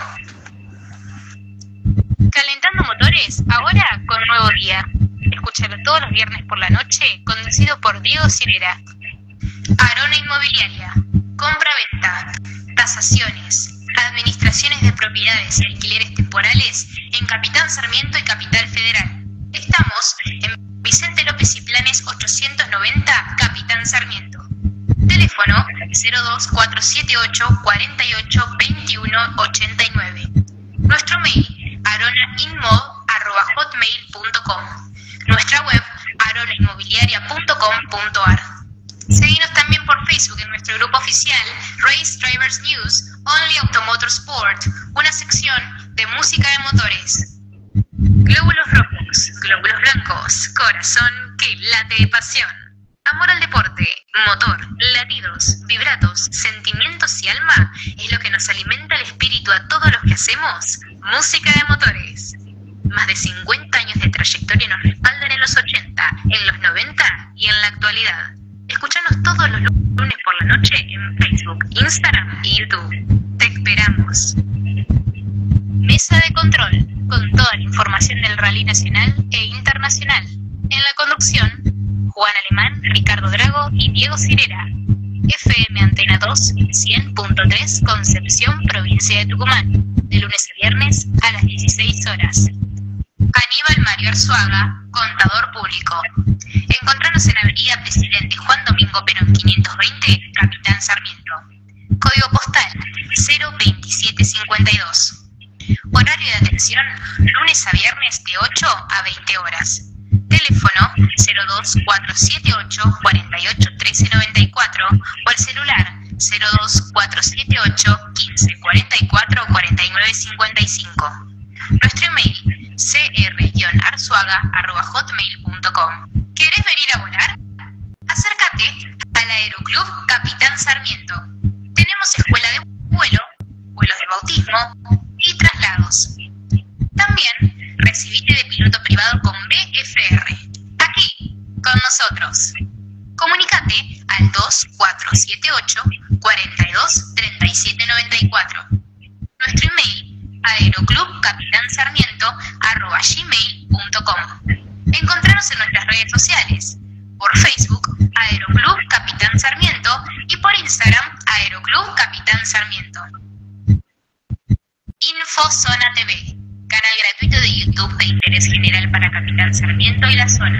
Calentando motores, ahora con nuevo día. Escúchalo todos los viernes por la noche, conducido por Diego Cirera. Arona Inmobiliaria. Compra-venta, tasaciones, administraciones de propiedades y alquileres temporales en Capitán Sarmiento y Capital Federal. Estamos en Vicente López y Planes ochocientos noventa, Capitán Sarmiento. Teléfono cero dos cuatro siete ocho cuatro ocho dos uno ocho nueve. Nuestro mail aronainmo arroba hotmail punto com. Nuestra web aronainmobiliaria punto com punto ar. Seguinos también por Facebook en nuestro grupo oficial Race Drivers News, Only Automotor Sport, una sección de música de motores. Glóbulos rojos, glóbulos blancos, corazón que late de pasión. Amor al deporte, motor, latidos, vibratos, sentimientos y alma es lo que nos alimenta el espíritu a todos los que hacemos música de motores. Más de cincuenta años de trayectoria nos respaldan en los ochenta, en los noventa y en la actualidad. Escúchanos todos los lunes por la noche en Facebook, Instagram y YouTube. Te esperamos. Mesa de control, con toda la información del rally nacional e internacional. En la conducción, Juan Alemán, Ricardo Drago y Diego Cirera. F M Antena dos, cien punto tres, Concepción, provincia de Tucumán. De lunes a viernes a las dieciséis horas. Aníbal Mario Arzuaga, contador público. Encontranos en Avenida Presidente Juan Domingo Perón quinientos veinte, Capitán Sarmiento. Código postal cero veintisiete cincuenta y dos. Horario de atención lunes a viernes de ocho a veinte horas. Teléfono cero dos cuatro siete ocho cuatro ocho uno tres nueve cuatro o el celular cero dos cuatro siete ocho uno cinco cuatro cuatro cuatro nueve cinco cinco. Nuestro email c r guion arzuaga arroba hotmail punto com. ¿Querés venir a volar? Acércate al Aeroclub Capitán Sarmiento. Tenemos escuela de vuelo, vuelos de bautismo y traslados. También recibite de piloto privado con B F R. Aquí, con nosotros. Comunicate al dos cuatro siete ocho cuatro dos tres siete nueve cuatro. Nuestro email aeroclubcapitansarmiento arroba gmail punto com. Encontranos en nuestras redes sociales. Por Facebook, Aeroclub Capitán Sarmiento, y por Instagram, Aeroclub Capitán Sarmiento. Infozona T V, canal gratuito de YouTube de interés general para Capitán Sarmiento y la zona.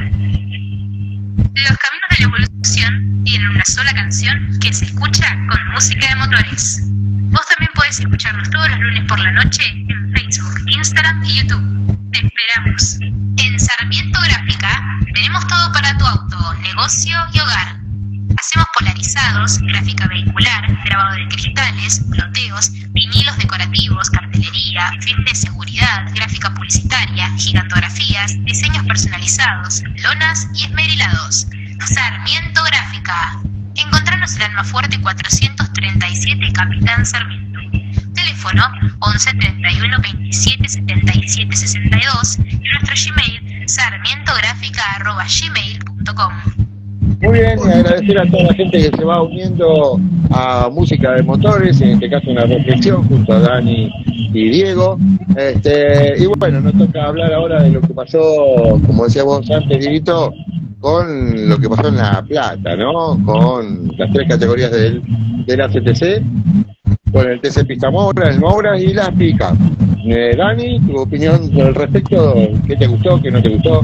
Los caminos de la evolución tienen una sola canción que se escucha con música de motores. Vos también podés escucharnos todos los lunes por la noche en Facebook, Instagram y YouTube. Te esperamos. En Sarmiento Gráfica tenemos todo para tu auto, negocio y hogar. Hacemos polarizados, gráfica vehicular, grabado de cristales, ploteos, vinilos decorativos, cartelería, film de seguridad, gráfica publicitaria, gigantografías, diseños personalizados, lonas y esmerilados. Sarmiento Gráfica. Encontranos en Almafuerte cuatrocientos treinta y siete, Capitán Sarmiento. Teléfono once treinta y uno veintisiete setenta y siete sesenta y dos y nuestro Gmail sarmientográfica arroba gmail punto com. Muy bien, y agradecer a toda la gente que se va uniendo a Música de Motores, en este caso una reflexión junto a Dani y Diego. Este, y bueno, nos toca hablar ahora de lo que pasó, como decía vos antes, Dieguito, con lo que pasó en La Plata, ¿no? Con las tres categorías del, del A C T C, con el T C Pista Moura, el Moura y las Pica. Eh, Dani, tu opinión al respecto, ¿qué te gustó, qué no te gustó?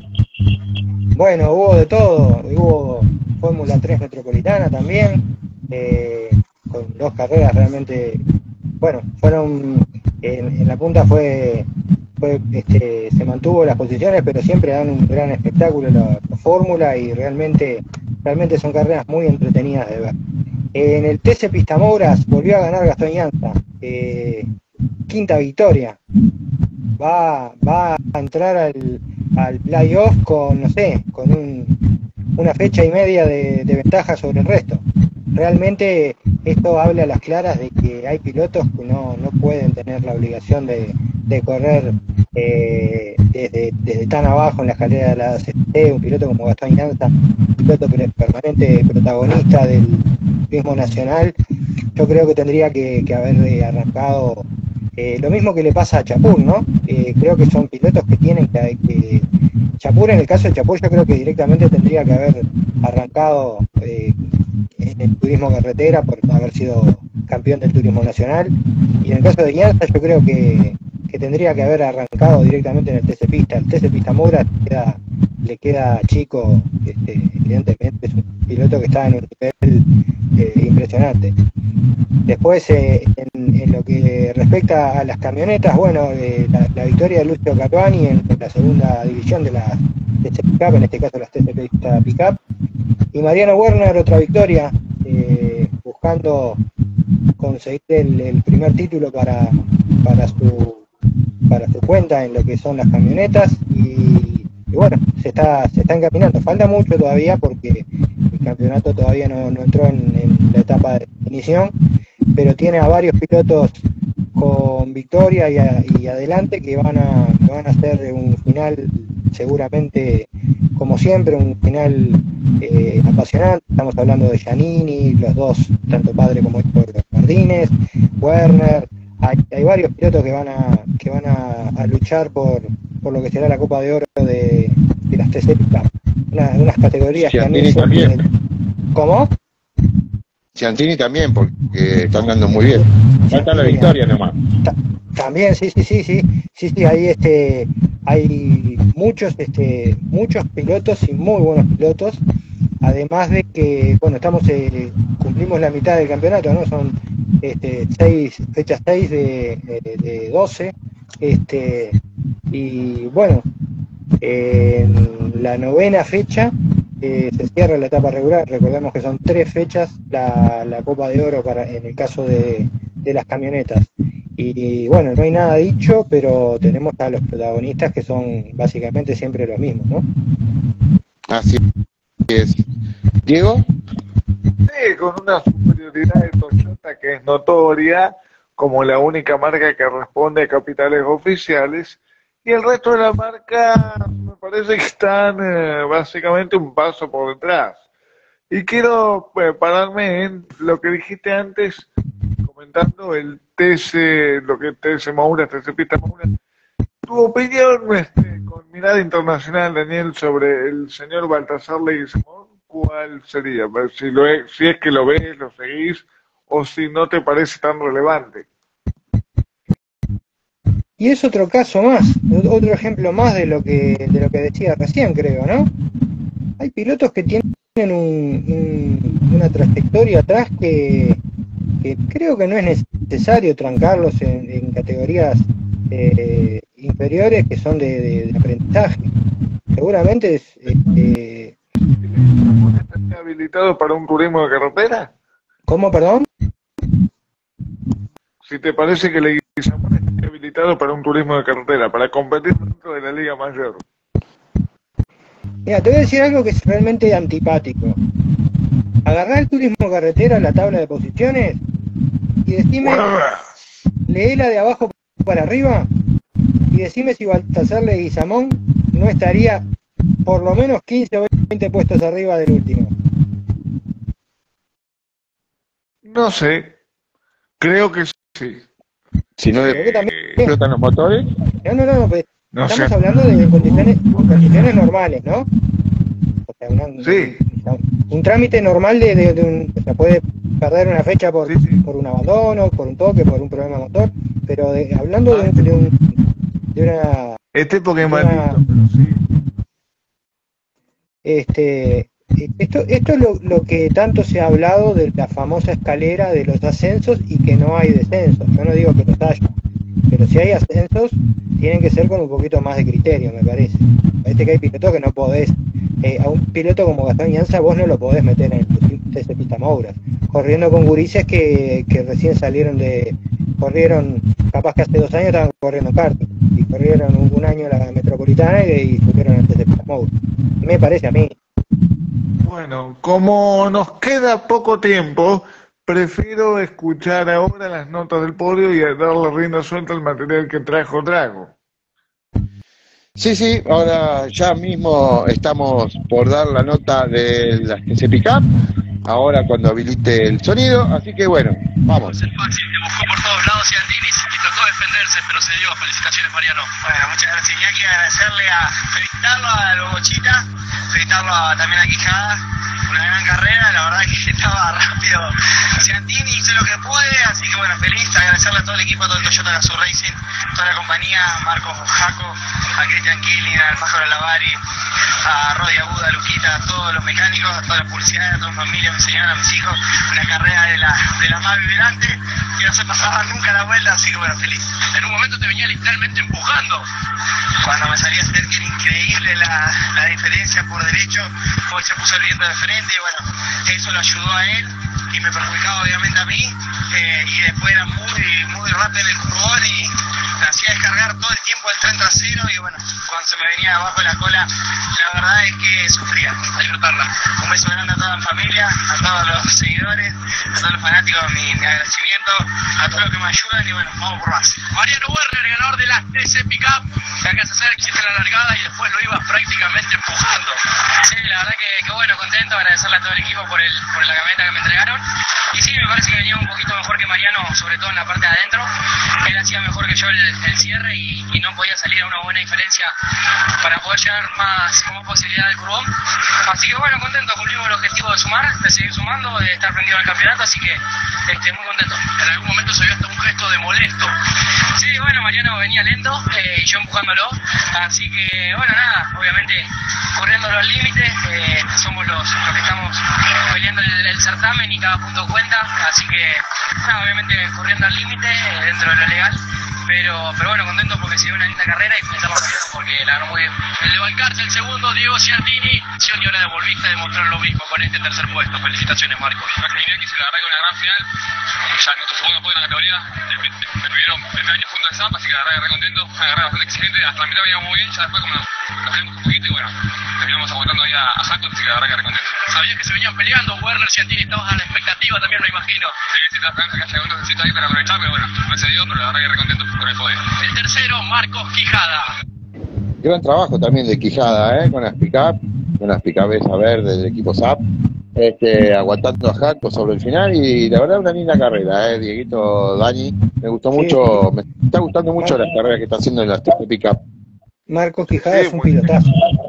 Bueno, hubo de todo, hubo Fórmula tres Metropolitana también, eh, con dos carreras realmente, bueno, fueron, en, en la punta fue, fue este, se mantuvo las posiciones, pero siempre dan un gran espectáculo la, la Fórmula y realmente, realmente son carreras muy entretenidas de ver. En el T C Pista Mouras volvió a ganar Gastón Llanza, eh, quinta victoria, va, va a entrar al, al playoff con, no sé, con un, una fecha y media de, de ventaja sobre el resto. Realmente esto habla a las claras de que hay pilotos que no, no pueden tener la obligación de, de correr eh, desde, desde tan abajo en la escalera de la A C T, un piloto como Gastón Llanza, un piloto permanente protagonista del turismo nacional. Yo creo que tendría que, que haber arrancado eh, lo mismo que le pasa a Chapur, ¿no? Eh, creo que son pilotos que tienen que, que... Chapur, en el caso de Chapur, yo creo que directamente tendría que haber arrancado eh, en el turismo carretera por haber sido campeón del turismo nacional, y en el caso de Llanza yo creo que, que tendría que haber arrancado directamente en el T C Pista. El T C Pista Moura queda, le queda chico, este, evidentemente es un piloto que está en un nivel eh, impresionante. Después, eh, en, en lo que respecta a las camionetas, bueno, eh, la, la victoria de Lucio Catuani en, en la segunda división de la T C Pickup, en este caso las T C Pista Pickup, y Mariano Werner otra victoria, eh, buscando conseguir el, el primer título para, para su para su cuenta en lo que son las camionetas, y, y bueno, se está se está encaminando. Falta mucho todavía porque el campeonato todavía no, no entró en, en la etapa de definición, pero tiene a varios pilotos con victoria y, a, y adelante que van a que van a hacer un final seguramente, como siempre, un final eh, apasionante. Estamos hablando de Giannini, los dos, tanto padre como hijo de los Martínez, Werner. Hay, hay varios pilotos que van a que van a, a luchar por, por lo que será la Copa de Oro de, de las T C Pickup, una, unas categorías Giannini que han hecho. también. ¿Cómo? Ciantini también, porque están dando muy bien. Falta la victoria nomás. También, sí, sí, sí, sí, sí, sí, ahí este, hay muchos, este, muchos pilotos y muy buenos pilotos, además de que, bueno, estamos, eh, cumplimos la mitad del campeonato, ¿no? Son este, seis, fecha seis de, de, de doce, este, y bueno, eh, en la novena fecha eh, se cierra la etapa regular. Recordemos que son tres fechas la, la Copa de Oro para, en el caso de, de las camionetas. Y bueno, no hay nada dicho, pero tenemos a los protagonistas que son básicamente siempre los mismos, ¿no? Así es. ¿Diego? Sí, con una superioridad de Toyota que es notoria, como la única marca que responde a capitales oficiales, y el resto de la marca me parece que están eh, básicamente un paso por detrás. Y quiero eh, pararme en lo que dijiste antes, comentando el T C, lo que T C Moura, T C Pista Moura. Tu opinión, este, con mirada internacional, Daniel, sobre el señor Baltasar Leguizamón, ¿cuál sería? Si, lo es, si es que lo ves, lo seguís, o si no te parece tan relevante. Y es otro caso más, otro ejemplo más de lo que de lo que decía recién, creo, ¿no? Hay pilotos que tienen un, un, una trayectoria atrás que, que creo que no es necesario trancarlos en, en categorías eh, inferiores que son de, de, de aprendizaje. Seguramente es... Eh, ¿Está habilitado para un turismo de carretera? ¿Cómo, perdón? Si te parece que Leguizamón está habilitado para un turismo de carretera, para competir dentro de la Liga Mayor. Mira, te voy a decir algo que es realmente antipático. Agarrá el turismo carretera, la tabla de posiciones, y decime, léela de abajo para arriba, y decime si Baltasar Leguizamón no estaría por lo menos quince o veinte puestos arriba del último. No sé, creo que sí. Si no Eh, explotan los motores. No, no, no, no, pues, no estamos sé. hablando de condiciones, condiciones normales, ¿no? O sea, una, Sí. un, un trámite normal de, de, de un, o sea, puede perder una fecha por, Sí, sí. por un abandono, por un toque, por un problema motor, pero de, hablando de, de, un, de una... Este porque es una- maldito, pero sí. Este, esto, esto es lo, lo que tanto se ha hablado de la famosa escalera de los ascensos y que no hay descensos. Yo no digo que los haya, pero si hay ascensos, tienen que ser con un poquito más de criterio, me parece. Parece que hay pilotos que no podés, eh, a un piloto como Gastón Llanza vos no lo podés meter en el T C Pista Moura, corriendo con gurises que, que recién salieron de, corrieron, capaz que hace dos años estaban corriendo karting, y corrieron un, un año la Metropolitana y, y subieron al T C Pista Moura. Me parece a mí. Bueno, como nos queda poco tiempo, prefiero escuchar ahora las notas del podio y darle rienda suelta al material que trajo Drago. Sí, sí, ahora ya mismo estamos por dar la nota de las T C Pickup, ahora cuando habilite el sonido, así que bueno, vamos. El Maxi te buscó por todos lados y Andinis y tocó defenderse, pero se dio. Felicitaciones, Mariano. Bueno, muchas gracias, Iñaki. Agradecerle a felicitarlo a Lobochita, felicitarlo a, también a Quijada. Una gran carrera, la verdad que estaba rápido. Ciantini hizo lo que puede, así que bueno, feliz. Agradecerle a todo el equipo, a todo el Toyota Gazoo Racing, toda la compañía, a Marcos Jaco, a Cristian Killing, al Pájaro Lavari, a Rodi Aguda, a Luquita, a todos los mecánicos, a toda la publicidad, a toda mi familia, a mi señora, a mis hijos. Una carrera de la, de la más vibrante, que no se pasaba nunca la vuelta, así que bueno, feliz. En un momento te venía literalmente empujando. Cuando me salía a hacer que era increíble la, la diferencia por derecho, hoy se puso el viento de frente y bueno, eso lo ayudó a él y me perjudicaba obviamente a mí, eh, y después era muy, muy rápido en el curvón y me hacía descargar todo el tiempo el tren trasero y bueno, cuando se me venía abajo la cola, la verdad es que sufría, a disfrutarla. Un beso grande a toda la familia, a todos los seguidores, a todos los fanáticos, mi, mi agradecimiento, a todos los que me ayudan y bueno, vamos por más. Mariano Werner, ganador de la T ese pick-up que alcanza a hacer, hiciste la largada y después lo ibas prácticamente empujando. Sí, la verdad que, que bueno, contento, agradecerle a todo el equipo por, el, por la camioneta que me entregaron. Y sí, me parece que venía un poquito mejor que Mariano, sobre todo en la parte de adentro. Él hacía mejor que yo el, el cierre y, y no podía salir a una buena diferencia para poder llegar más, con más posibilidad del curbón. Así que bueno, contento, cumplimos el objetivo de sumar, de seguir sumando, de estar prendido al campeonato, así que este, muy contento. En algún momento se vio hasta un gesto de molesto. Sí, bueno, Mariano venía lento eh, y yo empujándolo, así que bueno, nada, obviamente corriendo los límites, eh, somos los, los que estamos peleando el, el certamen y cada punto cuenta, así que nada, obviamente corriendo al límite eh, dentro de lo legal, pero, pero bueno, contento porque se dio una linda carrera y estamos campeones porque la ganó muy bien. El de Valcarce, el segundo, Diego Ciardini, y ahora volviste a demostrar lo mismo con este tercer puesto. Felicitaciones, Marcos. Imaginé que se la arranca una gran final, ya en nuestro segundo puesto en la categoría, me pidieron el año junto al S A P, así que la verdad que re contento, una carrera bastante exigente, hasta la mitad veníamos muy bien, ya después como nos cogimos un poquito y bueno, terminamos aguantando ahí a, a Santos, así que la verdad que re contento. Sabías que se venían peleando, Werner, Ciantini, estabas a la expectativa también, me imagino. Sí, sí, la esperanza que haya un necesito ahí para aprovechar, pero bueno, no se dio, pero la verdad que re contento con el poder. El tercero, Marcos Quijada. Gran trabajo también de Quijada, ¿eh? Con las pick-up, con las pick-up a ver del equipo S A P, este, aguantando a Jaco sobre el final y la verdad una linda carrera, ¿eh? Dieguito, Dani, me gustó Sí, mucho, me está gustando mucho Mar- las carreras que está haciendo en las tres de pick-up. Marcos Quijada Sí, es un muy bien. pilotazo.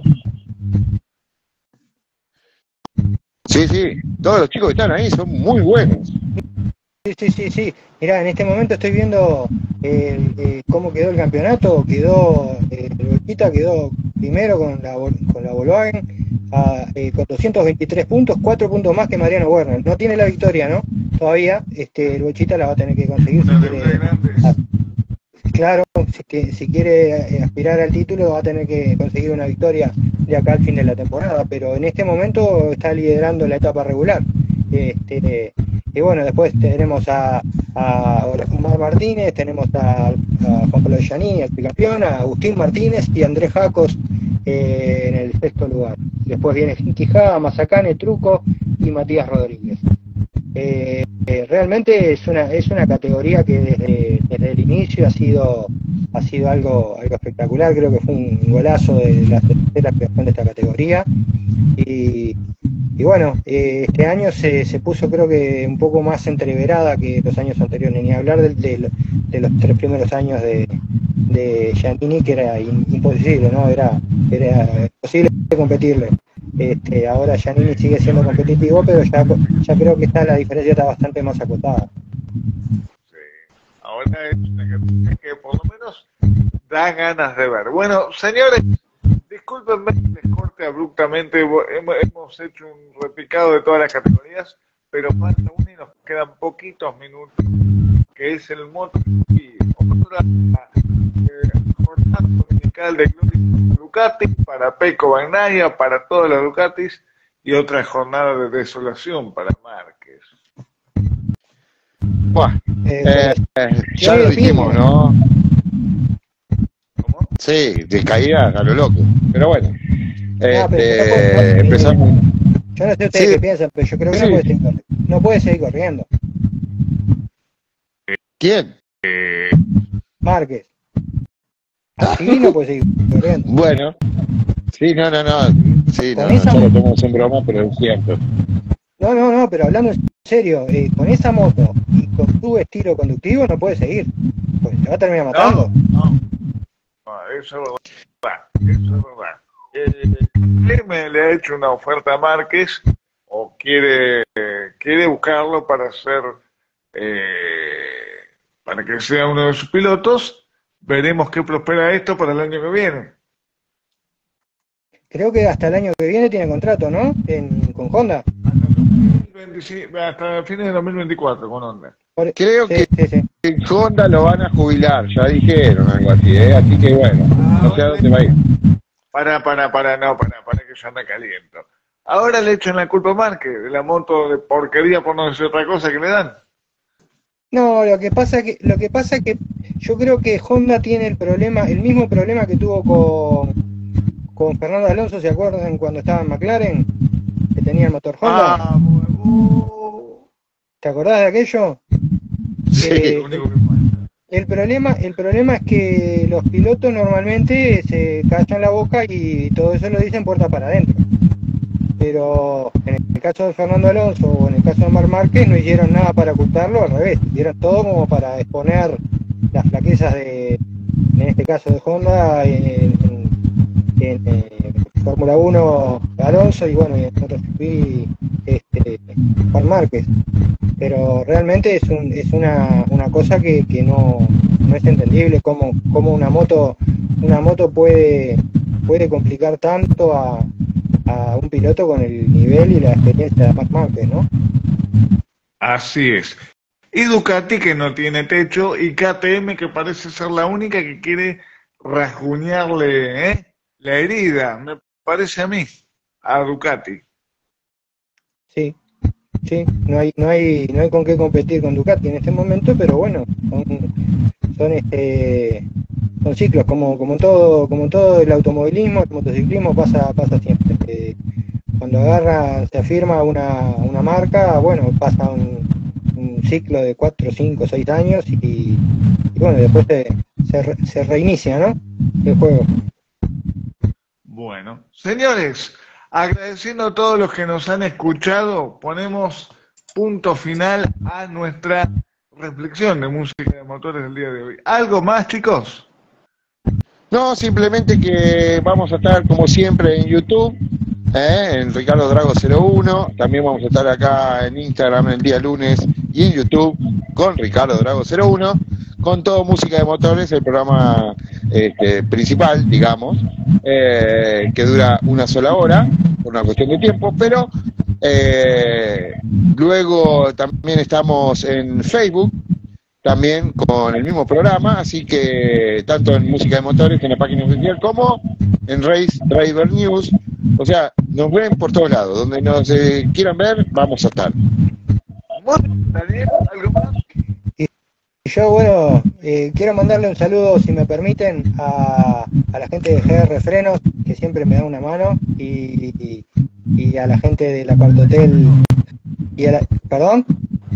Sí, sí, todos los chicos que están ahí son muy buenos. Sí, sí, sí, sí. Mirá, en este momento estoy viendo eh, eh, cómo quedó el campeonato. Quedó, eh, el Bochita quedó primero con la, Vol- con la Volkswagen a, eh, con doscientos veintitrés puntos, cuatro puntos más que Mariano Werner. No tiene la victoria, ¿no? Todavía, este, el Bochita la va a tener que conseguir si Una quiere, deuda grande. a- claro, si, que- si quiere eh, aspirar al título va a tener que conseguir una victoria de acá al fin de la temporada, pero en este momento está liderando la etapa regular. Este, y bueno, después tenemos a, a Omar Martínez, tenemos a, a Juan Pablo Giannini, el bicampeón, a Agustín Martínez y a Andrés Jacos eh, en el sexto lugar. Después viene Quijada, Mazacane, Truco y Matías Rodríguez. Eh, eh, realmente es una es una categoría que desde, desde el inicio ha sido ha sido algo algo espectacular. Creo que fue un golazo de la tercera creación de esta categoría y, y bueno, eh, este año se, se puso creo que un poco más entreverada que los años anteriores, ni hablar de, de, de los tres primeros años de, de Giannini, que era in, imposible, ¿no? Era, era imposible competirle. Este, ahora Giannini sigue siendo competitivo, pero ya, ya creo que está la diferencia está bastante más acotada. Sí. Ahora es una categoría que por lo menos da ganas de ver. Bueno, señores, discúlpenme que les corte abruptamente. Hemos, hemos hecho un repicado de todas las categorías, pero falta una y nos quedan poquitos minutos, que es el MotoGP. Otra eh, jornada dominical de Gloria Ducati para Pecco Bagnaia, para todos los Ducatis, y otra jornada de desolación para Márquez. Buah, Eh, eh, eh, ya sí, lo sí. dijimos, ¿no? ¿Cómo? Sí, descaída a lo loco. Pero bueno, pero este, no puede- no- empezamos. yo no sé ustedes Sí. qué piensan, pero yo creo que Sí. no, puede seguir, corri- no puede seguir corriendo. ¿Quién? Márquez. Así no puede seguir corriendo. Bueno, sí, no, no, no. Sí, no, Con no, esa- ya lo tomamos en broma, pero es cierto. No, no, no, pero hablando en serio, eh, con esa moto y con tu estilo conductivo no puede seguir. Pues te va a terminar matando. No, no, no, eso es verdad, eso es verdad. Eh, Clemente le ha hecho una oferta a Márquez o quiere, eh, quiere buscarlo para hacer, eh, para que sea uno de sus pilotos. Veremos qué prospera esto para el año que viene. Creo que hasta el año que viene tiene contrato, ¿no? En, con Honda. Hasta dos mil veinticinco, hasta fines de dos mil veinticuatro con Honda. Por- Creo sí, que sí, sí. en Honda lo van a jubilar, ya dijeron algo así, ¿eh? Así que bueno, no sé a dónde va a ir. Para, para, para, no, para, para que yo anda caliento. Ahora le echan la culpa a Márquez de la moto de porquería, por no decir otra cosa, que le dan. No, lo que pasa que lo que pasa que yo creo que Honda tiene el problema, el mismo problema que tuvo con con Fernando Alonso, ¿se acuerdan cuando estaba en McLaren? Que tenía el motor Honda. Ah, bueno. ¿Te acordás de aquello? Sí, Que- Lo único que pasa. el problema, el problema es que los pilotos normalmente se callan la boca y todo eso lo dicen puerta para adentro. Pero en el caso de Fernando Alonso o en el caso de Marc Márquez no hicieron nada para ocultarlo, al revés, hicieron todo como para exponer las flaquezas de, en este caso de Honda, en, en, en, en Fórmula uno Alonso y bueno, y en MotoGP este, Marc Márquez. Pero realmente es, un, es una, una cosa que, que no, no es entendible cómo, cómo una moto una moto puede, puede complicar tanto a a un piloto con el nivel y la experiencia de Marc Márquez, ¿no? Así es. Y Ducati que no tiene techo y K T M que parece ser la única que quiere rasguñarle ¿eh? la herida, me parece a mí, a Ducati. Sí, sí, no hay, no hay, no hay con qué competir con Ducati en este momento, pero bueno, son, son este son ciclos, como, como todo, como todo el automovilismo, el motociclismo pasa, pasa siempre. Eh, cuando agarra, se afirma una, una marca, bueno, pasa un, un ciclo de cuatro, cinco, seis años y, y bueno, después se, se, se reinicia, ¿no? El juego. Bueno, señores, agradeciendo a todos los que nos han escuchado, ponemos punto final a nuestra reflexión de música de motores del día de hoy. ¿Algo más, chicos? No, simplemente que vamos a estar como siempre en YouTube, ¿eh? En Ricardo Drago cero uno, también vamos a estar acá en Instagram el día lunes y en YouTube con Ricardo Drago cero uno, con todo música de motores, el programa este, principal, digamos, eh, que dura una sola hora, por una cuestión de tiempo, pero eh, luego también estamos en Facebook, también con el mismo programa, así que tanto en Música de Motores, en la página oficial, como en Race Driver News, o sea, nos ven por todos lados, donde nos eh, quieran ver, vamos a estar. Daniel, ¿algo más? Y yo, bueno, eh, quiero mandarle un saludo, si me permiten, a, a la gente de G R Frenos, que siempre me da una mano, y, y, y a la gente de la Partotel, y a la, ¿perdón?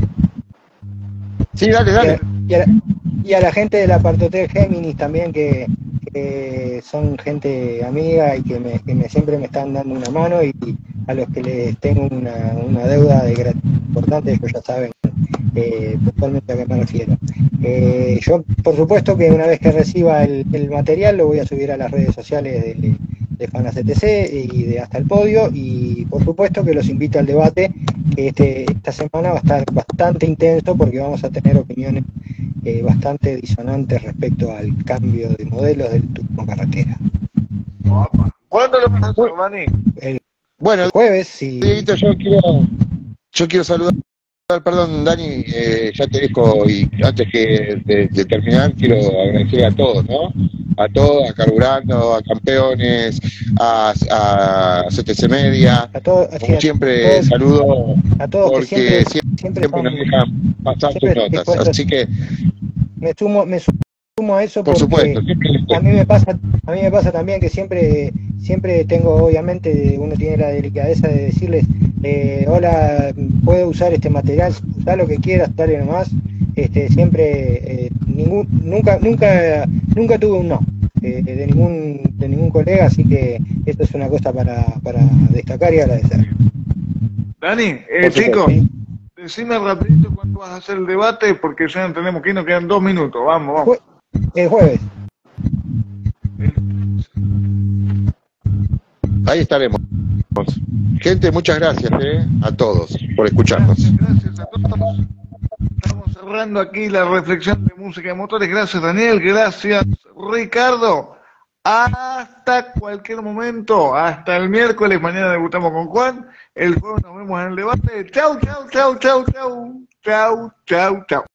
Sí, dale, dale. Y a, y, a la, y a la gente de la Partotel Géminis también, que, que son gente amiga y que, me, que me, siempre me están dando una mano, y, y a los que les tengo una, una deuda de gratitud importante, ellos ya saben eh, puntualmente a qué me refiero. Eh, yo, por supuesto, que una vez que reciba el, el material lo voy a subir a las redes sociales de, de FanaCTC y de Hasta el Podio, y por supuesto que los invito al debate, que este, esta semana va a estar bastante intenso porque vamos a tener opiniones eh, bastante disonantes respecto al cambio de modelos del turismo carretera. ¿Cuándo lo vas a hacer, Dani? El Bueno, jueves, sí. Si... yo quiero, yo quiero saludar. Perdón, Dani, eh, ya te dejo, y antes que de, de terminar quiero agradecer a todos, ¿no? A todos, a Carburando, a Campeones, a, a C T C Media, a todos, como sí, siempre a todos, saludo, a todos porque siempre, siempre, siempre, siempre nos dejan pasar sus notas, dispuestos. Así que me sumo, me sumo a eso, por porque supuesto, a mí me pasa, a mí me pasa también que siempre, siempre tengo, obviamente, uno tiene la delicadeza de decirles, eh, hola, puedo usar este material, usá lo que quieras, dale nomás. Este, siempre, eh, ningún, nunca, nunca, nunca tuve un no eh, de ningún, de ningún colega, así que esto es una cosa para, para destacar y agradecer. Dani, eh, chicos, decime rapidito cuándo vas a hacer el debate, porque ya tenemos que ir, nos quedan dos minutos, vamos, vamos. El jueves. Ahí estaremos. Gente, muchas gracias eh, a todos por escucharnos. Gracias, gracias a todos. Estamos cerrando aquí la reflexión de música de motores. Gracias, Daniel. Gracias, Ricardo. Hasta cualquier momento. Hasta el miércoles. Mañana debutamos con Juan. El jueves nos vemos en el debate. Chau, chau, chau, chau, chau. Chau, chau, chau.